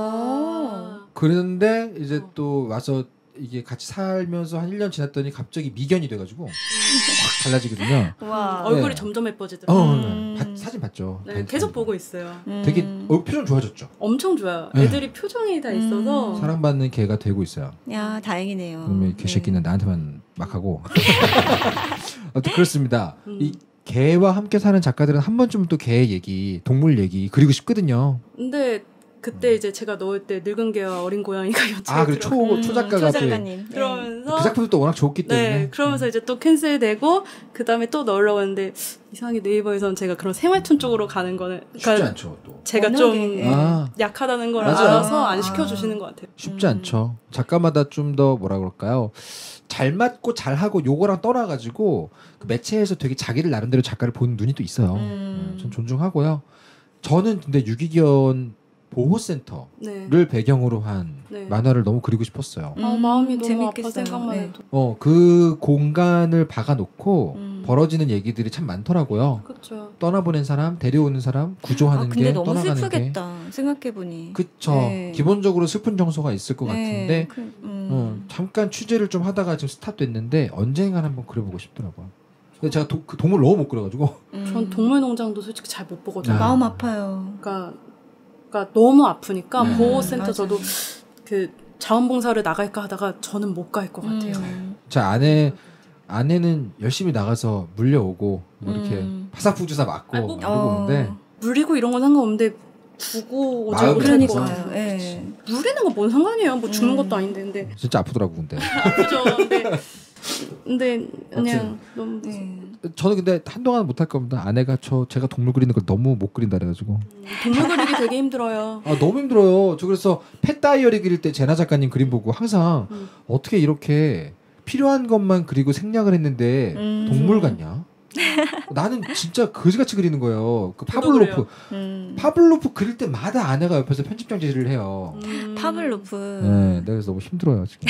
A: 그런데 이제 또 와서 이게 같이 살면서 한 1년 지났더니 갑자기 미견이 돼가지고 확 달라지거든요.
C: 와.
D: 얼굴이 점점 예뻐지더라고요.
A: 사진 봤죠.
D: 네, 계속 보고 있어요.
A: 되게 표정 좋아졌죠.
D: 엄청 좋아요. 애들이 표정이 다 있어서
A: 사랑받는 개가 되고 있어요.
C: 야, 다행이네요.
A: 그러면 개새끼는 나한테만 막 하고. 아무튼 그렇습니다. 이 개와 함께 사는 작가들은 한 번쯤 또 개 얘기, 동물 얘기 그리고 싶거든요.
D: 근데 그때 이제 제가 넣을 때 늙은 개와 어린 고양이가
A: 그리고 초작가가
C: 초작가님.
D: 그러면서
A: 그 작품도 또 워낙 좋기 때문에.
D: 네, 그러면서 이제 또 캔슬되고 그 다음에 또 넣으려고 했는데 이상하게 네이버에서는 제가 그런 생활툰 쪽으로 가는 거는
A: 쉽지 않죠. 또
D: 제가 좀 약하다는 걸 알아서 안 시켜주시는 것 같아요.
A: 쉽지 않죠. 작가마다 좀 더 뭐라 그럴까요? 잘 맞고 잘 하고 요거랑 떠나가지고 그 매체에서 되게 자기를 나름대로 작가를 보는 눈이 또 있어요. 전 존중하고요. 저는 근데 유기견 보호센터를 배경으로 한 만화를 너무 그리고 싶었어요.
D: 마음이 너무
C: 재밌겠어요.
D: 아파 생각만 해도.
A: 그 공간을 박아놓고 벌어지는 얘기들이 참 많더라고요.
D: 그렇죠.
A: 떠나보낸 사람, 데려오는 사람, 구조하는
C: 근데
A: 게,
C: 너무
A: 떠나가는
C: 슬프겠다. 생각해보니.
A: 그쵸.
C: 네.
A: 기본적으로 슬픈 정서가 있을 것 같은데
C: 그,
A: 잠깐 취재를 좀 하다가 지금 스탑됐는데 언젠간 한번 그려보고 싶더라고요. 근데 제가 그 동물 너무 못 그려가지고
D: 전 동물농장도 솔직히 잘 못 보거든요.
C: 마음 아파요.
D: 그러니까 너무 아프니까 보호센터 저도 그 자원봉사를 나갈까 하다가 저는 못 갈 것 같아요.
A: 자, 아내는 열심히 나가서 물려오고 뭐 이렇게 파사푸주사 맞고 그러고 오는데
D: 물리고 이런 건 상관없는데 두고 오지 못할 것
C: 그러니까요.
D: 같아요.
C: 예.
D: 물리는 건 뭔 상관이에요. 뭐 죽는 것도 아닌데. 근데
A: 진짜 아프더라고 근데.
D: 아프죠. 근데 그냥 너무
A: 저는 근데 한동안 못할 겁니다. 아내가 제가 동물 그리는 걸 너무 못 그린다 그래가지고.
D: 동물 그리기 되게 힘들어요.
A: 너무 힘들어요. 저 그래서 펫 다이어리 그릴 때 제나 작가님 그림 보고 항상 어떻게 이렇게 필요한 것만 그리고 생략을 했는데 동물 같냐? 나는 진짜 거지같이 그리는 거예요. 그 파블로프 그릴 때마다 아내가 옆에서 편집장 제의를 해요.
C: 파블로프.
A: 네, 내가 그래서 너무 힘들어요 지금.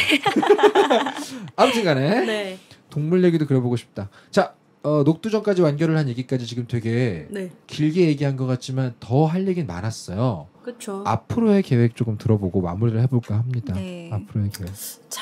A: 아무튼간에
D: 네.
A: 동물 얘기도 그려보고 싶다. 자, 녹두전까지 완결을 한 얘기까지 지금 되게 길게 얘기한 것 같지만 더 할 얘기는 많았어요.
D: 그렇죠.
A: 앞으로의 계획 조금 들어보고 마무리를 해볼까 합니다. 앞으로의 계획.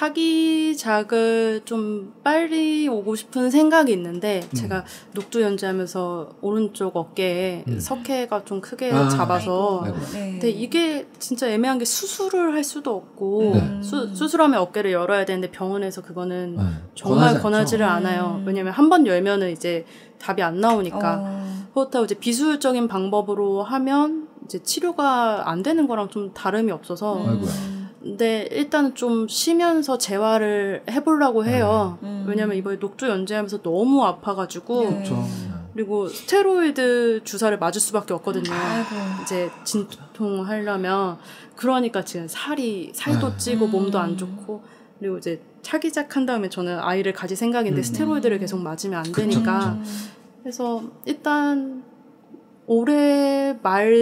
A: 차기작을
D: 좀 빨리 오고 싶은 생각이 있는데 제가 녹두 연주하면서 오른쪽 어깨에 석회가 좀 크게 잡아서 근데 이게 진짜 애매한 게 수술을 할 수도 없고 수술하면 어깨를 열어야 되는데 병원에서 그거는 정말 권하지를 않아요. 왜냐면 한 번 열면은 이제 답이 안 나오니까 그렇다고 이제 비수술적인 방법으로 하면 이제 치료가 안 되는 거랑 좀 다름이 없어서 근데 일단은 좀 쉬면서 재활을 해보려고 해요. 왜냐면 이번에 녹두 연주하면서 너무 아파가지고 그리고 스테로이드 주사를 맞을 수밖에 없거든요.
C: 아이고.
D: 이제 진통하려면. 그러니까 지금 살도 찌고 몸도 안 좋고, 그리고 이제 차기작 한 다음에 저는 아이를 가질 생각인데 스테로이드를 계속 맞으면 안 되니까. 그래서 일단 올해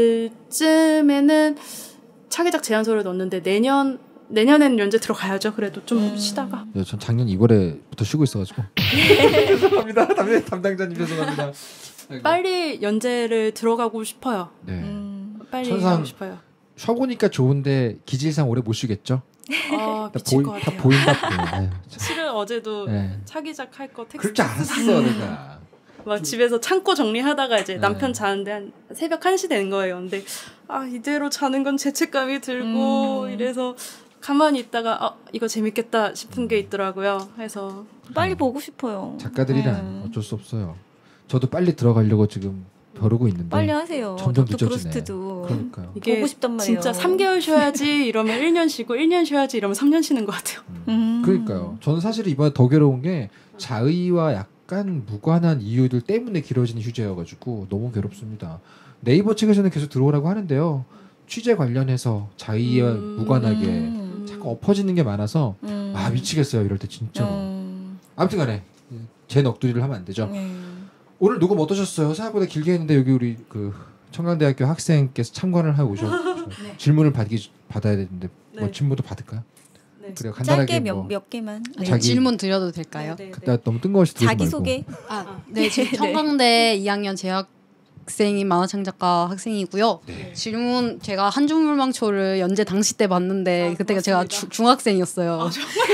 D: 말쯤에는 차기작 제안서를 넣었는데 내년엔 연재 들어가야죠. 그래도 좀 쉬다가.
A: 네, 전 작년 2월에부터 쉬고 있어가지고. 죄송합니다. 담당자님 죄송합니다.
D: 빨리 연재를 들어가고 싶어요.
A: 네.
D: 빨리
A: 천상
D: 하고 싶어요.
A: 쉬어보니까 좋은데 기질상 오래 못 쉬겠죠?
D: 미칠 것 같아요.
A: 다 보인다.
D: 실은 어제도
A: 네.
D: 차기작 할 거 텍스트
A: 그럴 줄 알았어 내가.
D: 막 집에서 창고 정리하다가 이제 남편 자는데 한 새벽 1시 되는 거예요. 근데 이대로 자는 건 죄책감이 들고 이래서 가만히 있다가 이거 재밌겠다 싶은 게 있더라고요. 해서
C: 빨리 보고 싶어요.
A: 작가들이란 어쩔 수 없어요. 저도 빨리 들어가려고 지금 벼르고 있는데
C: 빨리 하세요.
A: 점점
C: 닥터
A: 늦어지네.
C: 프로스트도
A: 그러니까요.
D: 이게
C: 보고 싶단 말이에요.
D: 진짜 3개월 쉬어야지 이러면 1년 쉬고 1년 쉬어야지 이러면 3년 쉬는 것 같아요.
A: 그러니까요. 저는 사실 이번에 더 괴로운 게 자의와 약간 무관한 이유들 때문에 길어지는 휴재여가지고 너무 괴롭습니다. 네이버 측에서는 계속 들어오라고 하는데요. 취재 관련해서 자의와 무관하게 자꾸 엎어지는 게 많아서 미치겠어요. 이럴 때 진짜로. 아무튼간에 제 넋두리를 하면 안 되죠. 오늘 녹음 어떠셨어요? 생각보다 길게 했는데 여기 우리 그 청강대학교 학생께서 참관을 하고 오셔서 질문을 받아야 되는데 뭐 질문도 받을까요?
D: 네.
A: 그래요. 간단하게
C: 짧게
A: 뭐
C: 몇 개만.
A: 네. 자기-
F: 질문 드려도 될까요?
D: 네.
A: 나 너무 뜬금없이 들지
C: 자기
A: 말고.
C: 소개.
F: 네, 지금 청강대 2학년 재학생인 만화창 작가 학생이고요.
A: 네.
F: 질문 제가 한중물망초를 연재 당시 때 봤는데 그때가 제가 중학생이었어요.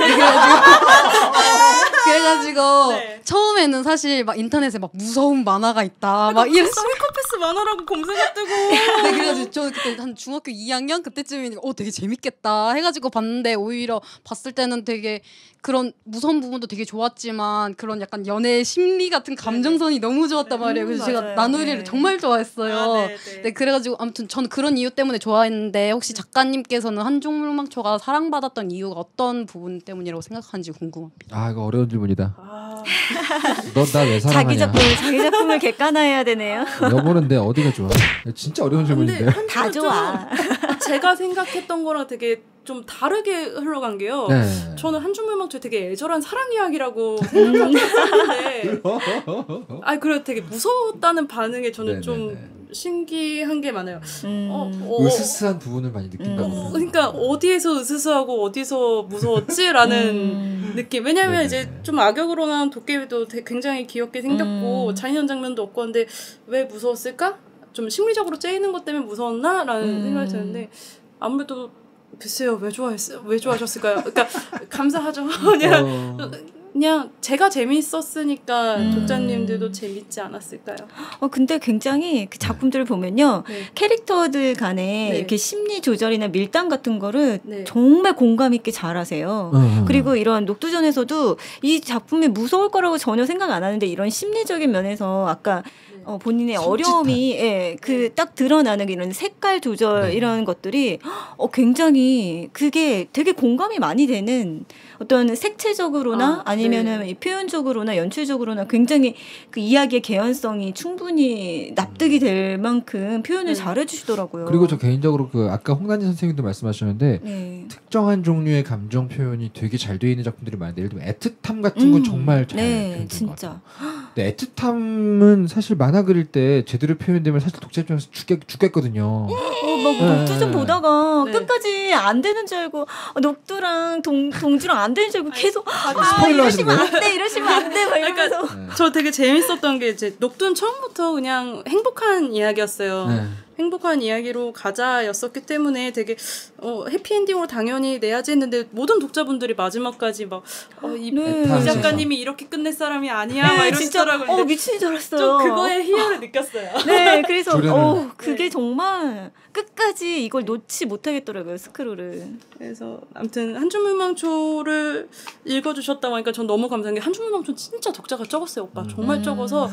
F: 그래가지고
D: 네.
F: 처음에는 사실 막 인터넷에 막 무서운 만화가 있다 막 이랬어.
D: 사이코패스 만화라고 검색어 뜨고.
F: 네, 그래가지고 저 그때 한 중학교 2학년 그때쯤이니까 되게 재밌겠다 해가지고 봤는데 오히려 봤을 때는 되게 그런 무서운 부분도 되게 좋았지만 그런 약간 연애 심리 같은 감정선이 너무 좋았단 말이에요. 그래서 제가
C: 맞아요.
F: 나누리를
C: 네.
F: 정말 좋아했어요.
D: 네.
F: 네, 그래가지고 아무튼 저는 그런 이유 때문에 좋아했는데 혹시 작가님께서는 한중물망초가 사랑받았던 이유가 어떤 부분 때문이라고 생각하는지 궁금합니다.
A: 이거 어려운 질문이다. 넌 나 왜 사랑하냐?
C: 자기 작품을 객관화해야 되네요.
A: 여보는 내 어디가 좋아? 진짜 어려운 질문인데.
C: 다 좋아.
D: 제가 생각했던 거랑 되게 좀 다르게 흘러간 게요.
A: 네.
D: 저는 한중물망초에 되게 애절한 사랑 이야기라고 생각했었는데 그래도 되게 무서웠다는 반응에 저는 좀 신기한 게 많아요.
A: 으스스한 부분을 많이 느낀다고.
D: 그러니까 어디에서 으스스하고 어디서 무서웠지라는 느낌. 왜냐하면 이제 좀 악역으로 나온 도깨비도 굉장히 귀엽게 생겼고 잔인한 장면도 없고 한데 왜 무서웠을까? 좀 심리적으로 째이는 것 때문에 무서웠나라는 생각이 드는데 아무래도 글쎄요 왜 좋아하셨을까요? 그러니까 감사하죠. 그냥 제가 재밌었으니까 독자님들도 재밌지 않았을까요?
C: 근데 굉장히 그 작품들을 보면요. 캐릭터들 간에 이렇게 심리 조절이나 밀당 같은 거를 정말 공감 있게 잘하세요. 그리고 이런 녹두전에서도 이 작품이 무서울 거라고 전혀 생각 안 하는데 이런 심리적인 면에서 아까 본인의 어려움이 딱 드러나는 이런 색깔 조절 이런 것들이 굉장히 그게 되게 공감이 많이 되는 어떤 색채적으로나 아니면은 표현적으로나 연출적으로나 굉장히 그 이야기의 개연성이 충분히 납득이 될 만큼 표현을 잘 해주시더라고요.
A: 그리고 저 개인적으로 그 아까 홍단지 선생님도 말씀하셨는데 특정한 종류의 감정 표현이 되게 잘 되어 있는 작품들이 많은데 예를 들면 애틋함 같은 건 정말 잘 표현된 것 같아요. 근데 애틋함은 사실 만화 그릴 때 제대로 표현되면 사실 독자 입장에서 죽겠거든요.
C: 막 녹두전 보다가 끝까지 안 되는 줄 알고 녹두랑 동주랑 안 되는 줄 알고 계속 이러시면 안 돼 막 이러면서.
D: 저 되게 재밌었던 게 이제 녹두는 처음부터 그냥 행복한 이야기였어요. 행복한 이야기로 가자였었기 때문에 되게 해피엔딩으로 당연히 내야지 했는데 모든 독자분들이 마지막까지 막 이 작가님이 이렇게 끝낼 사람이 아니야 막 이러시더라고요.
C: 미친 줄 알았어요.
D: 좀 그거의 희열을 느꼈어요.
C: 네, 그래서 그게 정말 끝까지 이걸 놓지 못하겠더라고요, 스크롤을.
D: 그래서 아무튼 한중물망초를 읽어주셨다고 하니까 전 너무 감사한 게 한중물망초 진짜 독자가 적었어요, 오빠. 정말 적어서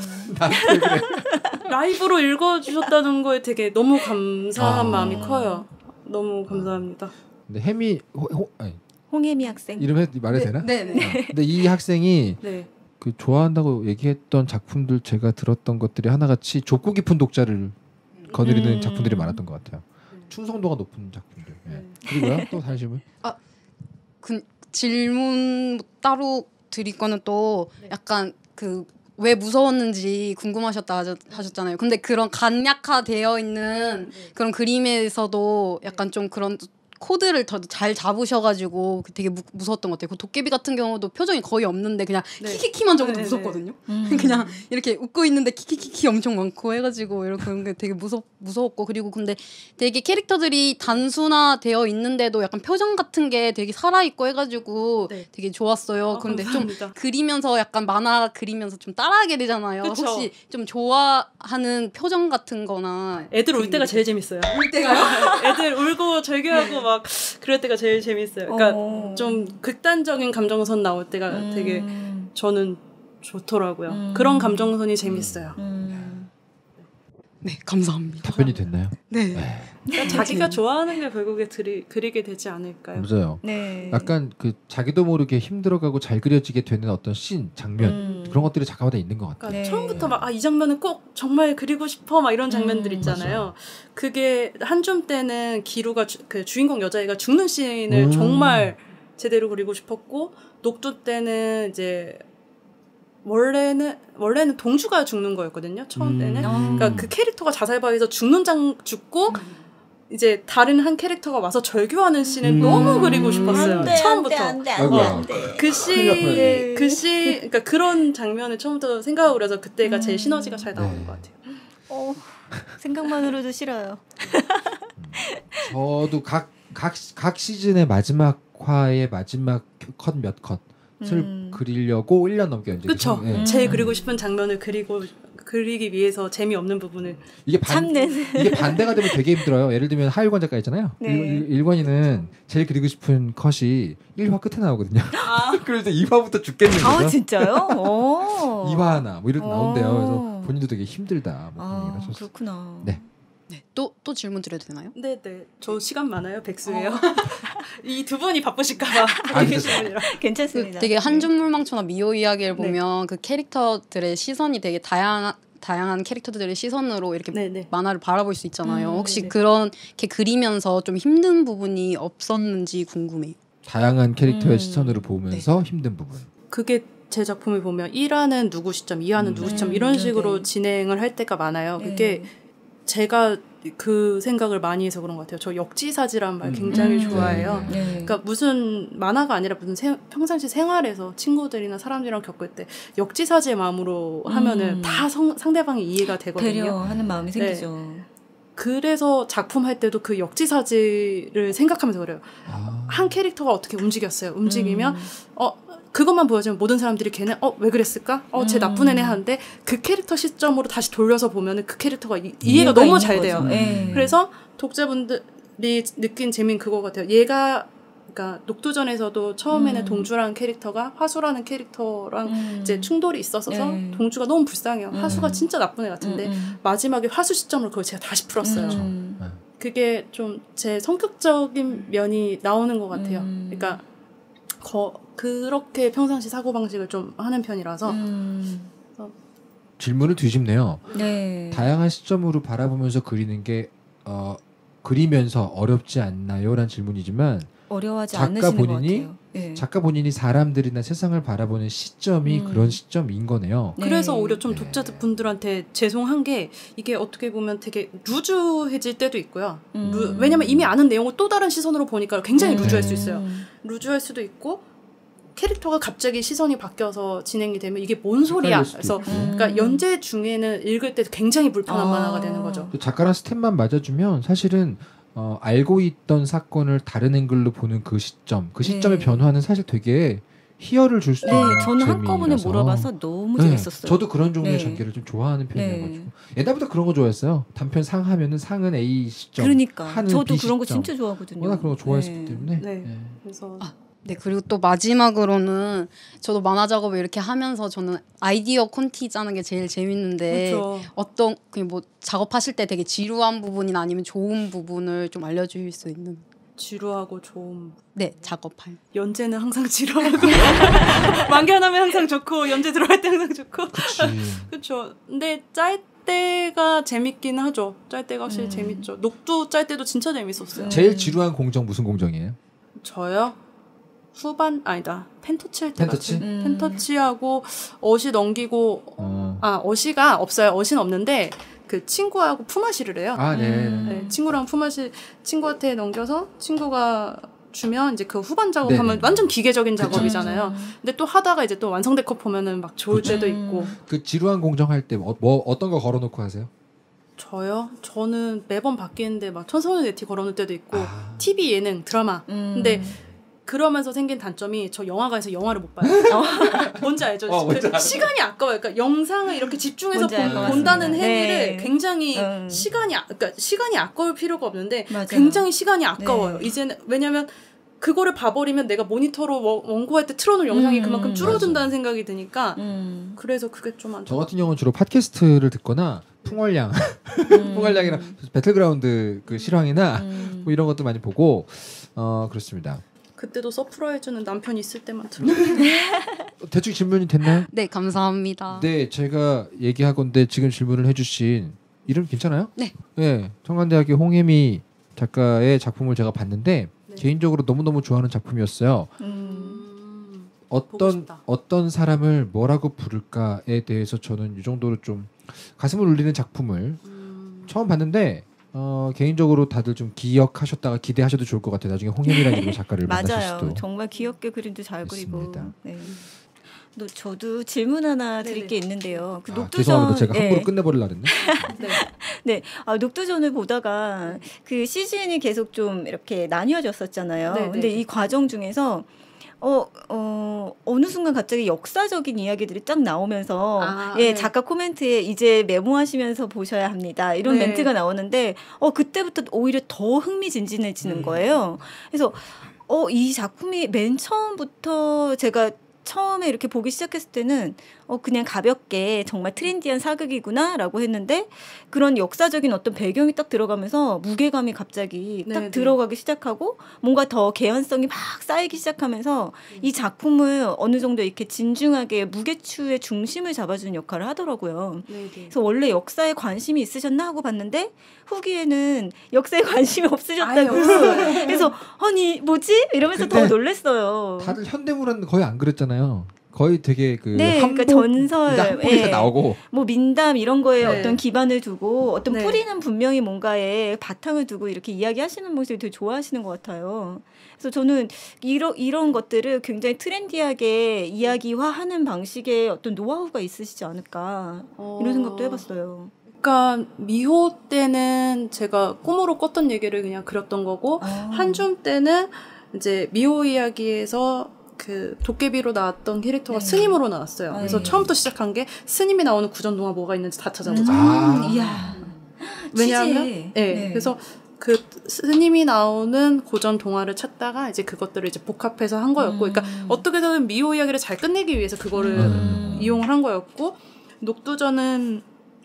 D: 라이브로 읽어주셨다는 거에 되게 너무 감사한 마음이 커요. 너무 감사합니다.
A: 근데
C: 홍혜미 학생.
A: 이름 말해도 되나?
F: 네.
A: 근데 이 학생이 그 좋아한다고 얘기했던 작품들 제가 들었던 것들이 하나같이 좁고 깊은 독자를 거느리는 작품들이 많았던 것 같아요. 충성도가 높은 작품들. 네. 그리고요 또 다른 질문.
F: 그 질문 따로 드릴 거는 또 약간 그 왜 무서웠는지 궁금하셨다 하셨잖아요. 근데 그런 간략화되어 있는 그런 그림에서도 약간 좀 그런 코드를 더 잘 잡으셔가지고 되게 무서웠던 것 같아요. 그 도깨비 같은 경우도 표정이 거의 없는데 그냥 키키키만 적어도 무섭거든요. 그냥 이렇게 웃고 있는데 키키키키 엄청 많고 해가지고 그런 게 되게 무서웠고 그리고 근데 되게 캐릭터들이 단순화되어 있는데도 약간 표정 같은 게 되게 살아있고 해가지고 되게 좋았어요. 그런데 좀 그리면서 약간 만화 그리면서 좀 따라하게 되잖아요.
D: 그쵸.
F: 혹시 좀 좋아하는 표정 같은 거나
D: 애들 울 때가 제일 재밌어요.
F: 울 때가요?
D: 애들 울고 절규하고 막 그럴 때가 제일 재밌어요. 그러니까 좀 극단적인 감정선 나올 때가 되게 저는 좋더라고요. 그런 감정선이 재밌어요.
F: 네, 감사합니다.
A: 답변이 됐나요?
F: 네.
D: 그러니까 자기가 좋아하는 게 결국에 그리게 되지 않을까요?
A: 맞아요.
C: 네.
A: 약간 그 자기도 모르게 힘들어가고 잘 그려지게 되는 어떤 씬, 장면 그런 것들이 작가마다 있는 것 같아요.
D: 그러니까 처음부터 막 이 장면은 꼭 정말 그리고 싶어 막 이런 장면들 있잖아요.
A: 맞아요.
D: 그게 한줌 때는 기루가 그 주인공 여자애가 죽는 씬을 정말 제대로 그리고 싶었고 녹두 때는 이제 원래는 동주가 죽는 거였거든요. 처음 때는. 그러니까 그 캐릭터가 자살방에서 죽고 이제 다른 한 캐릭터가 와서 절규하는 씬을 너무 그리고 싶었어요. 처음부터. 그 씬, 그러니까 그런 장면을 처음부터 생각하고 그래서 그때가 제일 시너지가 잘 나오는 것 같아요.
C: 생각만으로도 싫어요.
A: 저도 각 시즌의 마지막 화의 마지막 컷 몇 컷을 그리려고 1년 넘게 연재.
D: 그렇죠. 제일 그리고 싶은 장면을 그리기 위해서 재미없는 부분을
C: 참는.
A: 이게 반대가 되면 되게 힘들어요. 예를 들면 하일권 작가 있잖아요.
C: 네.
A: 1권이는 제일 그리고 싶은 컷이 1화 끝에 나오거든요. 그래서 2화부터 죽겠는 거죠.
C: 아 진짜요?
A: 2화나 뭐 이렇게 나온대요. 그래서 본인도 되게 힘들다. 뭐 그런 얘기를 하셨어요.
C: 그렇구나.
A: 네.
F: 네. 또 질문 드려도 되나요?
D: 네네. 저 시간 많아요. 백수예요. 이 두 분이 바쁘실까봐.
C: 괜찮습니다.
F: 되게 한줌물망초나 미호 이야기를 보면 그 캐릭터들의 시선이 되게 다양한 캐릭터들의 시선으로 이렇게 만화를 바라볼 수 있잖아요. 혹시 그렇게 그리면서 좀 힘든 부분이 없었는지 궁금해요.
A: 다양한 캐릭터의 시선으로 보면서 힘든 부분.
D: 그게 제 작품을 보면 1화는 누구 시점, 2화는 누구 시점 이런 식으로 진행을 할 때가 많아요. 그게 제가 그 생각을 많이 해서 그런 것 같아요. 저 역지사지란 말 굉장히 좋아해요. 그러니까 무슨 만화가 아니라 무슨 평상시 생활에서 친구들이나 사람들이랑 겪을 때 역지사지의 마음으로 하면은 다 상대방이 이해가 되거든요.
C: 배려하는 마음이 생기죠.
D: 그래서 작품 할 때도 그 역지사지를 생각하면서 그래요. 한 캐릭터가 어떻게 움직였어요. 움직이면 그것만 보여주면 모든 사람들이 걔는 왜 그랬을까? 쟤 나쁜 애네 하는데 그 캐릭터 시점으로 다시 돌려서 보면은 그 캐릭터가 이해가 너무 잘 돼요. 그래서 독자분들이 느낀 재미는 그거 같아요. 그러니까 녹두전에서도 처음에는 동주라는 캐릭터가 화수라는 캐릭터랑 이제 충돌이 있었어서 동주가 너무 불쌍해요. 화수가 진짜 나쁜 애 같은데 마지막에 화수 시점으로 그걸 제가 다시 풀었어요. 그게 좀 제 성격적인 면이 나오는 것 같아요. 그러니까 그렇게 평상시 사고방식을 좀 하는 편이라서
A: 질문을 뒤집네요.
C: 네.
A: 다양한 시점으로 바라보면서 그리는 게 그리면서 어렵지 않나요? 라는 질문이지만
C: 어려워하지 않으시는 것 같아요.
A: 작가 본인이 사람들이나 세상을 바라보는 시점이 그런 시점인 거네요.
D: 그래서 오히려 좀 독자분들한테 죄송한 게 이게 어떻게 보면 되게 루즈해질 때도 있고요. 왜냐면 이미 아는 내용을 또 다른 시선으로 보니까 굉장히 루즈할 수 있어요. 루즈할 수도 있고 캐릭터가 갑자기 시선이 바뀌어서 진행이 되면 이게 뭔 소리야. 그래서 그러니까 연재 중에는 읽을 때 굉장히 불편한 만화가 되는 거죠.
A: 작가랑 스텝만 맞아주면 사실은 알고 있던 사건을 다른 앵글로 보는 그 시점의 변화는 사실 되게 희열을 줄 수 있는 재미라서.
C: 저는 한꺼번에 몰아봐서 너무 재밌었어요.
A: 저도 그런 종류의 전개를 좀 좋아하는 편이어가지고 옛날부터 그런 거 좋아했어요. 단편 상 하면은 상은 A 시점,
C: 그러니까
A: 하는
C: 저도
A: B
C: 그런 거
A: 시점.
C: 진짜 좋아하거든요.
A: 워낙 그런 거 좋아했기 때문에.
D: 그래서
F: 네, 그리고 또 마지막으로는 저도 만화 작업을 이렇게 하면서 저는 아이디어 콘티 짜는 게 제일 재밌는데 어떤 뭐 작업하실 때 되게 지루한 부분이나 아니면 좋은 부분을 좀 알려주실 수 있는?
D: 지루하고 좋은.
F: 네, 작업할.
D: 연재는 항상 지루하고 만개하면 항상 좋고 연재 들어갈 때 항상 좋고. 그렇죠. 근데 짤 때가 재밌긴 하죠. 짤 때가 확실히 재밌죠. 녹두 짤 때도 진짜 재밌었어요.
A: 제일 지루한 공정 무슨 공정이에요?
D: 저요? 후반 아니다. 펜터치 할 때
A: 펜터치?
D: 펜터치하고 어시 넘기고 어시가 없어요. 어시는 없는데 그 친구하고 품앗이를 해요. 네, 친구랑 품앗이 친구한테 넘겨서 친구가 주면 이제 그 후반 작업하면 완전 기계적인 작업이잖아요. 근데 또 하다가 이제 또 완성된 거 보면은 막 좋을 때도 있고.
A: 그 지루한 공정 할 때 뭐 어떤 거 걸어놓고 하세요?
D: 저요? 저는 매번 바뀌는데 막 천선의 네티 걸어놓을 때도 있고 TV 예능 드라마. 근데 그러면서 생긴 단점이 저 영화관에서 영화를 못 봐요. 뭔지 알죠? 시간이 아까워요. 그러니까 영상을 이렇게 집중해서 본다는 행위를 굉장히 그러니까 시간이 아까울 필요가 없는데 맞아요. 굉장히 시간이 아까워요. 이제는 왜냐면 그거를 봐버리면 내가 모니터로 원고할 때 틀어놓은 영상이 그만큼 줄어든다는 생각이 드니까 그래서 그게 좀 안 좋아요.
A: 저 같은 경우는 주로 팟캐스트를 듣거나 풍월량 풍월량이랑 배틀그라운드 그 실황이나 뭐 이런 것도 많이 보고 그렇습니다.
D: 그때도 서프라이즈는 남편 있을 때만 들어.
A: 대충 질문이 됐나요?
F: 네, 감사합니다.
A: 네, 제가 얘기하건데 지금 질문을 해주신 이름 괜찮아요?
F: 네.
A: 네, 청간대학교 홍혜미 작가의 작품을 제가 봤는데 개인적으로 너무너무 좋아하는 작품이었어요. 어떤 사람을 뭐라고 부를까에 대해서 저는 이 정도로 좀 가슴을 울리는 작품을 처음 봤는데 개인적으로 다들 좀 기억하셨다가 기대하셔도 좋을 것 같아요. 나중에 홍현이라는 이름의 작가를 만나실 수도.
C: 맞아요. 정말 귀엽게 그림도 잘 그리고. 네. 저도 질문 하나 드릴 게 있는데요. 그 녹두전,
A: 죄송합니다. 제가 함부로 끝내버리려 했네.
C: 네, 녹두전을 보다가 그 시즌이 계속 좀 이렇게 나뉘어졌었잖아요. 근데 이 과정 중에서 어느 순간 갑자기 역사적인 이야기들이 딱 나오면서 작가 코멘트에 이제 메모하시면서 보셔야 합니다. 이런 멘트가 나오는데 그때부터 오히려 더 흥미진진해지는 거예요. 그래서 이 작품이 맨 처음부터 제가 처음에 이렇게 보기 시작했을 때는 그냥 가볍게 정말 트렌디한 사극이구나라고 했는데 그런 역사적인 어떤 배경이 딱 들어가면서 무게감이 갑자기 딱 들어가기 시작하고 뭔가 더 개연성이 막 쌓이기 시작하면서 이 작품을 어느 정도 이렇게 진중하게 무게추의 중심을 잡아주는 역할을 하더라고요. 그래서 원래 역사에 관심이 있으셨나 하고 봤는데 후기에는 역사에 관심이 없으셨다고. 그래서 아니 뭐지? 이러면서 더 놀랐어요.
A: 다들 현대물은 거의 안 그랬잖아요. 거의 되게
C: 그러니까 전설,
A: 나오고
C: 뭐 민담 이런 거에 어떤 기반을 두고 어떤 뿌리는 분명히 뭔가에 바탕을 두고 이렇게 이야기하시는 모습을 되게 좋아하시는 것 같아요. 그래서 저는 이런 것들을 굉장히 트렌디하게 이야기화하는 방식의 어떤 노하우가 있으시지 않을까 이런 생각도 해봤어요.
D: 그러니까 미호 때는 제가 꿈으로 꿨던 얘기를 그냥 그렸던 거고 한줌 때는 이제 미호 이야기에서 그 도깨비로 나왔던 캐릭터가 스님으로 나왔어요. 그래서 처음부터 시작한 게 스님이 나오는 구전 동화 뭐가 있는지 다 찾아보자.
C: 이야.
D: 왜냐하면 그래서 그 스님이 나오는 고전 동화를 찾다가 이제 그것들을 이제 복합해서 한 거였고, 그러니까 어떻게든 미호 이야기를 잘 끝내기 위해서 그거를 이용을 한 거였고, 녹두전은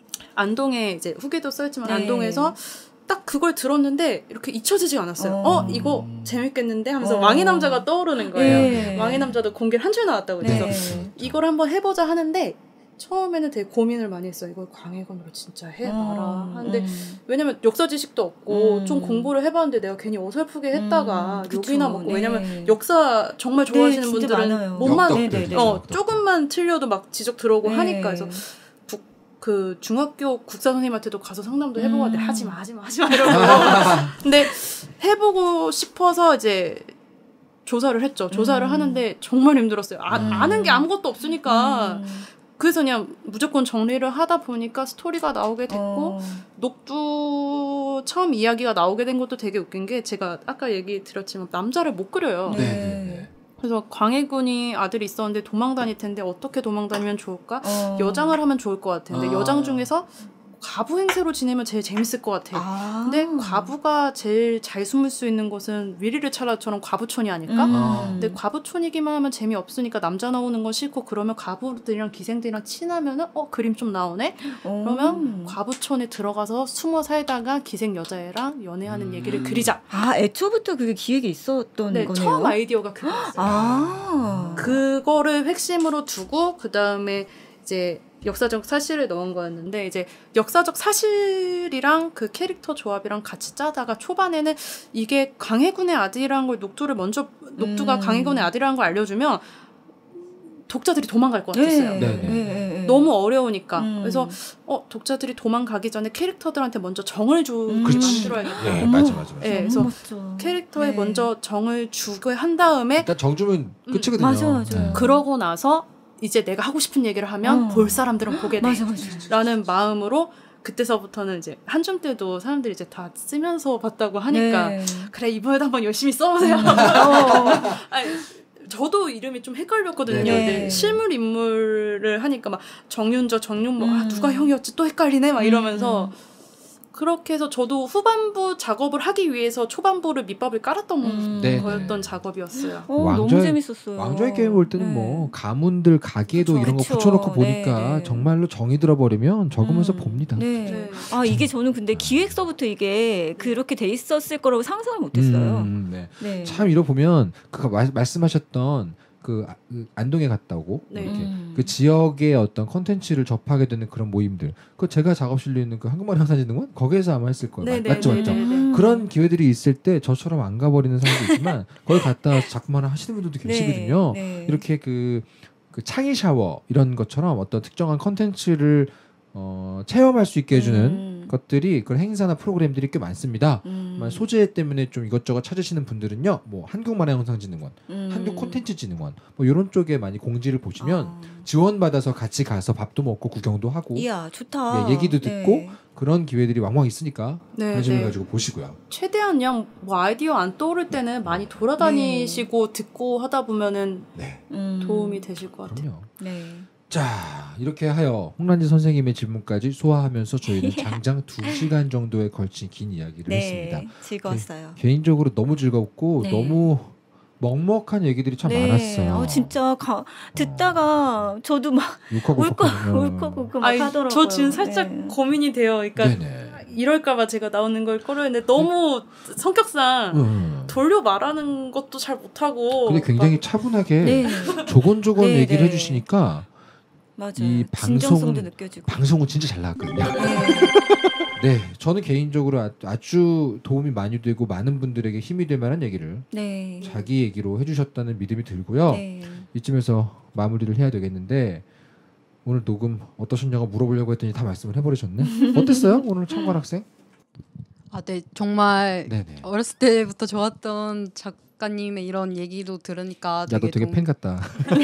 D: 안동에 이제 후기도 써있지만 안동에서 딱 그걸 들었는데 이렇게 잊혀지지가 않았어요. 이거 재밌겠는데 하면서 왕의 남자가 떠오르는 거예요. 왕의 남자도 공개를 한 줄 나왔다고. 그래서 이걸 한번 해보자 하는데 처음에는 되게 고민을 많이 했어요. 이걸 광해군으로 진짜 해봐라 하는데 왜냐면 역사 지식도 없고 좀 공부를 해봤는데 내가 괜히 어설프게 했다가 욕이나 먹고 왜냐면 역사 정말 좋아하시는 분들은 몸만 조금만 틀려도 막 지적 들어오고 하니까. 그래서 그 중학교 국사 선생님한테도 가서 상담도 해보고 하는데 하지마 이러고 근데 해보고 싶어서 이제 조사를 했죠. 조사를 하는데 정말 힘들었어요. 아는 게 아무것도 없으니까. 그래서 그냥 무조건 정리를 하다 보니까 스토리가 나오게 됐고 녹두 처음 이야기가 나오게 된 것도 되게 웃긴 게 제가 아까 얘기 드렸지만 남자를 못 그려요. 그래서 광해군이 아들이 있었는데 도망 다닐 텐데 어떻게 도망 다니면 좋을까? 여장을 하면 좋을 것 같은데 여장 중에서 과부 행세로 지내면 제일 재밌을 것 같아. 근데 과부가 제일 잘 숨을 수 있는 곳은 위리를 차라처럼 과부촌이 아닐까? 근데 과부촌이기만 하면 재미없으니까 남자 나오는 건 싫고 그러면 과부들이랑 기생들이랑 친하면은 그림 좀 나오네? 그러면 과부촌에 들어가서 숨어 살다가 기생 여자애랑 연애하는 얘기를 그리자.
C: 애초부터 그게 기획이 있었던 거네요.
D: 처음 아이디어가 그거였어요. 그거를 핵심으로 두고 그 다음에 이제 역사적 사실을 넣은 거였는데 이제 역사적 사실이랑 그 캐릭터 조합이랑 같이 짜다가 초반에는 이게 강해군의 아들이라는 걸 녹두가 강해군의 아들이라는 걸 알려주면 독자들이 도망갈 것 같았어요. 너무 어려우니까. 그래서 독자들이 도망가기 전에 캐릭터들한테 먼저 정을 주고 만들어야겠다.
A: 맞아.
D: 그래서 멋져. 캐릭터에 먼저 정을 주고 한 다음에
A: 일단 정 주면 끝이거든요.
C: 맞아.
D: 그러고 나서 이제 내가 하고 싶은 얘기를 하면 볼 사람들은 보게 돼. 라는 마음으로 그때서부터는 이제 한줌 때도 사람들이 이제 다 쓰면서 봤다고 하니까 그래 이번에도 한번 열심히 써보세요. 아니, 저도 이름이 좀 헷갈렸거든요. 근데 실물 인물을 하니까 막 정윤저, 정윤모 누가 형이었지 또 헷갈리네 막 이러면서 그렇게 해서 저도 후반부 작업을 하기 위해서 초반부를 밑밥을 깔았던 거였던 작업이었어요.
C: 너무 재밌었어요.
A: 왕좌의 게임 볼 때는 뭐 가문들 가게도 이런 거 붙여놓고 보니까 정말로 정이 들어버리면 적으면서 봅니다.
C: 이게 저는 근데 기획서부터 이게 그렇게 돼 있었을 거라고 상상을 못했어요.
A: 참 이러 보면 그 말씀하셨던 그 안동에 갔다 오고 이렇게 그 지역의 어떤 컨텐츠를 접하게 되는 그런 모임들, 그 제가 작업실로 있는 그 한국말 항상진흥원 거기에서 아마 했을 거예요. 맞죠. 그런 기회들이 있을 때 저처럼 안 가버리는 사람도 있지만 거기 갔다 작품 하나 하시는 분들도 계시거든요. 이렇게 그 창의 샤워 이런 것처럼 어떤 특정한 컨텐츠를 체험할 수 있게 해주는 것들이 그런 행사나 프로그램들이 꽤 많습니다. 소재 때문에 좀 이것저것 찾으시는 분들은요, 뭐 한국만화영상진흥원, 한국콘텐츠진흥원 뭐 이런 쪽에 많이 공지를 보시면 지원받아서 같이 가서 밥도 먹고 구경도 하고,
C: 이야 좋다.
A: 얘기도 듣고 그런 기회들이 왕왕 있으니까 관심을 가지고 보시고요.
D: 최대한 그냥 뭐 아이디어 안 떠오를 때는 많이 돌아다니시고 듣고 하다 보면은 도움이 되실 것 같아요.
A: 자, 이렇게 하여 홍란지 선생님의 질문까지 소화하면서 저희는 장장 2시간 정도에 걸친 긴 이야기를 했습니다.
C: 즐거웠어요.
A: 개인적으로 너무 즐겁고 너무 먹먹한 얘기들이 참 많았어요.
C: 진짜 듣다가 저도 막 울컥울컥 막 하더라고요.
D: 저 지금 살짝 고민이 돼요. 그러니까 이럴까봐 제가 나오는 걸 꺼려했는데 너무 성격상 돌려 말하는 것도 잘 못하고.
A: 근데 굉장히 차분하게 조곤조곤 얘기를 해주시니까 이 방송은 진짜 잘 나왔거든요. 저는 개인적으로 아주 도움이 많이 되고 많은 분들에게 힘이 될 만한 얘기를 자기 얘기로 해주셨다는 믿음이 들고요. 이쯤에서 마무리를 해야 되겠는데 오늘 녹음 어떠셨냐고 물어보려고 했더니 다 말씀을 해버리셨네. 어땠어요? 오늘 청관 학생?
F: 정말 어렸을 때부터 좋았던 작가님의 이런 얘기도 들으니까
A: 야, 너 되게 팬 같다.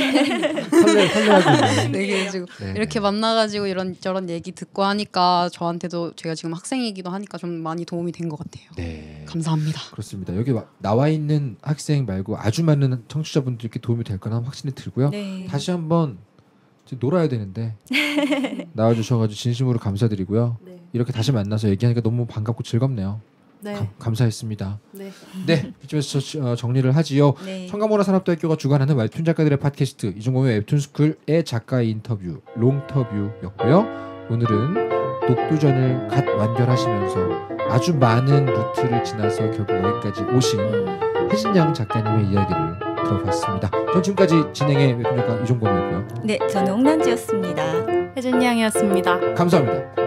A: 설레하고
F: 되게 지금 이렇게 만나가지고 이런 저런 얘기 듣고 하니까 저한테도 제가 지금 학생이기도 하니까 좀 많이 도움이 된 것 같아요. 감사합니다.
A: 그렇습니다. 여기 나와 있는 학생 말고 아주 많은 청취자분들께 도움이 될 거라는 확신이 들고요. 다시 한번 놀아야 되는데 나와주셔가지고 진심으로 감사드리고요. 이렇게 다시 만나서 얘기하니까 너무 반갑고 즐겁네요. 감사했습니다. 이쯤에서 정리를 하지요. 청강문화산업대학교가 주관하는 웹툰 작가들의 팟캐스트 이종범의 웹툰스쿨의 작가의 인터뷰 롱터뷰였고요. 오늘은 녹두전을 갓 완결하시면서 아주 많은 루트를 지나서 결국 여기까지 오신 혜진양 작가님의 이야기를 들어봤습니다. 전 지금까지 진행의 웹툰 작가 이종범이었고요.
C: 저는 홍란지였습니다.
D: 혜진양이었습니다.
A: 감사합니다.